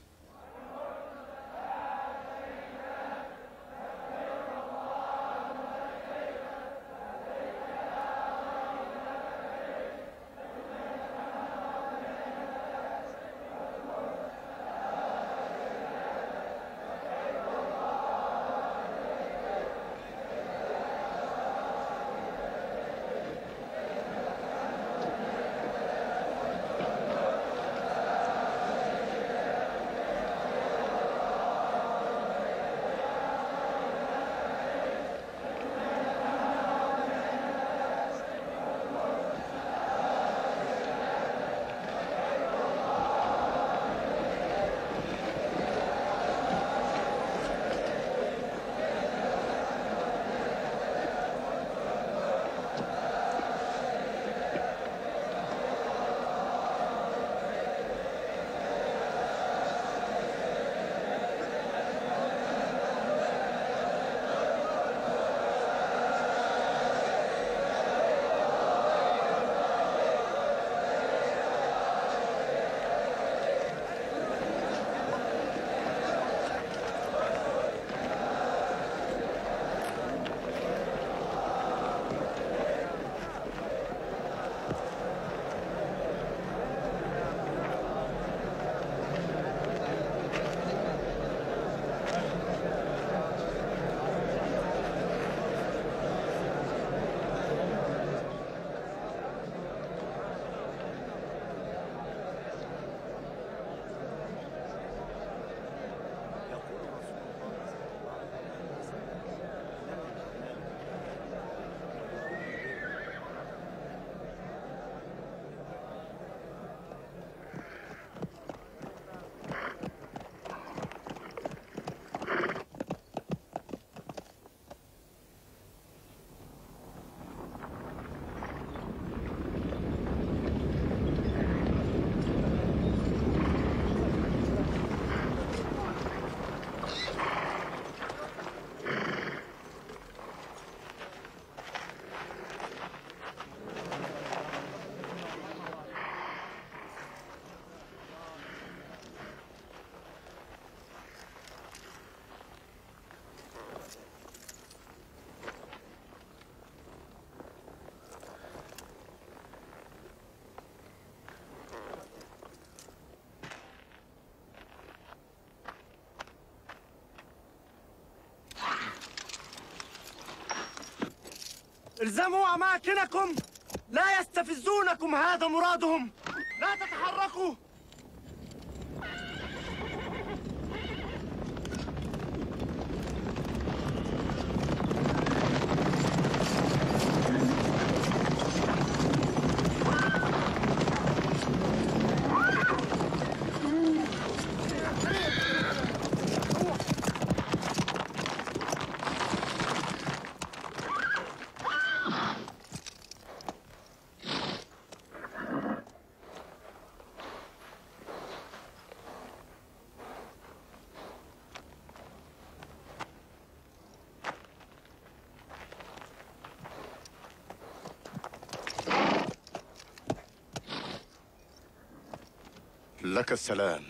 الزموا أماكنكم، لا يستفزونكم، هذا مرادهم. لا تتحركوا. لك السلام.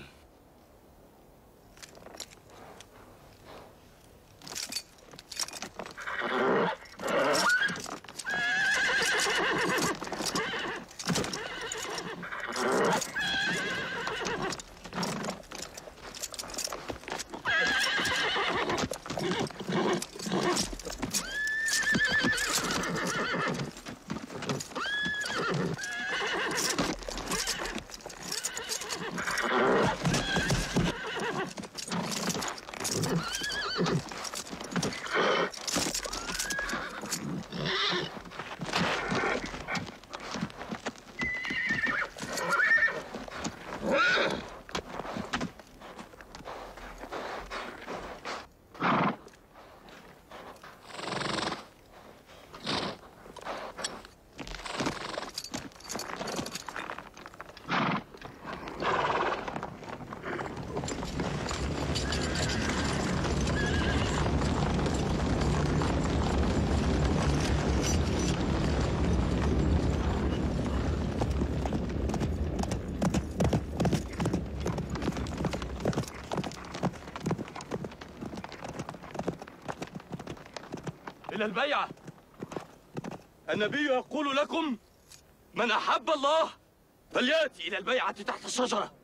إلى البيعة. النبي يقول لكم: من أحب الله فليأتي إلى البيعة تحت الشجرة.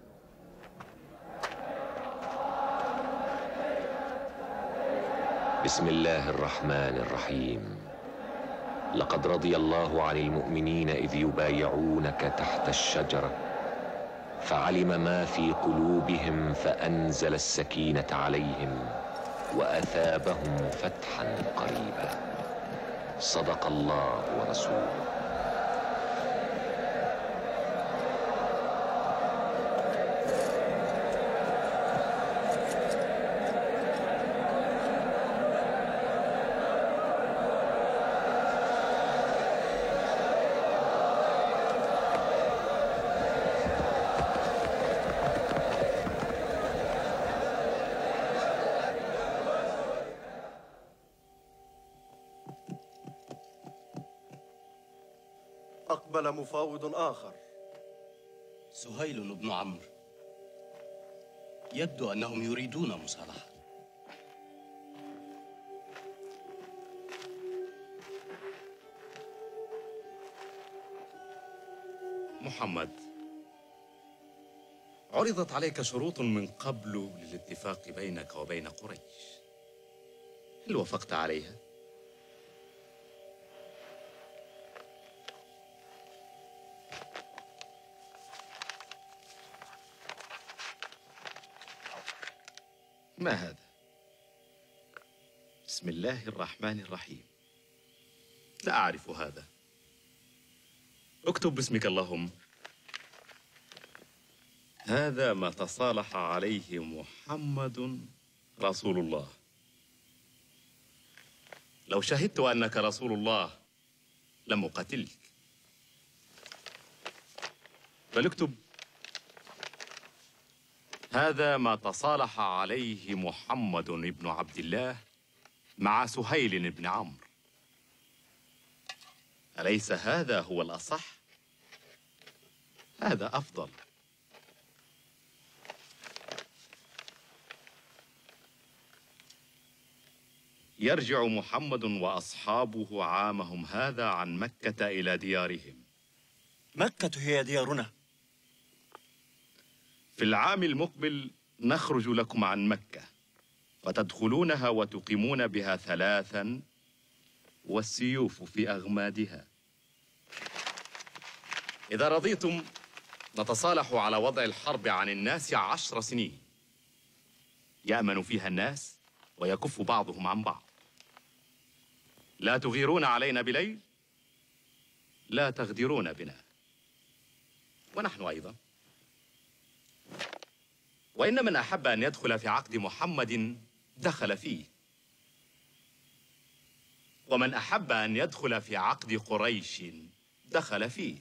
بسم الله الرحمن الرحيم. لقد رضي الله عن المؤمنين إذ يبايعونك تحت الشجرة فعلم ما في قلوبهم فأنزل السكينة عليهم وأثابهم فتحا قريبا. صدق الله ورسوله. أقبل مفاوض آخر. سهيل بن عمرو. يبدو أنهم يريدون مصالحة. محمد، عرضت عليك شروط من قبل للاتفاق بينك وبين قريش، هل وافقت عليها؟ ما هذا؟ بسم الله الرحمن الرحيم. لا أعرف هذا. اكتب باسمك اللهم. هذا ما تصالح عليه محمد رسول الله. لو شهدت أنك رسول الله لم أقاتلك. بل اكتب: هذا ما تصالح عليه محمد بن عبد الله مع سهيل بن عمرو. أليس هذا هو الأصح؟ هذا أفضل. يرجع محمد وأصحابه عامهم هذا عن مكة إلى ديارهم. مكة هي ديارنا. في العام المقبل نخرج لكم عن مكة فتدخلونها وتقيمون بها ثلاثا والسيوف في أغمادها. إذا رضيتم نتصالح على وضع الحرب عن الناس عشر سنين يأمن فيها الناس ويكف بعضهم عن بعض. لا تغيرون علينا بليل، لا تغدرون بنا، ونحن أيضا. وإن من أحب أن يدخل في عقد محمد دخل فيه، ومن أحب أن يدخل في عقد قريش دخل فيه.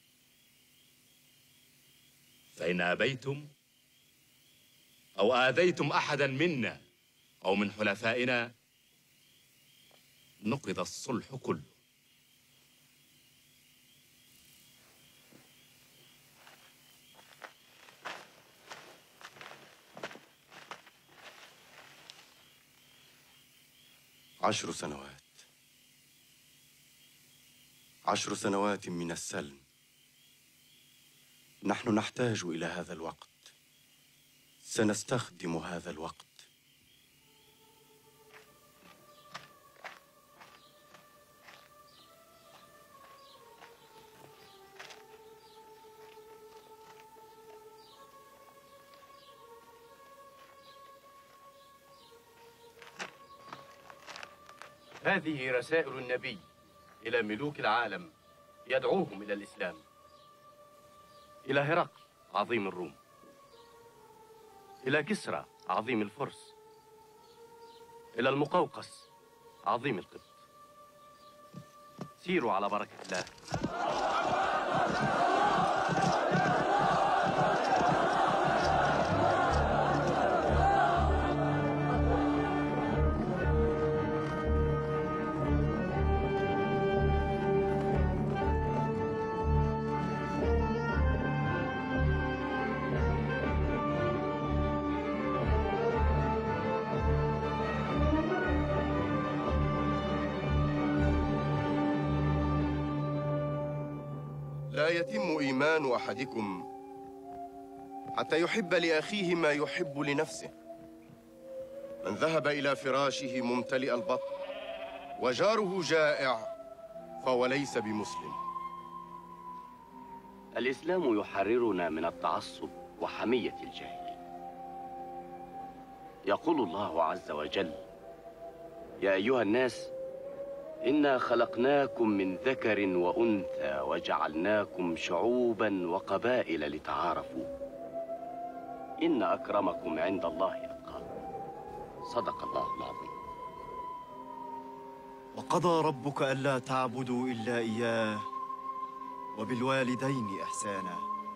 فإن أبيتم أو آذيتم أحدا منا أو من حلفائنا نقض الصلح كله. عشر سنوات، عشر سنوات من السلم. نحن نحتاج إلى هذا الوقت، سنستخدم هذا الوقت. هذه رسائل النبي إلى ملوك العالم يدعوهم إلى الإسلام. إلى هرقل عظيم الروم، إلى كسرى عظيم الفرس، إلى المقوقس عظيم القبط. سيروا على بركة الله. لا يتم إيمان أحدكم حتى يحب لأخيه ما يحب لنفسه. من ذهب إلى فراشه ممتلئ البطن وجاره جائع فهو ليس بمسلم. الإسلام يحررنا من التعصب وحمية الجاهلين. يقول الله عز وجل: يا أيها الناس إنا خلقناكم من ذكر وأنثى وجعلناكم شعوبا وقبائل لتعارفوا إن أكرمكم عند الله أتقاكم. صدق الله العظيم. وقضى ربك ألا تعبدوا إلا إياه وبالوالدين إحسانا.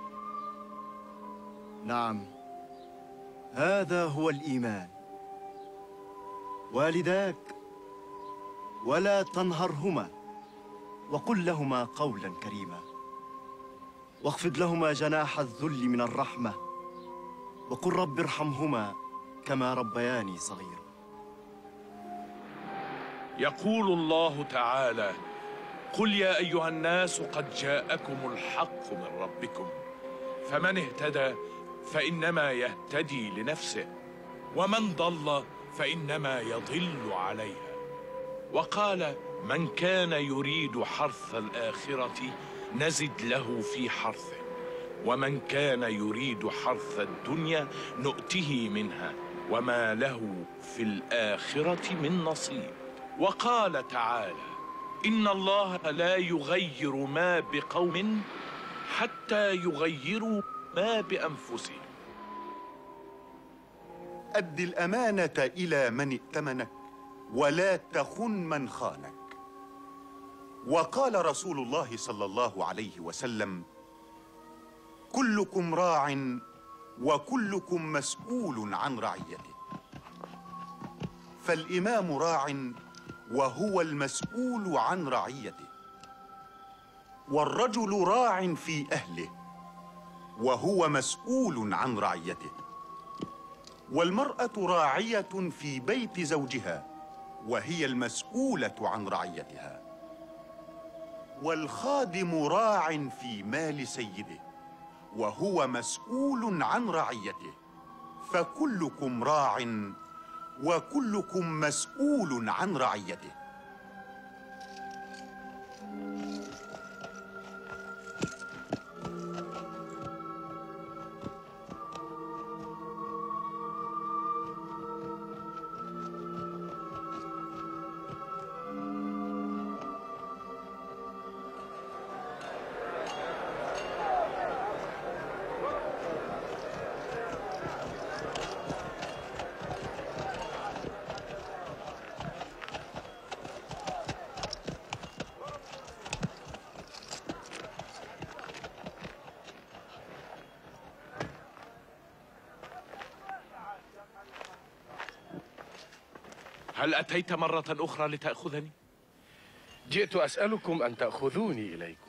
نعم، هذا هو الإيمان. والداك ولا تنهرهما وقل لهما قولا كريما، واخفض لهما جناح الذل من الرحمة وقل رب ارحمهما كما ربياني صغيرا. يقول الله تعالى: قل يا أيها الناس قد جاءكم الحق من ربكم، فمن اهتدى فإنما يهتدي لنفسه، ومن ضل فإنما يضل عليها. وقال: من كان يريد حرث الآخرة نزد له في حرثه، ومن كان يريد حرث الدنيا نؤته منها وما له في الآخرة من نصيب. وقال تعالى: إن الله لا يغير ما بقوم حتى يغيروا ما بأنفسهم. أد الأمانة إلى من ائتمنك ولا تخن من خانك. وقال رسول الله صلى الله عليه وسلم: كلكم راع وكلكم مسؤول عن رعيته. فالإمام راع وهو المسؤول عن رعيته، والرجل راع في أهله وهو مسؤول عن رعيته، والمرأة راعية في بيت زوجها وهي المسؤولة عن رعيتها، والخادم راع في مال سيده وهو مسؤول عن رعيته. فكلكم راع وكلكم مسؤول عن رعيته. هل أتيت مرة أخرى لتأخذني؟ جئت أسألكم أن تأخذوني إليكم.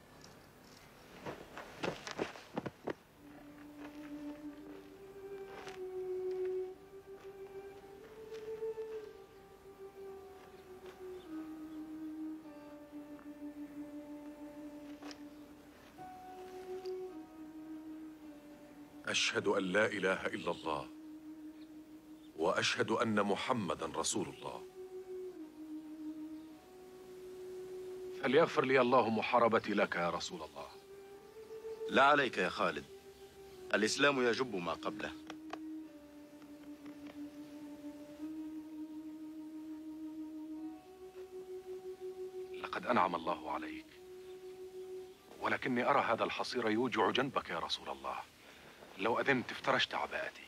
أشهد أن لا إله إلا الله وأشهد أن محمدا رسول الله. فليغفر لي الله محاربتي لك يا رسول الله. لا عليك يا خالد، الإسلام يجب ما قبله. لقد أنعم الله عليك، ولكني أرى هذا الحصير يوجع جنبك يا رسول الله. لو أذنت افترشت عباءتي.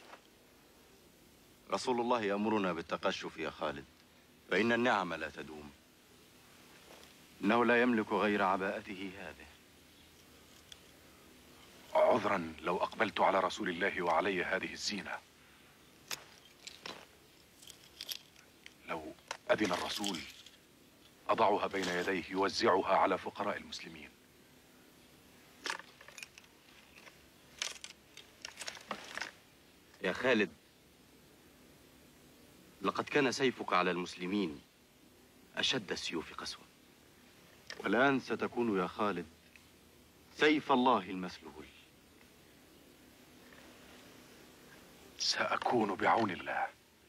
رسول الله يأمرنا بالتقشف يا خالد، فإن النعم لا تدوم. إنه لا يملك غير عباءته هذه. عذرا لو أقبلت على رسول الله وعلي هذه الزينة. لو أذن الرسول أضعها بين يديه يوزعها على فقراء المسلمين. يا خالد، لقد كان سيفك على المسلمين أشد السيوف قسوة، والآن ستكون يا خالد سيف الله المسلول. سأكون بعون الله.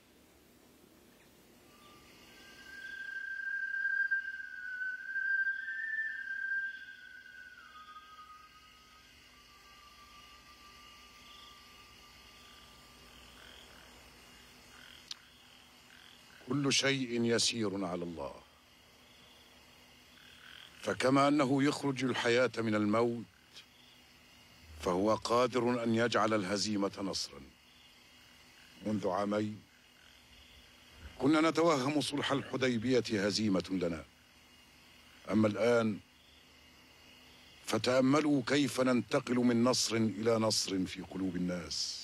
كل شيء يسير على الله، فكما أنه يخرج الحياة من الموت فهو قادر أن يجعل الهزيمة نصرا. منذ عامين كنا نتوهم صلح الحديبية هزيمة لنا، أما الآن فتأملوا كيف ننتقل من نصر إلى نصر في قلوب الناس.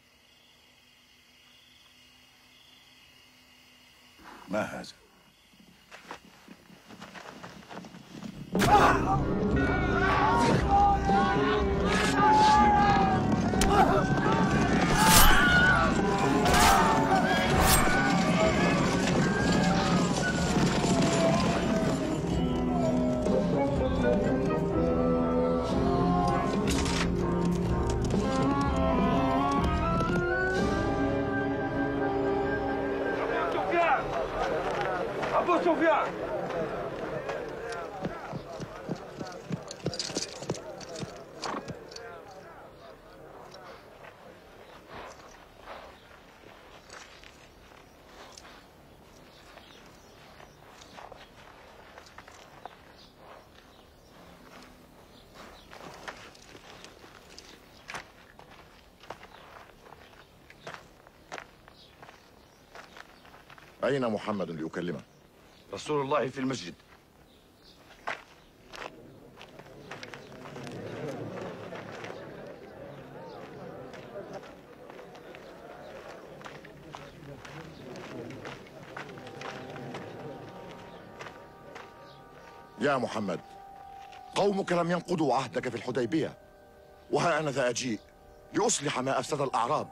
ما هذا؟ أبو سفيان، أين محمد ليكلمه؟ رسول الله في المسجد. يا محمد، قومك لم ينقضوا عهدك في الحديبية، وها أنا ذا أجيء لأصلح ما أفسد الأعراب.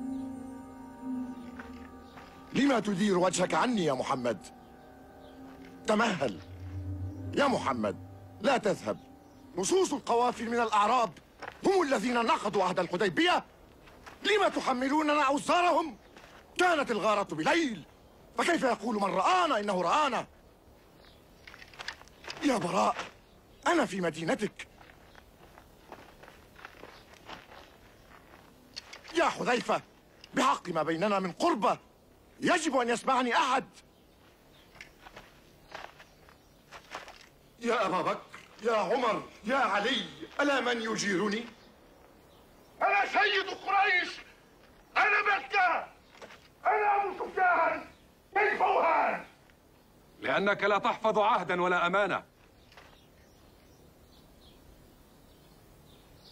لما تدير وجهك عني يا محمد؟ تمهل يا محمد، لا تذهب. نصوص القوافل من الأعراب هم الذين نقضوا عهد الحديبية. لما تحملوننا أوزارهم؟ كانت الغارة بليل، فكيف يقول من رآنا إنه رآنا؟ يا براء، أنا في مدينتك. يا حذيفة، بحق ما بيننا من قربة يجب أن يسمعني أحد. يا أبا بكر، يا عمر، يا علي، ألا من يجيرني؟ أنا سيد قريش، أنا مكة، أنا أبو سفيان. كيف أهان؟ لأنك لا تحفظ عهدا ولا أمانة.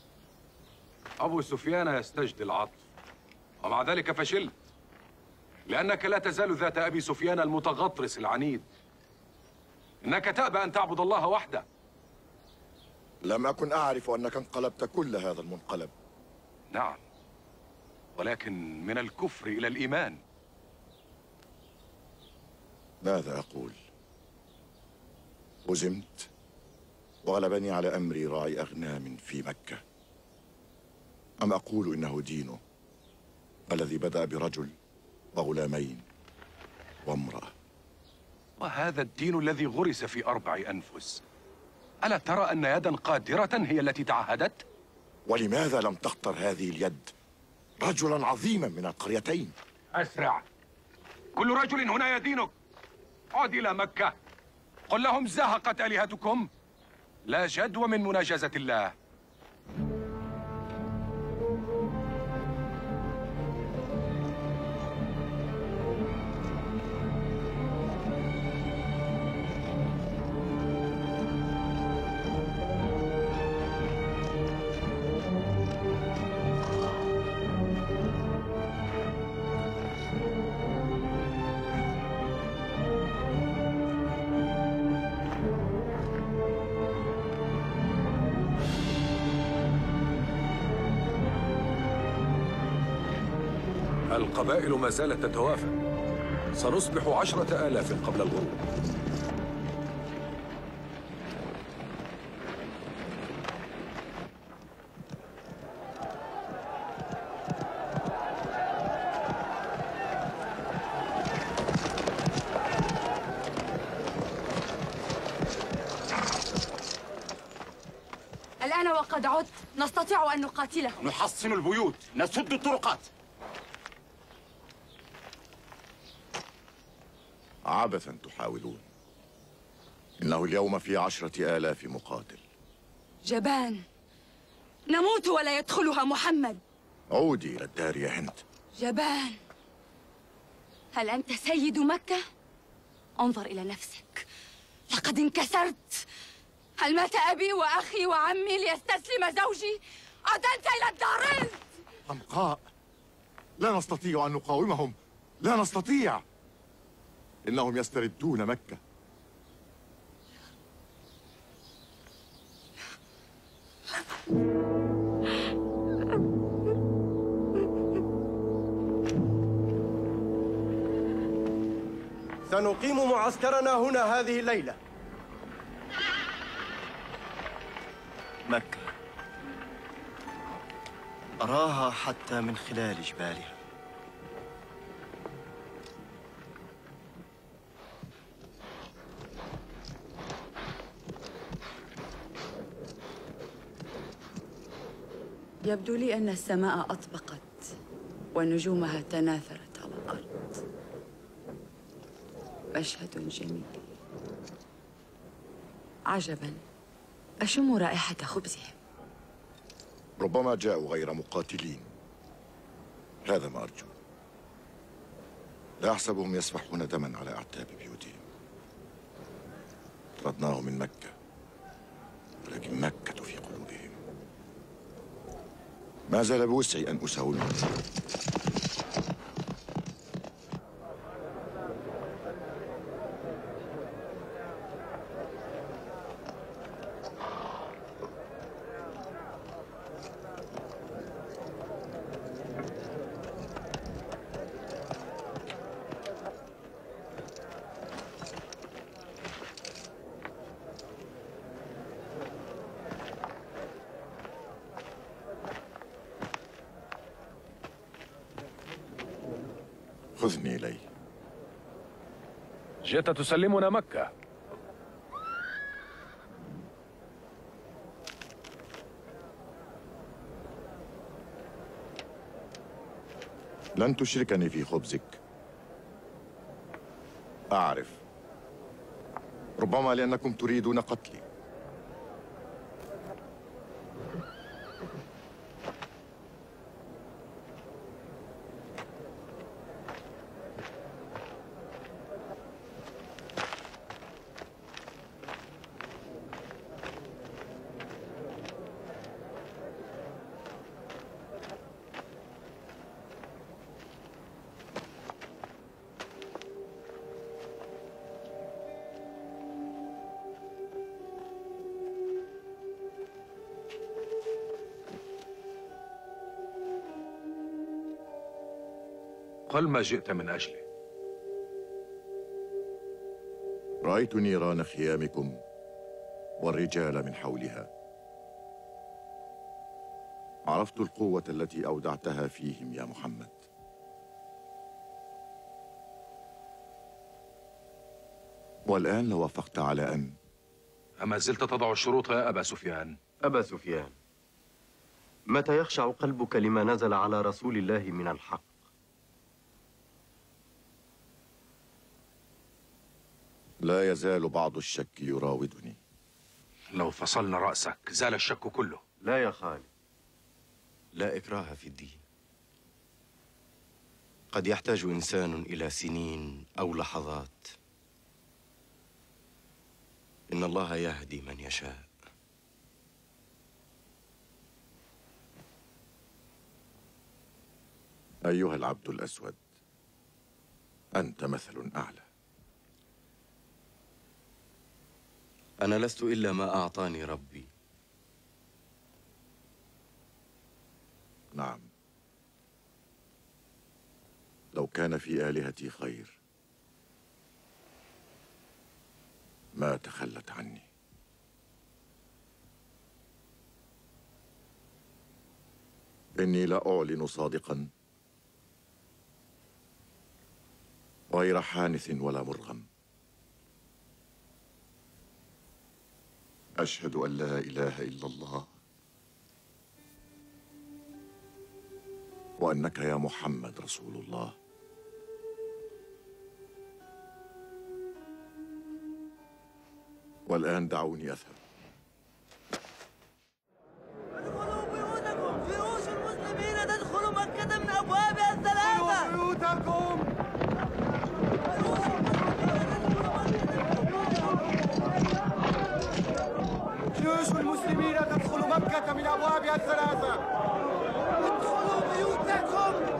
أبو سفيان يستجدي العطف، ومع ذلك فشلت. لأنك لا تزال ذات أبي سفيان المتغطرس العنيد. إنك تأبى أن تعبد الله وحده. لم أكن أعرف أنك انقلبت كل هذا المنقلب. نعم، ولكن من الكفر إلى الإيمان. ماذا أقول؟ هزمت وغلبني على أمري راعي أغنام في مكة، أم أقول إنه دينه الذي بدأ برجل وغلامين وامرأة؟ وهذا الدين الذي غرس في أربع أنفس، ألا ترى أن يدا قادرة هي التي تعهدت؟ ولماذا لم تختر هذه اليد رجلا عظيما من القريتين؟ أسرع، كل رجل هنا يدينك. عد إلى مكة، قل لهم زهقت آلهتكم، لا جدوى من مناجزة الله. القبائل ما زالت تتوافق، سنصبح عشرة آلاف قبل الغروب. الآن وقد عدت نستطيع أن نقاتلهم. نحصن البيوت، نسد الطرقات. عبثا تحاولون، إنه اليوم في عشرة آلاف مقاتل. جبان، نموت ولا يدخلها محمد. عودي إلى الدار يا هند. جبان، هل أنت سيد مكة؟ انظر إلى نفسك، لقد انكسرت. هل مات أبي وأخي وعمي ليستسلم زوجي؟ عدلت إلى الدارين. حمقاء، لا نستطيع أن نقاومهم، لا نستطيع. إنهم يستردون مكة. سنقيم معسكرنا هنا هذه الليلة. مكة أراها حتى من خلال جبالها. يبدو لي أن السماء أطبقت ونجومها تناثرت على الأرض. مشهد جميل. عجبا، أشم رائحة خبزهم. ربما جاءوا غير مقاتلين، هذا ما أرجو. لا أحسبهم يسفحون دما على أعتاب بيوتهم. طردناهم من مكة، ولكن مكة في قلوبهم. ما زال بوسعي أن أساومهم. خذني إليه. جئت تسلمنا مكة. لن تشركني في خبزك. أعرف، ربما لأنكم تريدون قتلي. قل ما جئت من أجله. رأيت نيران خيامكم والرجال من حولها. عرفت القوة التي أودعتها فيهم يا محمد. والآن لو وافقت على أن أما زلت تضع الشروط يا أبا سفيان؟ أبا سفيان، متى يخشع قلبك لما نزل على رسول الله من الحق؟ لا يزال بعض الشك يراودني. لو فصلنا رأسك زال الشك كله. لا يا خالد، لا إكراه في الدين. قد يحتاج إنسان إلى سنين أو لحظات. إن الله يهدي من يشاء. أيها العبد الأسود، أنت مثل أعلى. أنا لست إلا ما أعطاني ربي. نعم، لو كان في آلهتي خير ما تخلت عني. إني لا أعلن صادقا غير حانث ولا مرغم. أشهد أن لا إله إلا الله وأنك يا محمد رسول الله. والآن دعوني أذهب. ادخلوا بيوتكم، جيوش المسلمين تدخل مكة من أبوابها الثلاثة. ادخلوا بيوتكم. جيوش المسلمين تدخل مكة من أبوابها الثلاثة. ادخلوا بيوتكم.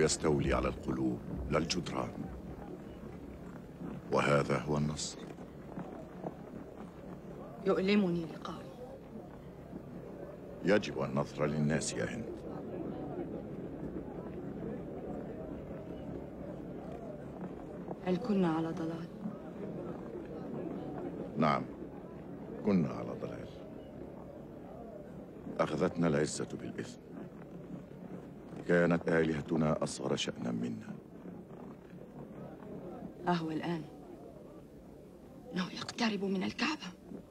يستولي على القلوب لا الجدران، وهذا هو النصر. يؤلمني لقاؤه. يجب أن نظهر للناس يا هند. هل كنا على ضلال؟ نعم، كنا على ضلال. أخذتنا العزة بالإثم. كانت آلهتنا أصغر شأنا منا. أهو الآن إنه يقترب من الكعبة.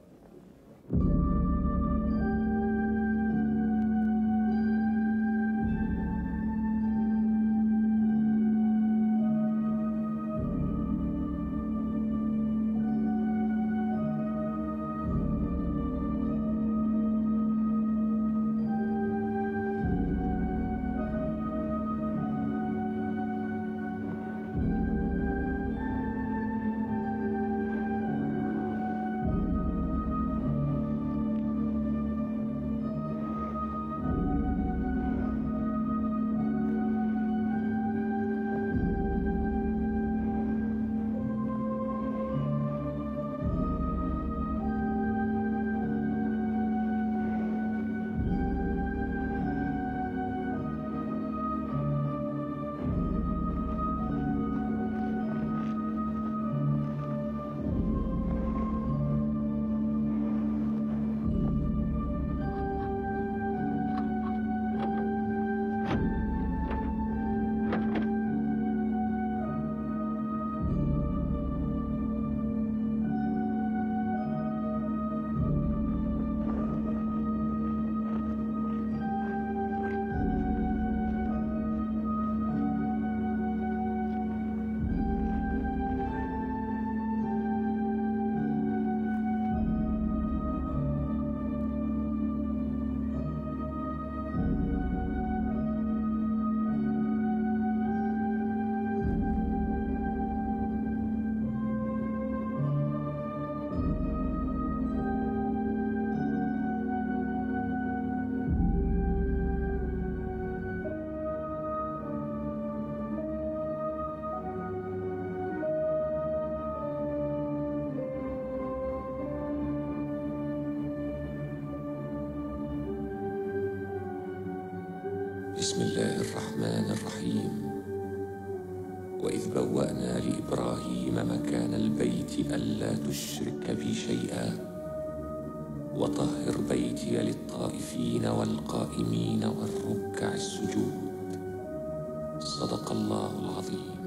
بسم الله الرحمن الرحيم. وإذ بوأنا لإبراهيم مكان البيت ألا تشرك بي شيئا وطهر بيتي للطائفين والقائمين والركع السجود. صدق الله العظيم.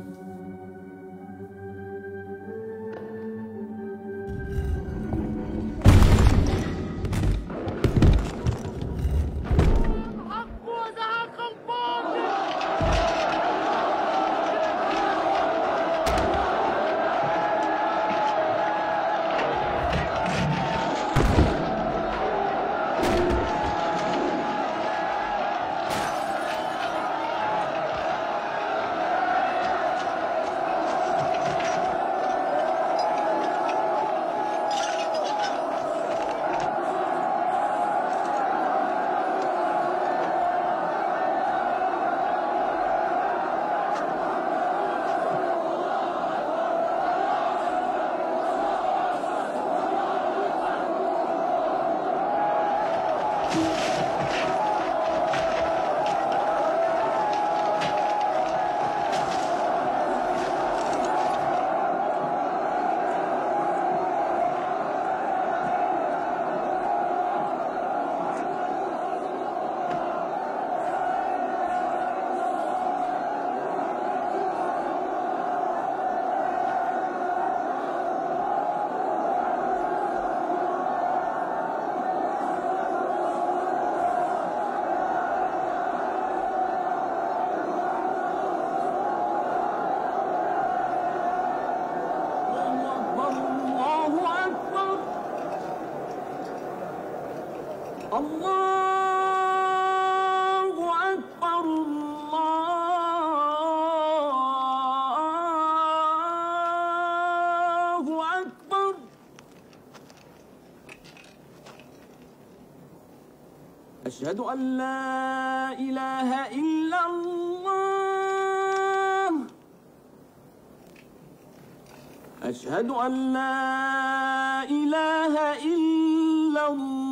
أشهد أن لا إله إلا الله أشهد أن لا إله إلا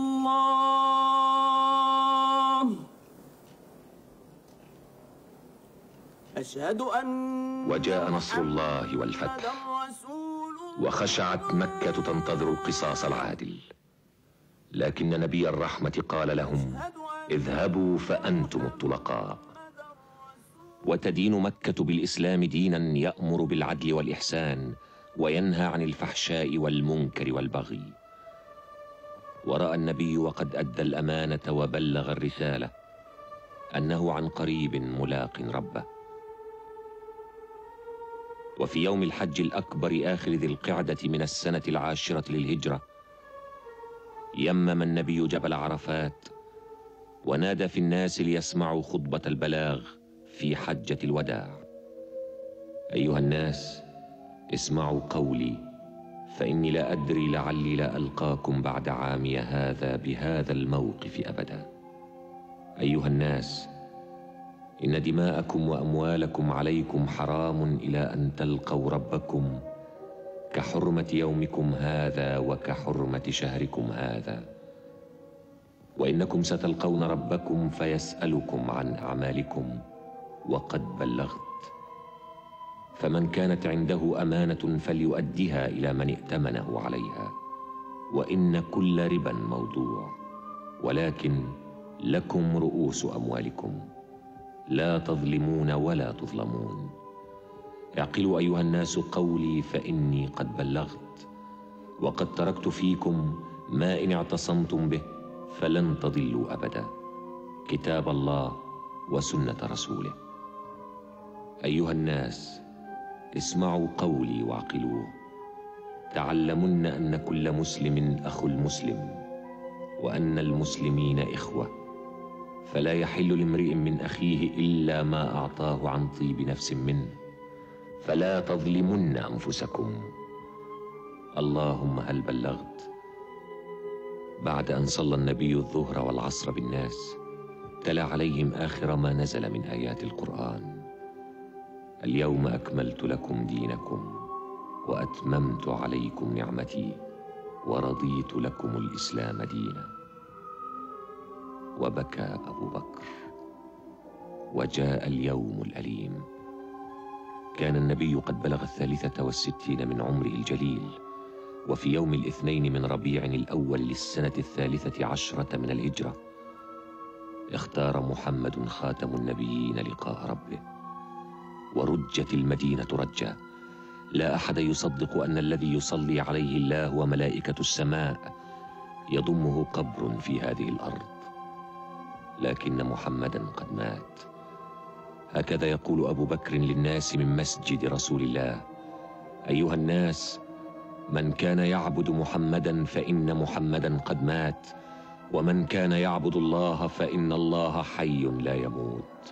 الله أشهد أن وجاء نصر الله والفتح وخشعت مكة تنتظر القصاص العادل، لكن نبي الرحمة قال لهم: اذهبوا فأنتم الطلقاء. وتدين مكة بالإسلام دينا يأمر بالعدل والإحسان وينهى عن الفحشاء والمنكر والبغي. ورأى النبي وقد أدى الأمانة وبلغ الرسالة أنه عن قريب ملاق ربه. وفي يوم الحج الأكبر آخر ذي القعدة من السنة العاشرة للهجرة يمم النبي جبل عرفات ونادى في الناس ليسمعوا خطبة البلاغ في حجة الوداع: أيها الناس، اسمعوا قولي، فإني لا أدري لعلي لا ألقاكم بعد عامي هذا بهذا الموقف أبدا. أيها الناس، إن دماءكم وأموالكم عليكم حرام إلى أن تلقوا ربكم كحرمة يومكم هذا وكحرمة شهركم هذا، وإنكم ستلقون ربكم فيسألكم عن أعمالكم وقد بلغت. فمن كانت عنده أمانة فليؤدها إلى من ائتمنه عليها، وإن كل ربا موضوع، ولكن لكم رؤوس أموالكم لا تظلمون ولا تظلمون. اعقلوا أيها الناس قولي، فإني قد بلغت، وقد تركت فيكم ما إن اعتصمتم به فلن تضلوا أبدا: كتاب الله وسنة رسوله. أيها الناس، اسمعوا قولي واعقلوه. تعلمن أن كل مسلم أخو المسلم، وأن المسلمين إخوة، فلا يحل لامرئ من أخيه إلا ما أعطاه عن طيب نفس منه، فلا تظلمن أنفسكم. اللهم هل بلغت؟ بعد أن صلى النبي الظهر والعصر بالناس تلا عليهم آخر ما نزل من آيات القرآن: اليوم أكملت لكم دينكم وأتممت عليكم نعمتي ورضيت لكم الإسلام دينا. وبكى أبو بكر. وجاء اليوم الأليم. كان النبي قد بلغ الثالثة والستين من عمره الجليل، وفي يوم الاثنين من ربيع الأول للسنة الثالثة عشرة من الهجرة اختار محمد خاتم النبيين لقاء ربه، ورجت المدينة رجا. لا أحد يصدق أن الذي يصلي عليه الله وملائكة السماء يضمه قبر في هذه الأرض، لكن محمدا قد مات. هكذا يقول أبو بكر للناس من مسجد رسول الله: أيها الناس، من كان يعبد محمدا فإن محمدا قد مات، ومن كان يعبد الله فإن الله حي لا يموت.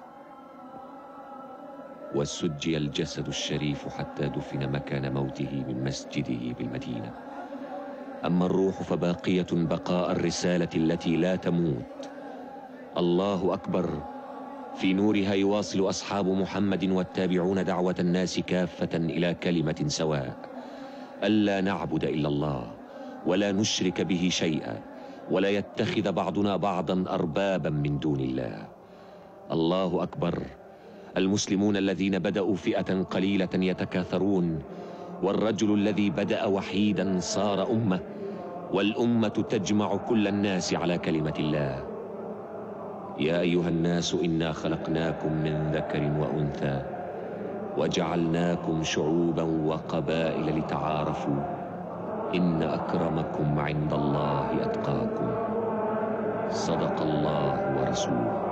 وسجي الجسد الشريف حتى دفن مكان موته من مسجده بالمدينة. أما الروح فباقية بقاء الرسالة التي لا تموت. الله أكبر. في نورها يواصل أصحاب محمد والتابعون دعوة الناس كافة إلى كلمة سواء: ألا نعبد إلا الله ولا نشرك به شيئا، ولا يتخذ بعضنا بعضا أربابا من دون الله. الله أكبر. المسلمون الذين بدأوا فئة قليلة يتكاثرون، والرجل الذي بدأ وحيدا صار أمة، والأمة تجمع كل الناس على كلمة الله. يا أيها الناس، إنا خلقناكم من ذكر وأنثى وجعلناكم شعوبا وقبائل لتعارفوا، إن أكرمكم عند الله أتقاكم. صدق الله ورسوله.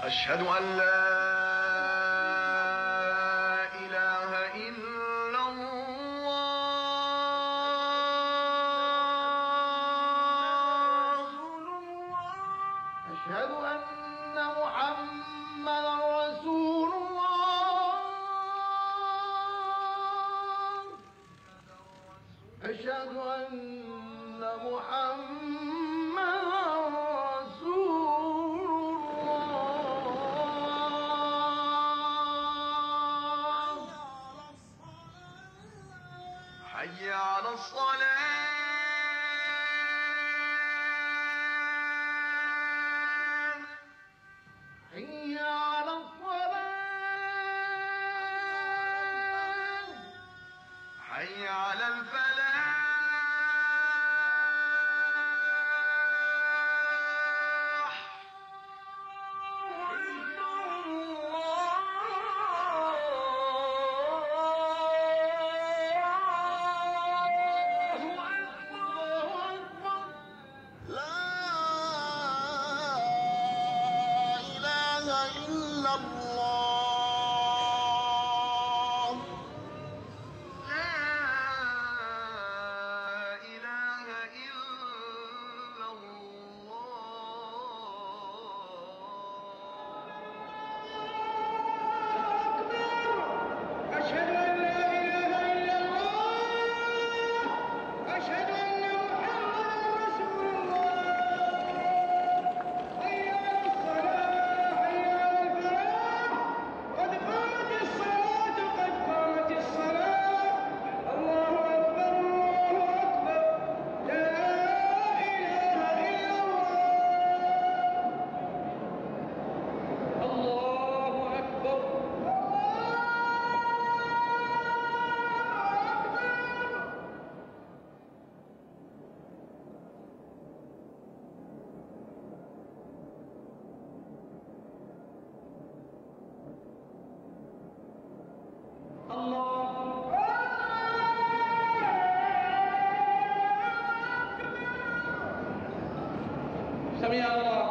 أشهد أن لا إله إلا الله. أشهد أن محمدا رسول الله. أشهد أن محمدا رسول الله. حي على الصلاة. حي على الصلاة. حي على الفلاح. سمع الله